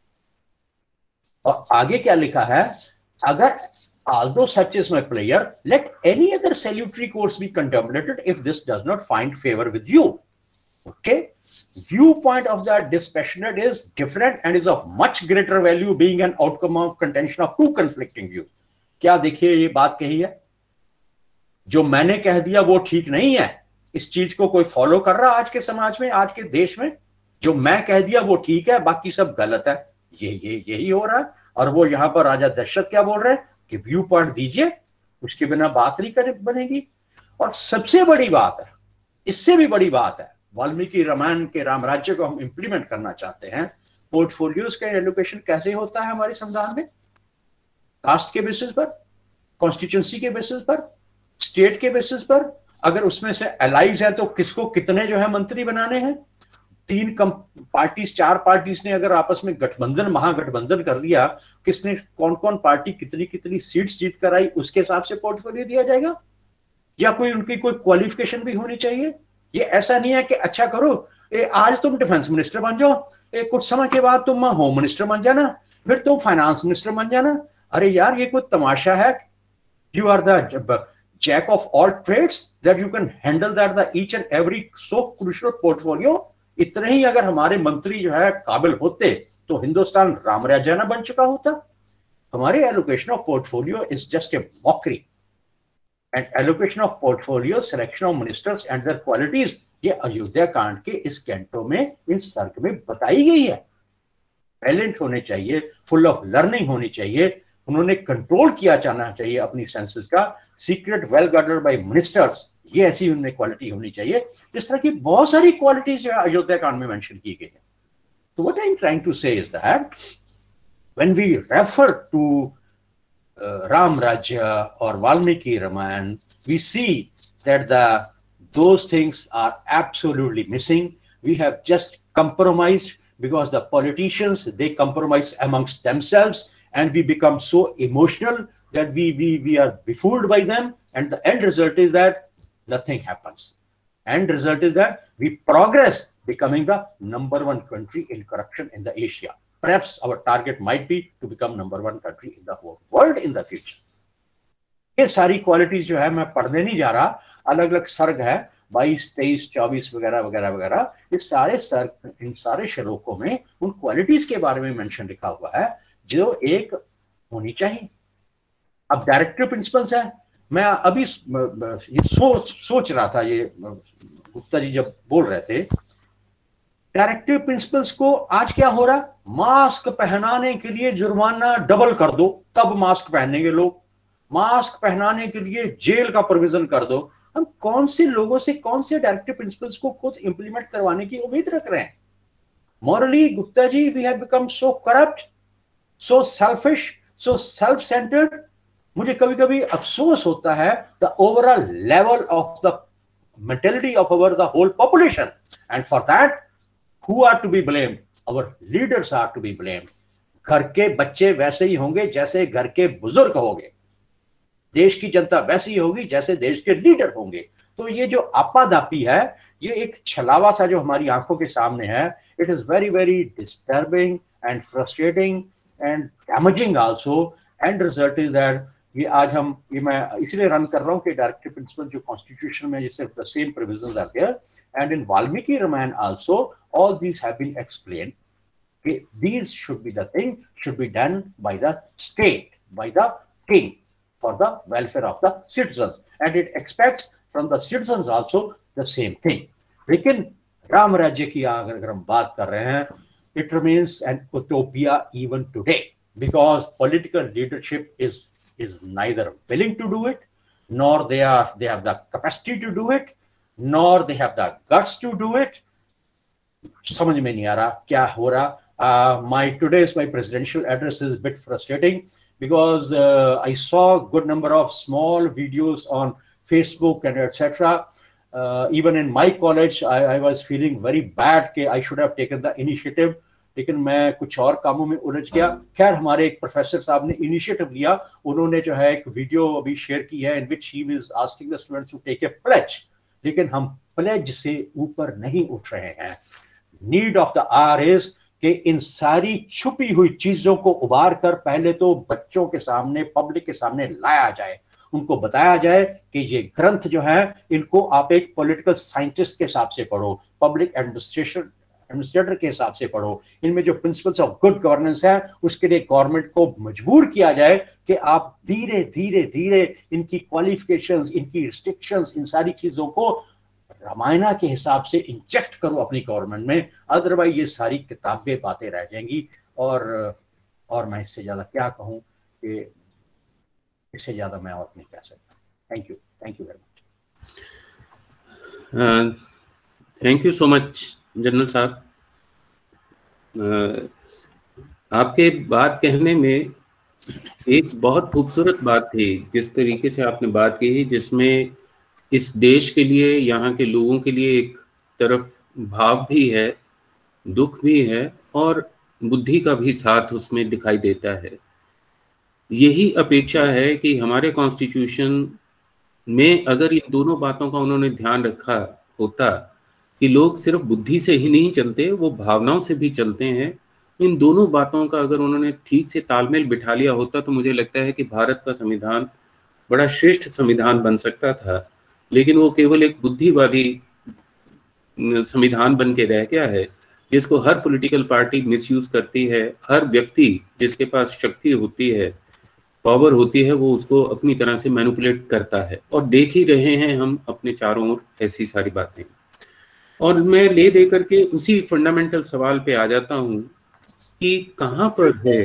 और आगे क्या लिखा है, अगर although such is my player, let any other salutary course be contemplated if this does not find favor with you. Okay, viewpoint of the dispassionate is different and is of much greater value being an outcome of contention of two conflicting views. क्या देखिए ये बात कही है, जो मैंने कह दिया वो ठीक नहीं है, इस चीज को कोई फॉलो कर रहा आज के समाज में, आज के देश में? जो मैं कह दिया वो ठीक है, बाकी सब गलत है, ये ये यही हो रहा है। और वो यहाँ पर राजा दशरथ क्या बोल रहे हैं कि व्यू पॉइंट दीजिए, उसके बिना बात नहीं कर बनेगी। और सबसे बड़ी बात है, इससे भी बड़ी बात है, वाल्मीकि रामायण के राम राज्य को हम इंप्लीमेंट करना चाहते हैं। पोर्टफोलियोज का एलोकेशन कैसे होता है हमारे संविधान में? कास्ट के बेसिस पर, कॉन्स्टिट्यूंसी के बेसिस पर, स्टेट के बेसिस पर। अगर उसमें से अलाइज है तो किसको कितने जो है मंत्री बनाने हैं? तीन कम पार्टीज, चार पार्टीज ने अगर आपस में गठबंधन, महागठबंधन कर लिया, किसने कौन कौन पार्टी कितनी कितनी सीट्स जीत कर आई, उसके हिसाब से पोर्टफोलियो दिया जाएगा। या कोई उनकी कोई क्वालिफिकेशन भी होनी चाहिए। ये ऐसा नहीं है कि अच्छा करो, ए, आज तुम डिफेंस मिनिस्टर बन जाओ, ए, कुछ समय के बाद तुम होम मिनिस्टर बन जाना, फिर तुम फाइनेंस मिनिस्टर बन जाना। अरे यार ये कोई तमाशा है? You are the jack of all trades that you can handle that the each and every so crucial portfolio. इतने ही अगर हमारे मंत्री जो है काबिल होते तो हिंदुस्तान राम राज्य न बन चुका होता। हमारे allocation of portfolio is just a mockery, and allocation of portfolio, selection of ministers and their qualities, ये अयोध्या कांड के इस कैंटो में, इन सर्ग में बताई गई है। टैलेंट होने चाहिए, फुल ऑफ लर्निंग होनी चाहिए, उन्होंने कंट्रोल किया जाना चाहिए अपनी सेंसेस का, secret well guarded by ministers, ये ऐसी उनमें क्वालिटी होनी चाहिए। इस तरह की बहुत सारी क्वालिटीज जो है अयोध्या कांड में मेंशन की गई है। तो what I am trying to say is that when we refer to Ram Rajya और Valmiki Ramayana, we see that the those things are absolutely missing. We have just compromised because the politicians, they compromise amongst themselves and we become so emotional that we we we are befooled by them, and the end result is that nothing happens. End result is that we progress becoming the number one country in corruption in the Asia. Perhaps our target might be to become number one country in the whole world in the future. ये सारी qualities जो है मैं पढ़ने नहीं जा रहा, अलग अलग सर्ग है, बाईस, तेईस, चौबीस वगैरह वगैरह वगैरह, इस सारे सर्ग, इन सारे श्लोकों में उन क्वालिटीज के बारे में मेंशन लिखा हुआ है जो एक होनी चाहिए। अब डायरेक्टिव प्रिंसिपल्स है, मैं अभी ये सोच सोच रहा था, ये गुप्ता जी जब बोल रहे थे डायरेक्टिव प्रिंसिपल्स को, आज क्या हो रहा, मास्क पहनाने के लिए जुर्माना डबल कर दो तब मास्क पहनेंगे लोग, मास्क पहनाने के लिए जेल का प्रोविजन कर दो। हम कौन से लोगों से कौन से डायरेक्टिव प्रिंसिपल्स को खुद इंप्लीमेंट करवाने की उम्मीद रख रहे हैं? Morally Gupta ji, we have become so corrupt, so selfish, so self centered. मुझे कभी कभी अफसोस होता है the overall level of the mentality of our the whole population, and for that who are to be blamed? Our leaders are to be blamed. घर के बच्चे वैसे ही होंगे जैसे घर के बुजुर्ग होंगे, देश की जनता वैसी होगी जैसे देश के लीडर होंगे। तो ये जो आपादापी है, ये एक छलावा सा जो हमारी आंखों के सामने है, it is very very disturbing and frustrating and damaging also. And result is that ये आज हम ये मैं इसलिए रन कर रहा हूँ कि डायरेक्टिव प्रिंसिपल जो कॉन्स्टिट्यूशन में जैसे the same provisions are there and in Valmiki Ramayana also all these have been explained कि these should be the thing should be done by the state, by the king for the welfare of the citizens, and it expects from the citizens also the same thing. लेकिन राम राज्य की अगर हम बात कर रहे हैं, it remains an utopia even today because political leadership is is neither willing to do it, nor they are they have the capacity to do it, nor they have the guts to do it. समझ में नहीं आ रहा क्या हो रहा. Uh, my today's my presidential address is a bit frustrating because uh, I saw a good number of small videos on Facebook and et cetera. Uh, even in my college, I, I was feeling very bad कि I should have taken the initiative. लेकिन मैं कुछ और कामों में उलझ गया. खैर हमारे एक प्रोफेसर साहब ने इनिशिएटिव लिया. उन्होंने जो है एक वीडियो अभी शेयर की है in which he is asking the students to take a pledge. लेकिन हम प्लेज से ऊपर नहीं उठ रहे हैं. Need of the hour is कि इन सारी छुपी हुई चीजों को उबार कर पहले तो बच्चों के सामने, पब्लिक के सामने लाया जाए. उनको बताया जाए कि ये ग्रंथ जो है इनको आप एक पॉलिटिकल साइंटिस्ट के हिसाब से पढ़ो, पब्लिक एडमिनिस्ट्रेशन एडमिनिस्ट्रेटर के हिसाब से पढ़ो. इनमें जो प्रिंसिपल्स ऑफ गुड गवर्नेंस है उसके लिए गवर्नमेंट को मजबूर किया जाए कि आप धीरे धीरे धीरे इनकी क्वालिफिकेशंस, इनकी रिस्ट्रिक्शंस, इन सारी चीजों को रामायणा के हिसाब से इंजेक्ट करो अपनी गवर्नमेंट में. अदरवाइज ये सारी किताबें बातें रह जाएंगी. और और मैं इससे ज्यादा क्या कहूँ कि इससे ज्यादा मैं और नहीं कह सकता. Thank you thank you very much. Thank you so much general साहब. आपके बात कहने में एक बहुत खूबसूरत बात थी जिस तरीके से आपने बात की, जिसमें इस देश के लिए, यहाँ के लोगों के लिए एक तरफ भाव भी है, दुख भी है और बुद्धि का भी साथ उसमें दिखाई देता है. यही अपेक्षा है कि हमारे कॉन्स्टिट्यूशन में अगर इन दोनों बातों का उन्होंने ध्यान रखा होता कि लोग सिर्फ बुद्धि से ही नहीं चलते, वो भावनाओं से भी चलते हैं. इन दोनों बातों का अगर उन्होंने ठीक से तालमेल बिठा लिया होता तो मुझे लगता है कि भारत का संविधान बड़ा श्रेष्ठ संविधान बन सकता था. लेकिन वो केवल एक बुद्धिवादी संविधान बन के रह गया है जिसको हर पॉलिटिकल पार्टी मिसयूज करती है. हर व्यक्ति जिसके पास शक्ति होती है, पावर होती है, वो उसको अपनी तरह से मैनिपुलेट करता है. और देख ही रहे हैं हम अपने चारों ओर ऐसी सारी बातें. और मैं ले दे करके उसी फंडामेंटल सवाल पे आ जाता हूँ कि कहाँ पर है,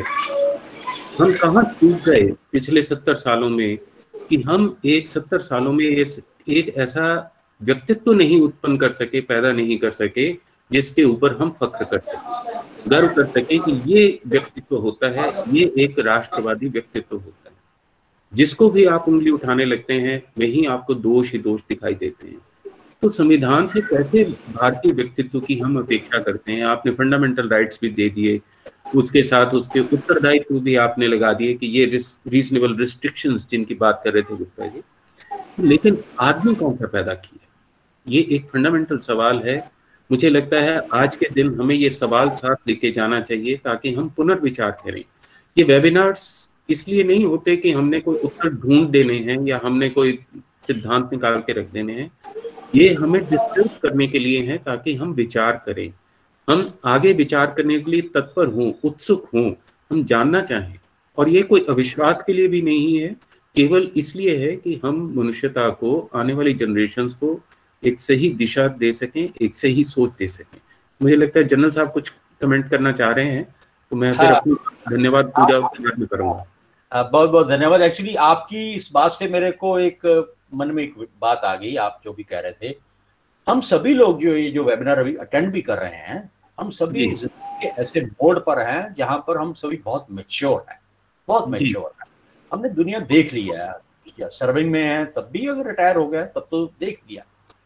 हम कहाँ चूक गए पिछले सत्तर सालों में कि हम एक सत्तर सालों में इस एक ऐसा व्यक्तित्व तो नहीं उत्पन्न कर सके, पैदा नहीं कर सके जिसके ऊपर हम फख्र कर सके, गर्व कर सके कि ये व्यक्तित्व होता है, ये एक राष्ट्रवादी व्यक्तित्व होता है. जिसको भी आप उंगली उठाने लगते हैं वहीं आपको दोष ही दोष दिखाई देते हैं. तो संविधान से कैसे भारतीय व्यक्तित्व की हम अपेक्षा करते हैं? आपने फंडामेंटल राइट्स भी दे दिए, उसके साथ उसके उत्तरदायित्व भी आपने लगा दिए कि ये रीजनेबल रिस्ट्रिक्शंस जिनकी बात कर रहे थे गुप्ता जी. लेकिन आदमी कौन सा पैदा किया? ये एक फंडामेंटल सवाल है. मुझे लगता है आज के दिन हमें ये सवाल साथ लेके जाना चाहिए ताकि हम पुनर्विचार करें. ये वेबिनार्स इसलिए नहीं होते कि हमने कोई उत्तर ढूंढ देने हैं या हमने कोई सिद्धांत निकाल के रख देने हैं. ये हमें डिस्कस करने के लिए है ताकि हम विचार करें, हम आगे विचार करने के लिए तत्पर हों, उत्सुक हों, हम जानना चाहें. और ये कोई अविश्वास के लिए भी नहीं है, केवल इसलिए है कि हम मनुष्यता को, आने वाली जनरेशन्स को एक सही दिशा दे सकें, एक सही सोच दे सकें. मुझे लगता है जनरल साहब कुछ कमेंट करना चाह रहे हैं तो मैं फिर हाँ, अपनी धन्यवाद पूजा में करूंगा. बहुत बहुत धन्यवाद. एक्चुअली आपकी इस बात से मेरे को एक मन में एक बात आ गई. आप जो भी कह रहे थे, हम सभी लोग जो ये जो वेबिनार अभी अटेंड भी कर रहे हैं, हम सभी जिंदगी के ऐसे मोड पर हैं जहां पर हम सभी बहुत मैच्योर हैं, बहुत मैच्योर हैं. हमने दुनिया देख ली है, या सर्विंग में है तब भी, अगर रिटायर हो गए तब तो देख लिया.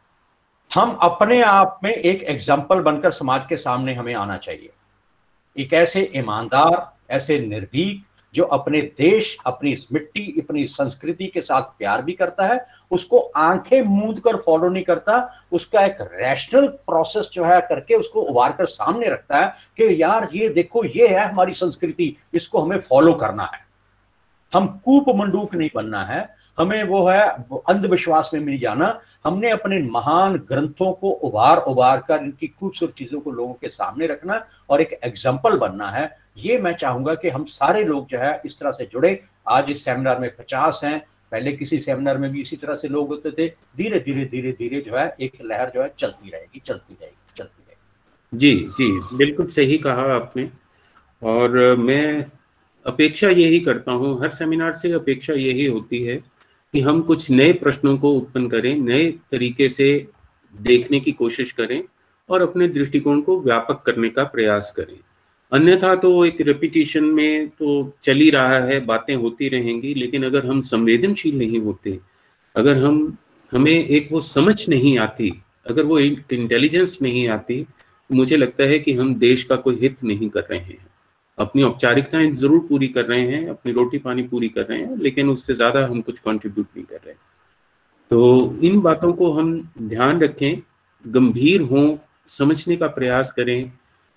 हम अपने आप में एक एग्जाम्पल बनकर समाज के सामने हमें आना चाहिए. एक ऐसे ईमानदार, ऐसे निर्भीक जो अपने देश, अपनी मिट्टी, अपनी संस्कृति के साथ प्यार भी करता है, उसको आंखें मूंद कर फॉलो नहीं करता, उसका एक रैशनल प्रोसेस जो है करके उसको उबार कर सामने रखता है कि यार ये देखो, ये है हमारी संस्कृति, इसको हमें फॉलो करना है. हम कूप मंडूक नहीं बनना है, हमें वो है अंधविश्वास में नहीं जाना। हमने अपने महान ग्रंथों को उभार उभार कर इनकी खूबसूरत चीजों को लोगों के सामने रखना और एक एग्जाम्पल बनना है। ये मैं चाहूंगा कि हम सारे लोग जो है इस तरह से जुड़े। आज इस सेमिनार में पचास हैं, पहले किसी सेमिनार में भी इसी तरह से लोग होते थे। धीरे धीरे धीरे धीरे जो है एक लहर जो है चलती रहेगी चलती रहेगी चलती रहेगी। जी जी, बिल्कुल सही कहा आपने। और मैं अपेक्षा यही करता हूँ, हर सेमिनार से अपेक्षा यही होती है कि हम कुछ नए प्रश्नों को उत्पन्न करें, नए तरीके से देखने की कोशिश करें और अपने दृष्टिकोण को व्यापक करने का प्रयास करें। अन्यथा तो एक रेपिटेशन में तो चल ही रहा है, बातें होती रहेंगी, लेकिन अगर हम संवेदनशील नहीं होते, अगर हम हमें एक वो समझ नहीं आती, अगर वो इंटेलिजेंस नहीं आती, तो मुझे लगता है कि हम देश का कोई हित नहीं कर रहे हैं। अपनी औपचारिकताएं जरूर पूरी कर रहे हैं, अपनी रोटी पानी पूरी कर रहे हैं, लेकिन उससे ज्यादा हम कुछ कंट्रीब्यूट नहीं कर रहे। तो इन बातों को हम ध्यान रखें, गंभीर हों, समझने का प्रयास करें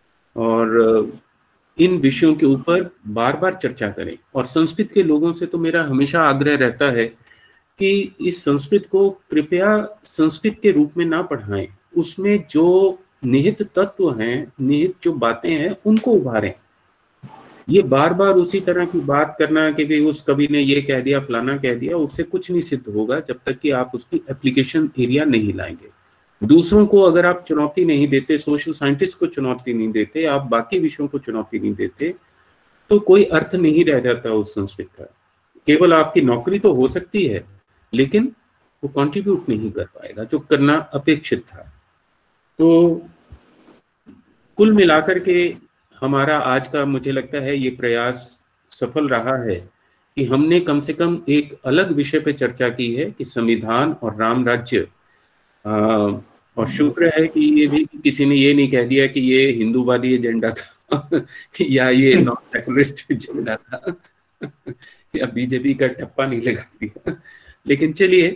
और इन विषयों के ऊपर बार बार चर्चा करें। और संस्कृत के लोगों से तो मेरा हमेशा आग्रह रहता है कि इस संस्कृत को कृपया संस्कृत के रूप में ना पढ़ाएं, उसमें जो निहित तत्व हैं, निहित जो बातें हैं, उनको उभारें। ये बार बार उसी तरह की बात करना कि भी उस कवि ने ये कह दिया, फलाना कह दिया, उससे कुछ नहीं सिद्ध होगा जब तक कि आप उसकी एप्लीकेशन एरिया नहीं लाएंगे। दूसरों को अगर आप चुनौती नहीं देते, सोशल साइंटिस्ट को चुनौती नहीं देते, आप बाकी विषयों को चुनौती नहीं देते, तो कोई अर्थ नहीं रह जाता उस संस्कृत का। केवल आपकी नौकरी तो हो सकती है, लेकिन वो कंट्रीब्यूट नहीं कर पाएगा जो करना अपेक्षित था। तो कुल मिलाकर के हमारा आज का मुझे लगता है ये प्रयास सफल रहा है कि हमने कम से कम एक अलग विषय पे चर्चा की है कि संविधान और राम राज्य। और शुक्र है कि ये भी किसी ने ये नहीं कह दिया कि ये हिंदूवादी एजेंडा था या ये नॉन सेकुलरिस्ट एजेंडा था या बीजेपी का ठप्पा नहीं लगा दिया। लेकिन चलिए,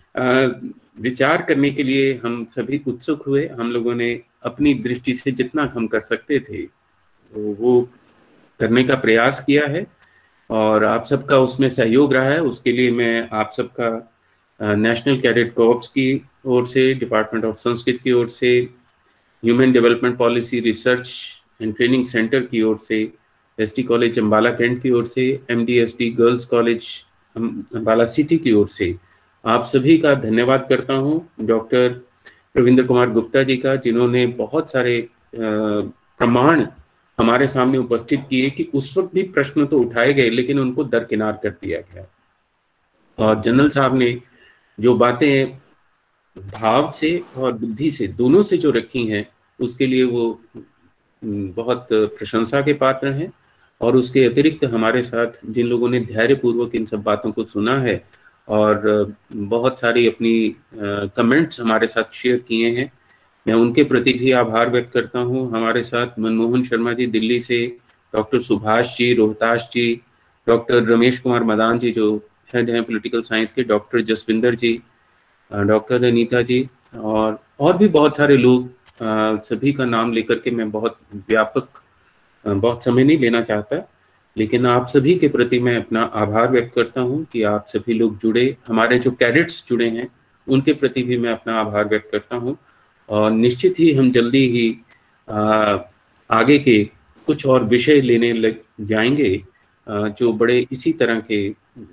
विचार करने के लिए हम सभी उत्सुक हुए। हम लोगों ने अपनी दृष्टि से जितना हम कर सकते थे तो वो करने का प्रयास किया है और आप सबका उसमें सहयोग रहा है। उसके लिए मैं आप सबका नेशनल कैडेट कॉर्प्स की ओर से, डिपार्टमेंट ऑफ संस्कृत की ओर से, human development policy research and training centre की ओर से, एसटी कॉलेज अम्बाला कैंट की ओर से, MDST girls college Ambala city की ओर से आप सभी का धन्यवाद करता हूँ। डॉक्टर प्रविंद्र कुमार गुप्ता जी का, जिन्होंने बहुत सारे प्रमाण हमारे सामने उपस्थित किए कि उस वक्त भी प्रश्न तो उठाए गए लेकिन उनको दरकिनार कर दिया गया। और जनरल साहब ने जो बातें भाव से और बुद्धि से दोनों से जो रखी हैं, उसके लिए वो बहुत प्रशंसा के पात्र हैं। और उसके अतिरिक्त हमारे साथ जिन लोगों ने धैर्यपूर्वक इन सब बातों को सुना है और बहुत सारी अपनी कमेंट्स हमारे साथ शेयर किए हैं, मैं उनके प्रति भी आभार व्यक्त करता हूं। हमारे साथ मनमोहन शर्मा जी दिल्ली से, डॉक्टर सुभाष जी रोहतास जी, डॉक्टर रमेश कुमार मदान जी जो हेड हैं पॉलिटिकल साइंस के, डॉक्टर जसविंदर जी, डॉक्टर अनीता जी और और भी बहुत सारे लोग। सभी का नाम लेकर के मैं बहुत व्यापक बहुत समय नहीं लेना चाहता, लेकिन आप सभी के प्रति मैं अपना आभार व्यक्त करता हूं कि आप सभी लोग जुड़े। हमारे जो कैडेट्स जुड़े हैं उनके प्रति भी मैं अपना आभार व्यक्त करता हूं और निश्चित ही हम जल्दी ही आ, आगे के कुछ और विषय लेने लग जाएंगे आ, जो बड़े इसी तरह के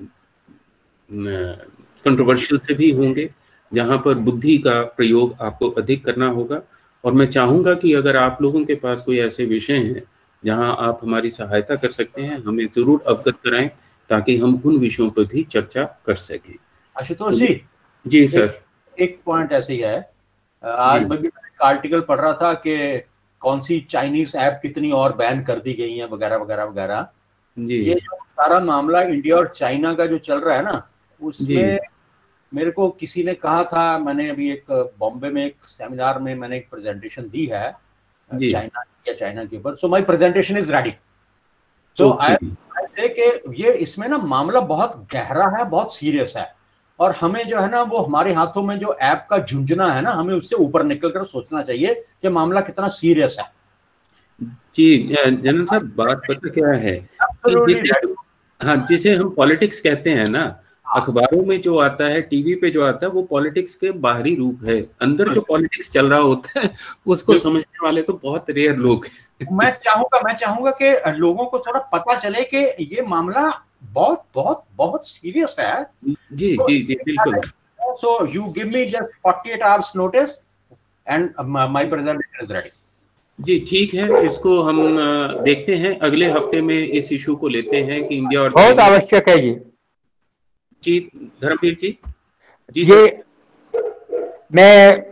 कंट्रोवर्शियल से भी होंगे, जहां पर बुद्धि का प्रयोग आपको अधिक करना होगा। और मैं चाहूंगा कि अगर आप लोगों के पास कोई ऐसे विषय हैं जहां आप हमारी सहायता कर सकते हैं, हमें जरूर अवगत कराएं ताकि हम उन विषयों पर भी चर्चा कर सकें। आशुतोष जी। जी सर। एक, एक पॉइंट ऐसे ही है, आज मैं भी एक आर्टिकल पढ़ रहा था कि कौन सी चाइनीज ऐप कितनी और बैन कर दी गई हैं वगैरह वगैरह वगैरह। ये जो सारा मामला इंडिया और चाइना का जो चल रहा है ना, उसमें मेरे को किसी ने कहा था, मैंने अभी एक बॉम्बे में एक सेमिनार में मैंने एक प्रेजेंटेशन दी है चाइना या चाइना के ऊपर। So my presentation is ready. So I say कि ये इसमें ना मामला बहुत गहरा है, बहुत सीरियस है और हमें जो है ना वो हमारे हाथों में जो ऐप का झुंझुना है ना, हमें उससे ऊपर निकलकर सोचना चाहिए कि मामला कितना सीरियस है। जी जनरल साहब, बात पता क्या है कि जिस हाँ, जिसे हम पॉलिटिक्स कहते हैं ना, अखबारों में जो आता है, टीवी पे जो आता है, वो पॉलिटिक्स के बाहरी रूप है। अंदर जो पॉलिटिक्स चल रहा होता है उसको समझने वाले तो बहुत रेयर लोग हैं। मैं चाहूंगा मैं चाहूंगा कि लोगों को थोड़ा पता चले कि ये मामला बहुत बहुत बहुत सीरियस है। जी जी जी बिल्कुल। So you give me just forty-eight hours notice and my presentation is ready. जी ठीक है, इसको हम देखते हैं, अगले हफ्ते में इस इशू को लेते हैं कि इंडिया और बहुत आवश्यक है ये। जी धर्मवीर जी। जी ये मैं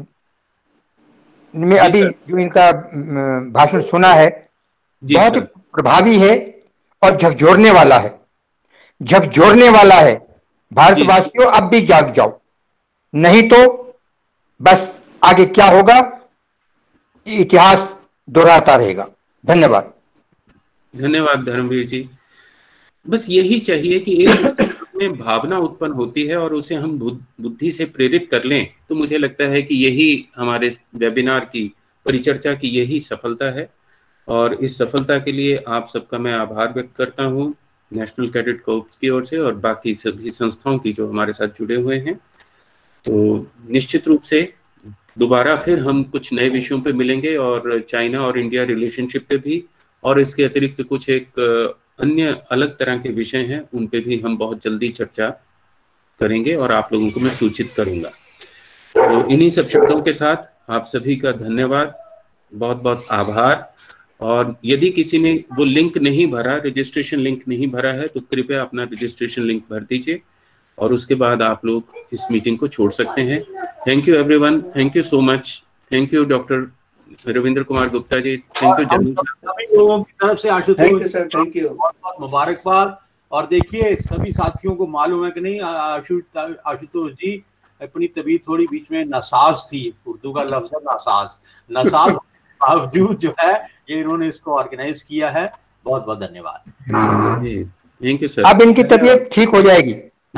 मैं अभी जो इनका भाषण सुना है बहुत प्रभावी है और झकझोरने वाला है, झकझोरने वाला है। भारतवासियों अब भी जाग जाओ, नहीं तो बस आगे क्या होगा इतिहास दोहराता रहेगा। धन्यवाद। धन्यवाद धर्मवीर जी। बस यही चाहिए कि एक में भावना उत्पन्न होती है और उसे हम बुद्धि से प्रेरित कर लें, तो मुझे लगता है कि यही हमारे वेबिनार की परिचर्चा की यही सफलता है। और इस सफलता के लिए आप सबका मैं आभार व्यक्त करता हूँ, नेशनल कैडेट कॉर्प्स की ओर से और बाकी सभी संस्थाओं की जो हमारे साथ जुड़े हुए हैं। तो निश्चित रूप से दोबारा फिर हम कुछ नए विषयों पे मिलेंगे और चाइना और इंडिया रिलेशनशिप पे भी, और इसके अतिरिक्त कुछ एक अन्य अलग तरह के विषय हैं उन पे भी हम बहुत जल्दी चर्चा करेंगे और आप लोगों को मैं सूचित करूंगा। तो इन्हीं सब शब्दों के साथ आप सभी का धन्यवाद, बहुत बहुत आभार। और यदि किसी ने वो लिंक नहीं भरा, रजिस्ट्रेशन लिंक नहीं भरा है, तो कृपया अपना रजिस्ट्रेशन लिंक भर दीजिए और उसके बाद आप लोग इस मीटिंग को छोड़ सकते हैं। Thank you everyone, thank you so much. Thank you doctor Ravindra Kumar Gupta ji, thank you Jameel सभी लोगों की तरफ से आशुतोष सर, थैंक यू, बहुत बहुत मुबारकबाद। और देखिए सभी साथियों को मालूम है कि नहीं, आशुतोष जी अपनी तबीयत थोड़ी बीच में नासाज थी, उर्दू का लफ्ज है नासाज, नासाज बावजूद जो है ये इन्होंने इसको ऑर्गेनाइज किया है। बहुत बहुत धन्यवाद। Thank you sir. अब इनकी तबीयत ठीक हो जाएगी।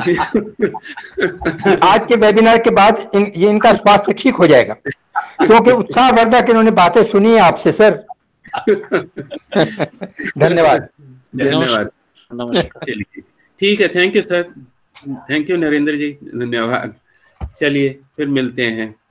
आज के वेबिनार के बाद इन, ये इनका स्वास्थ्य ठीक हो जाएगा, क्योंकि उत्साहवर्धक इन्होंने बातें सुनी है आपसे सर। धन्यवाद धन्यवाद नमस्कार। चलिए ठीक है, thank you sir, thank you Narendra ji, धन्यवाद। चलिए फिर मिलते हैं।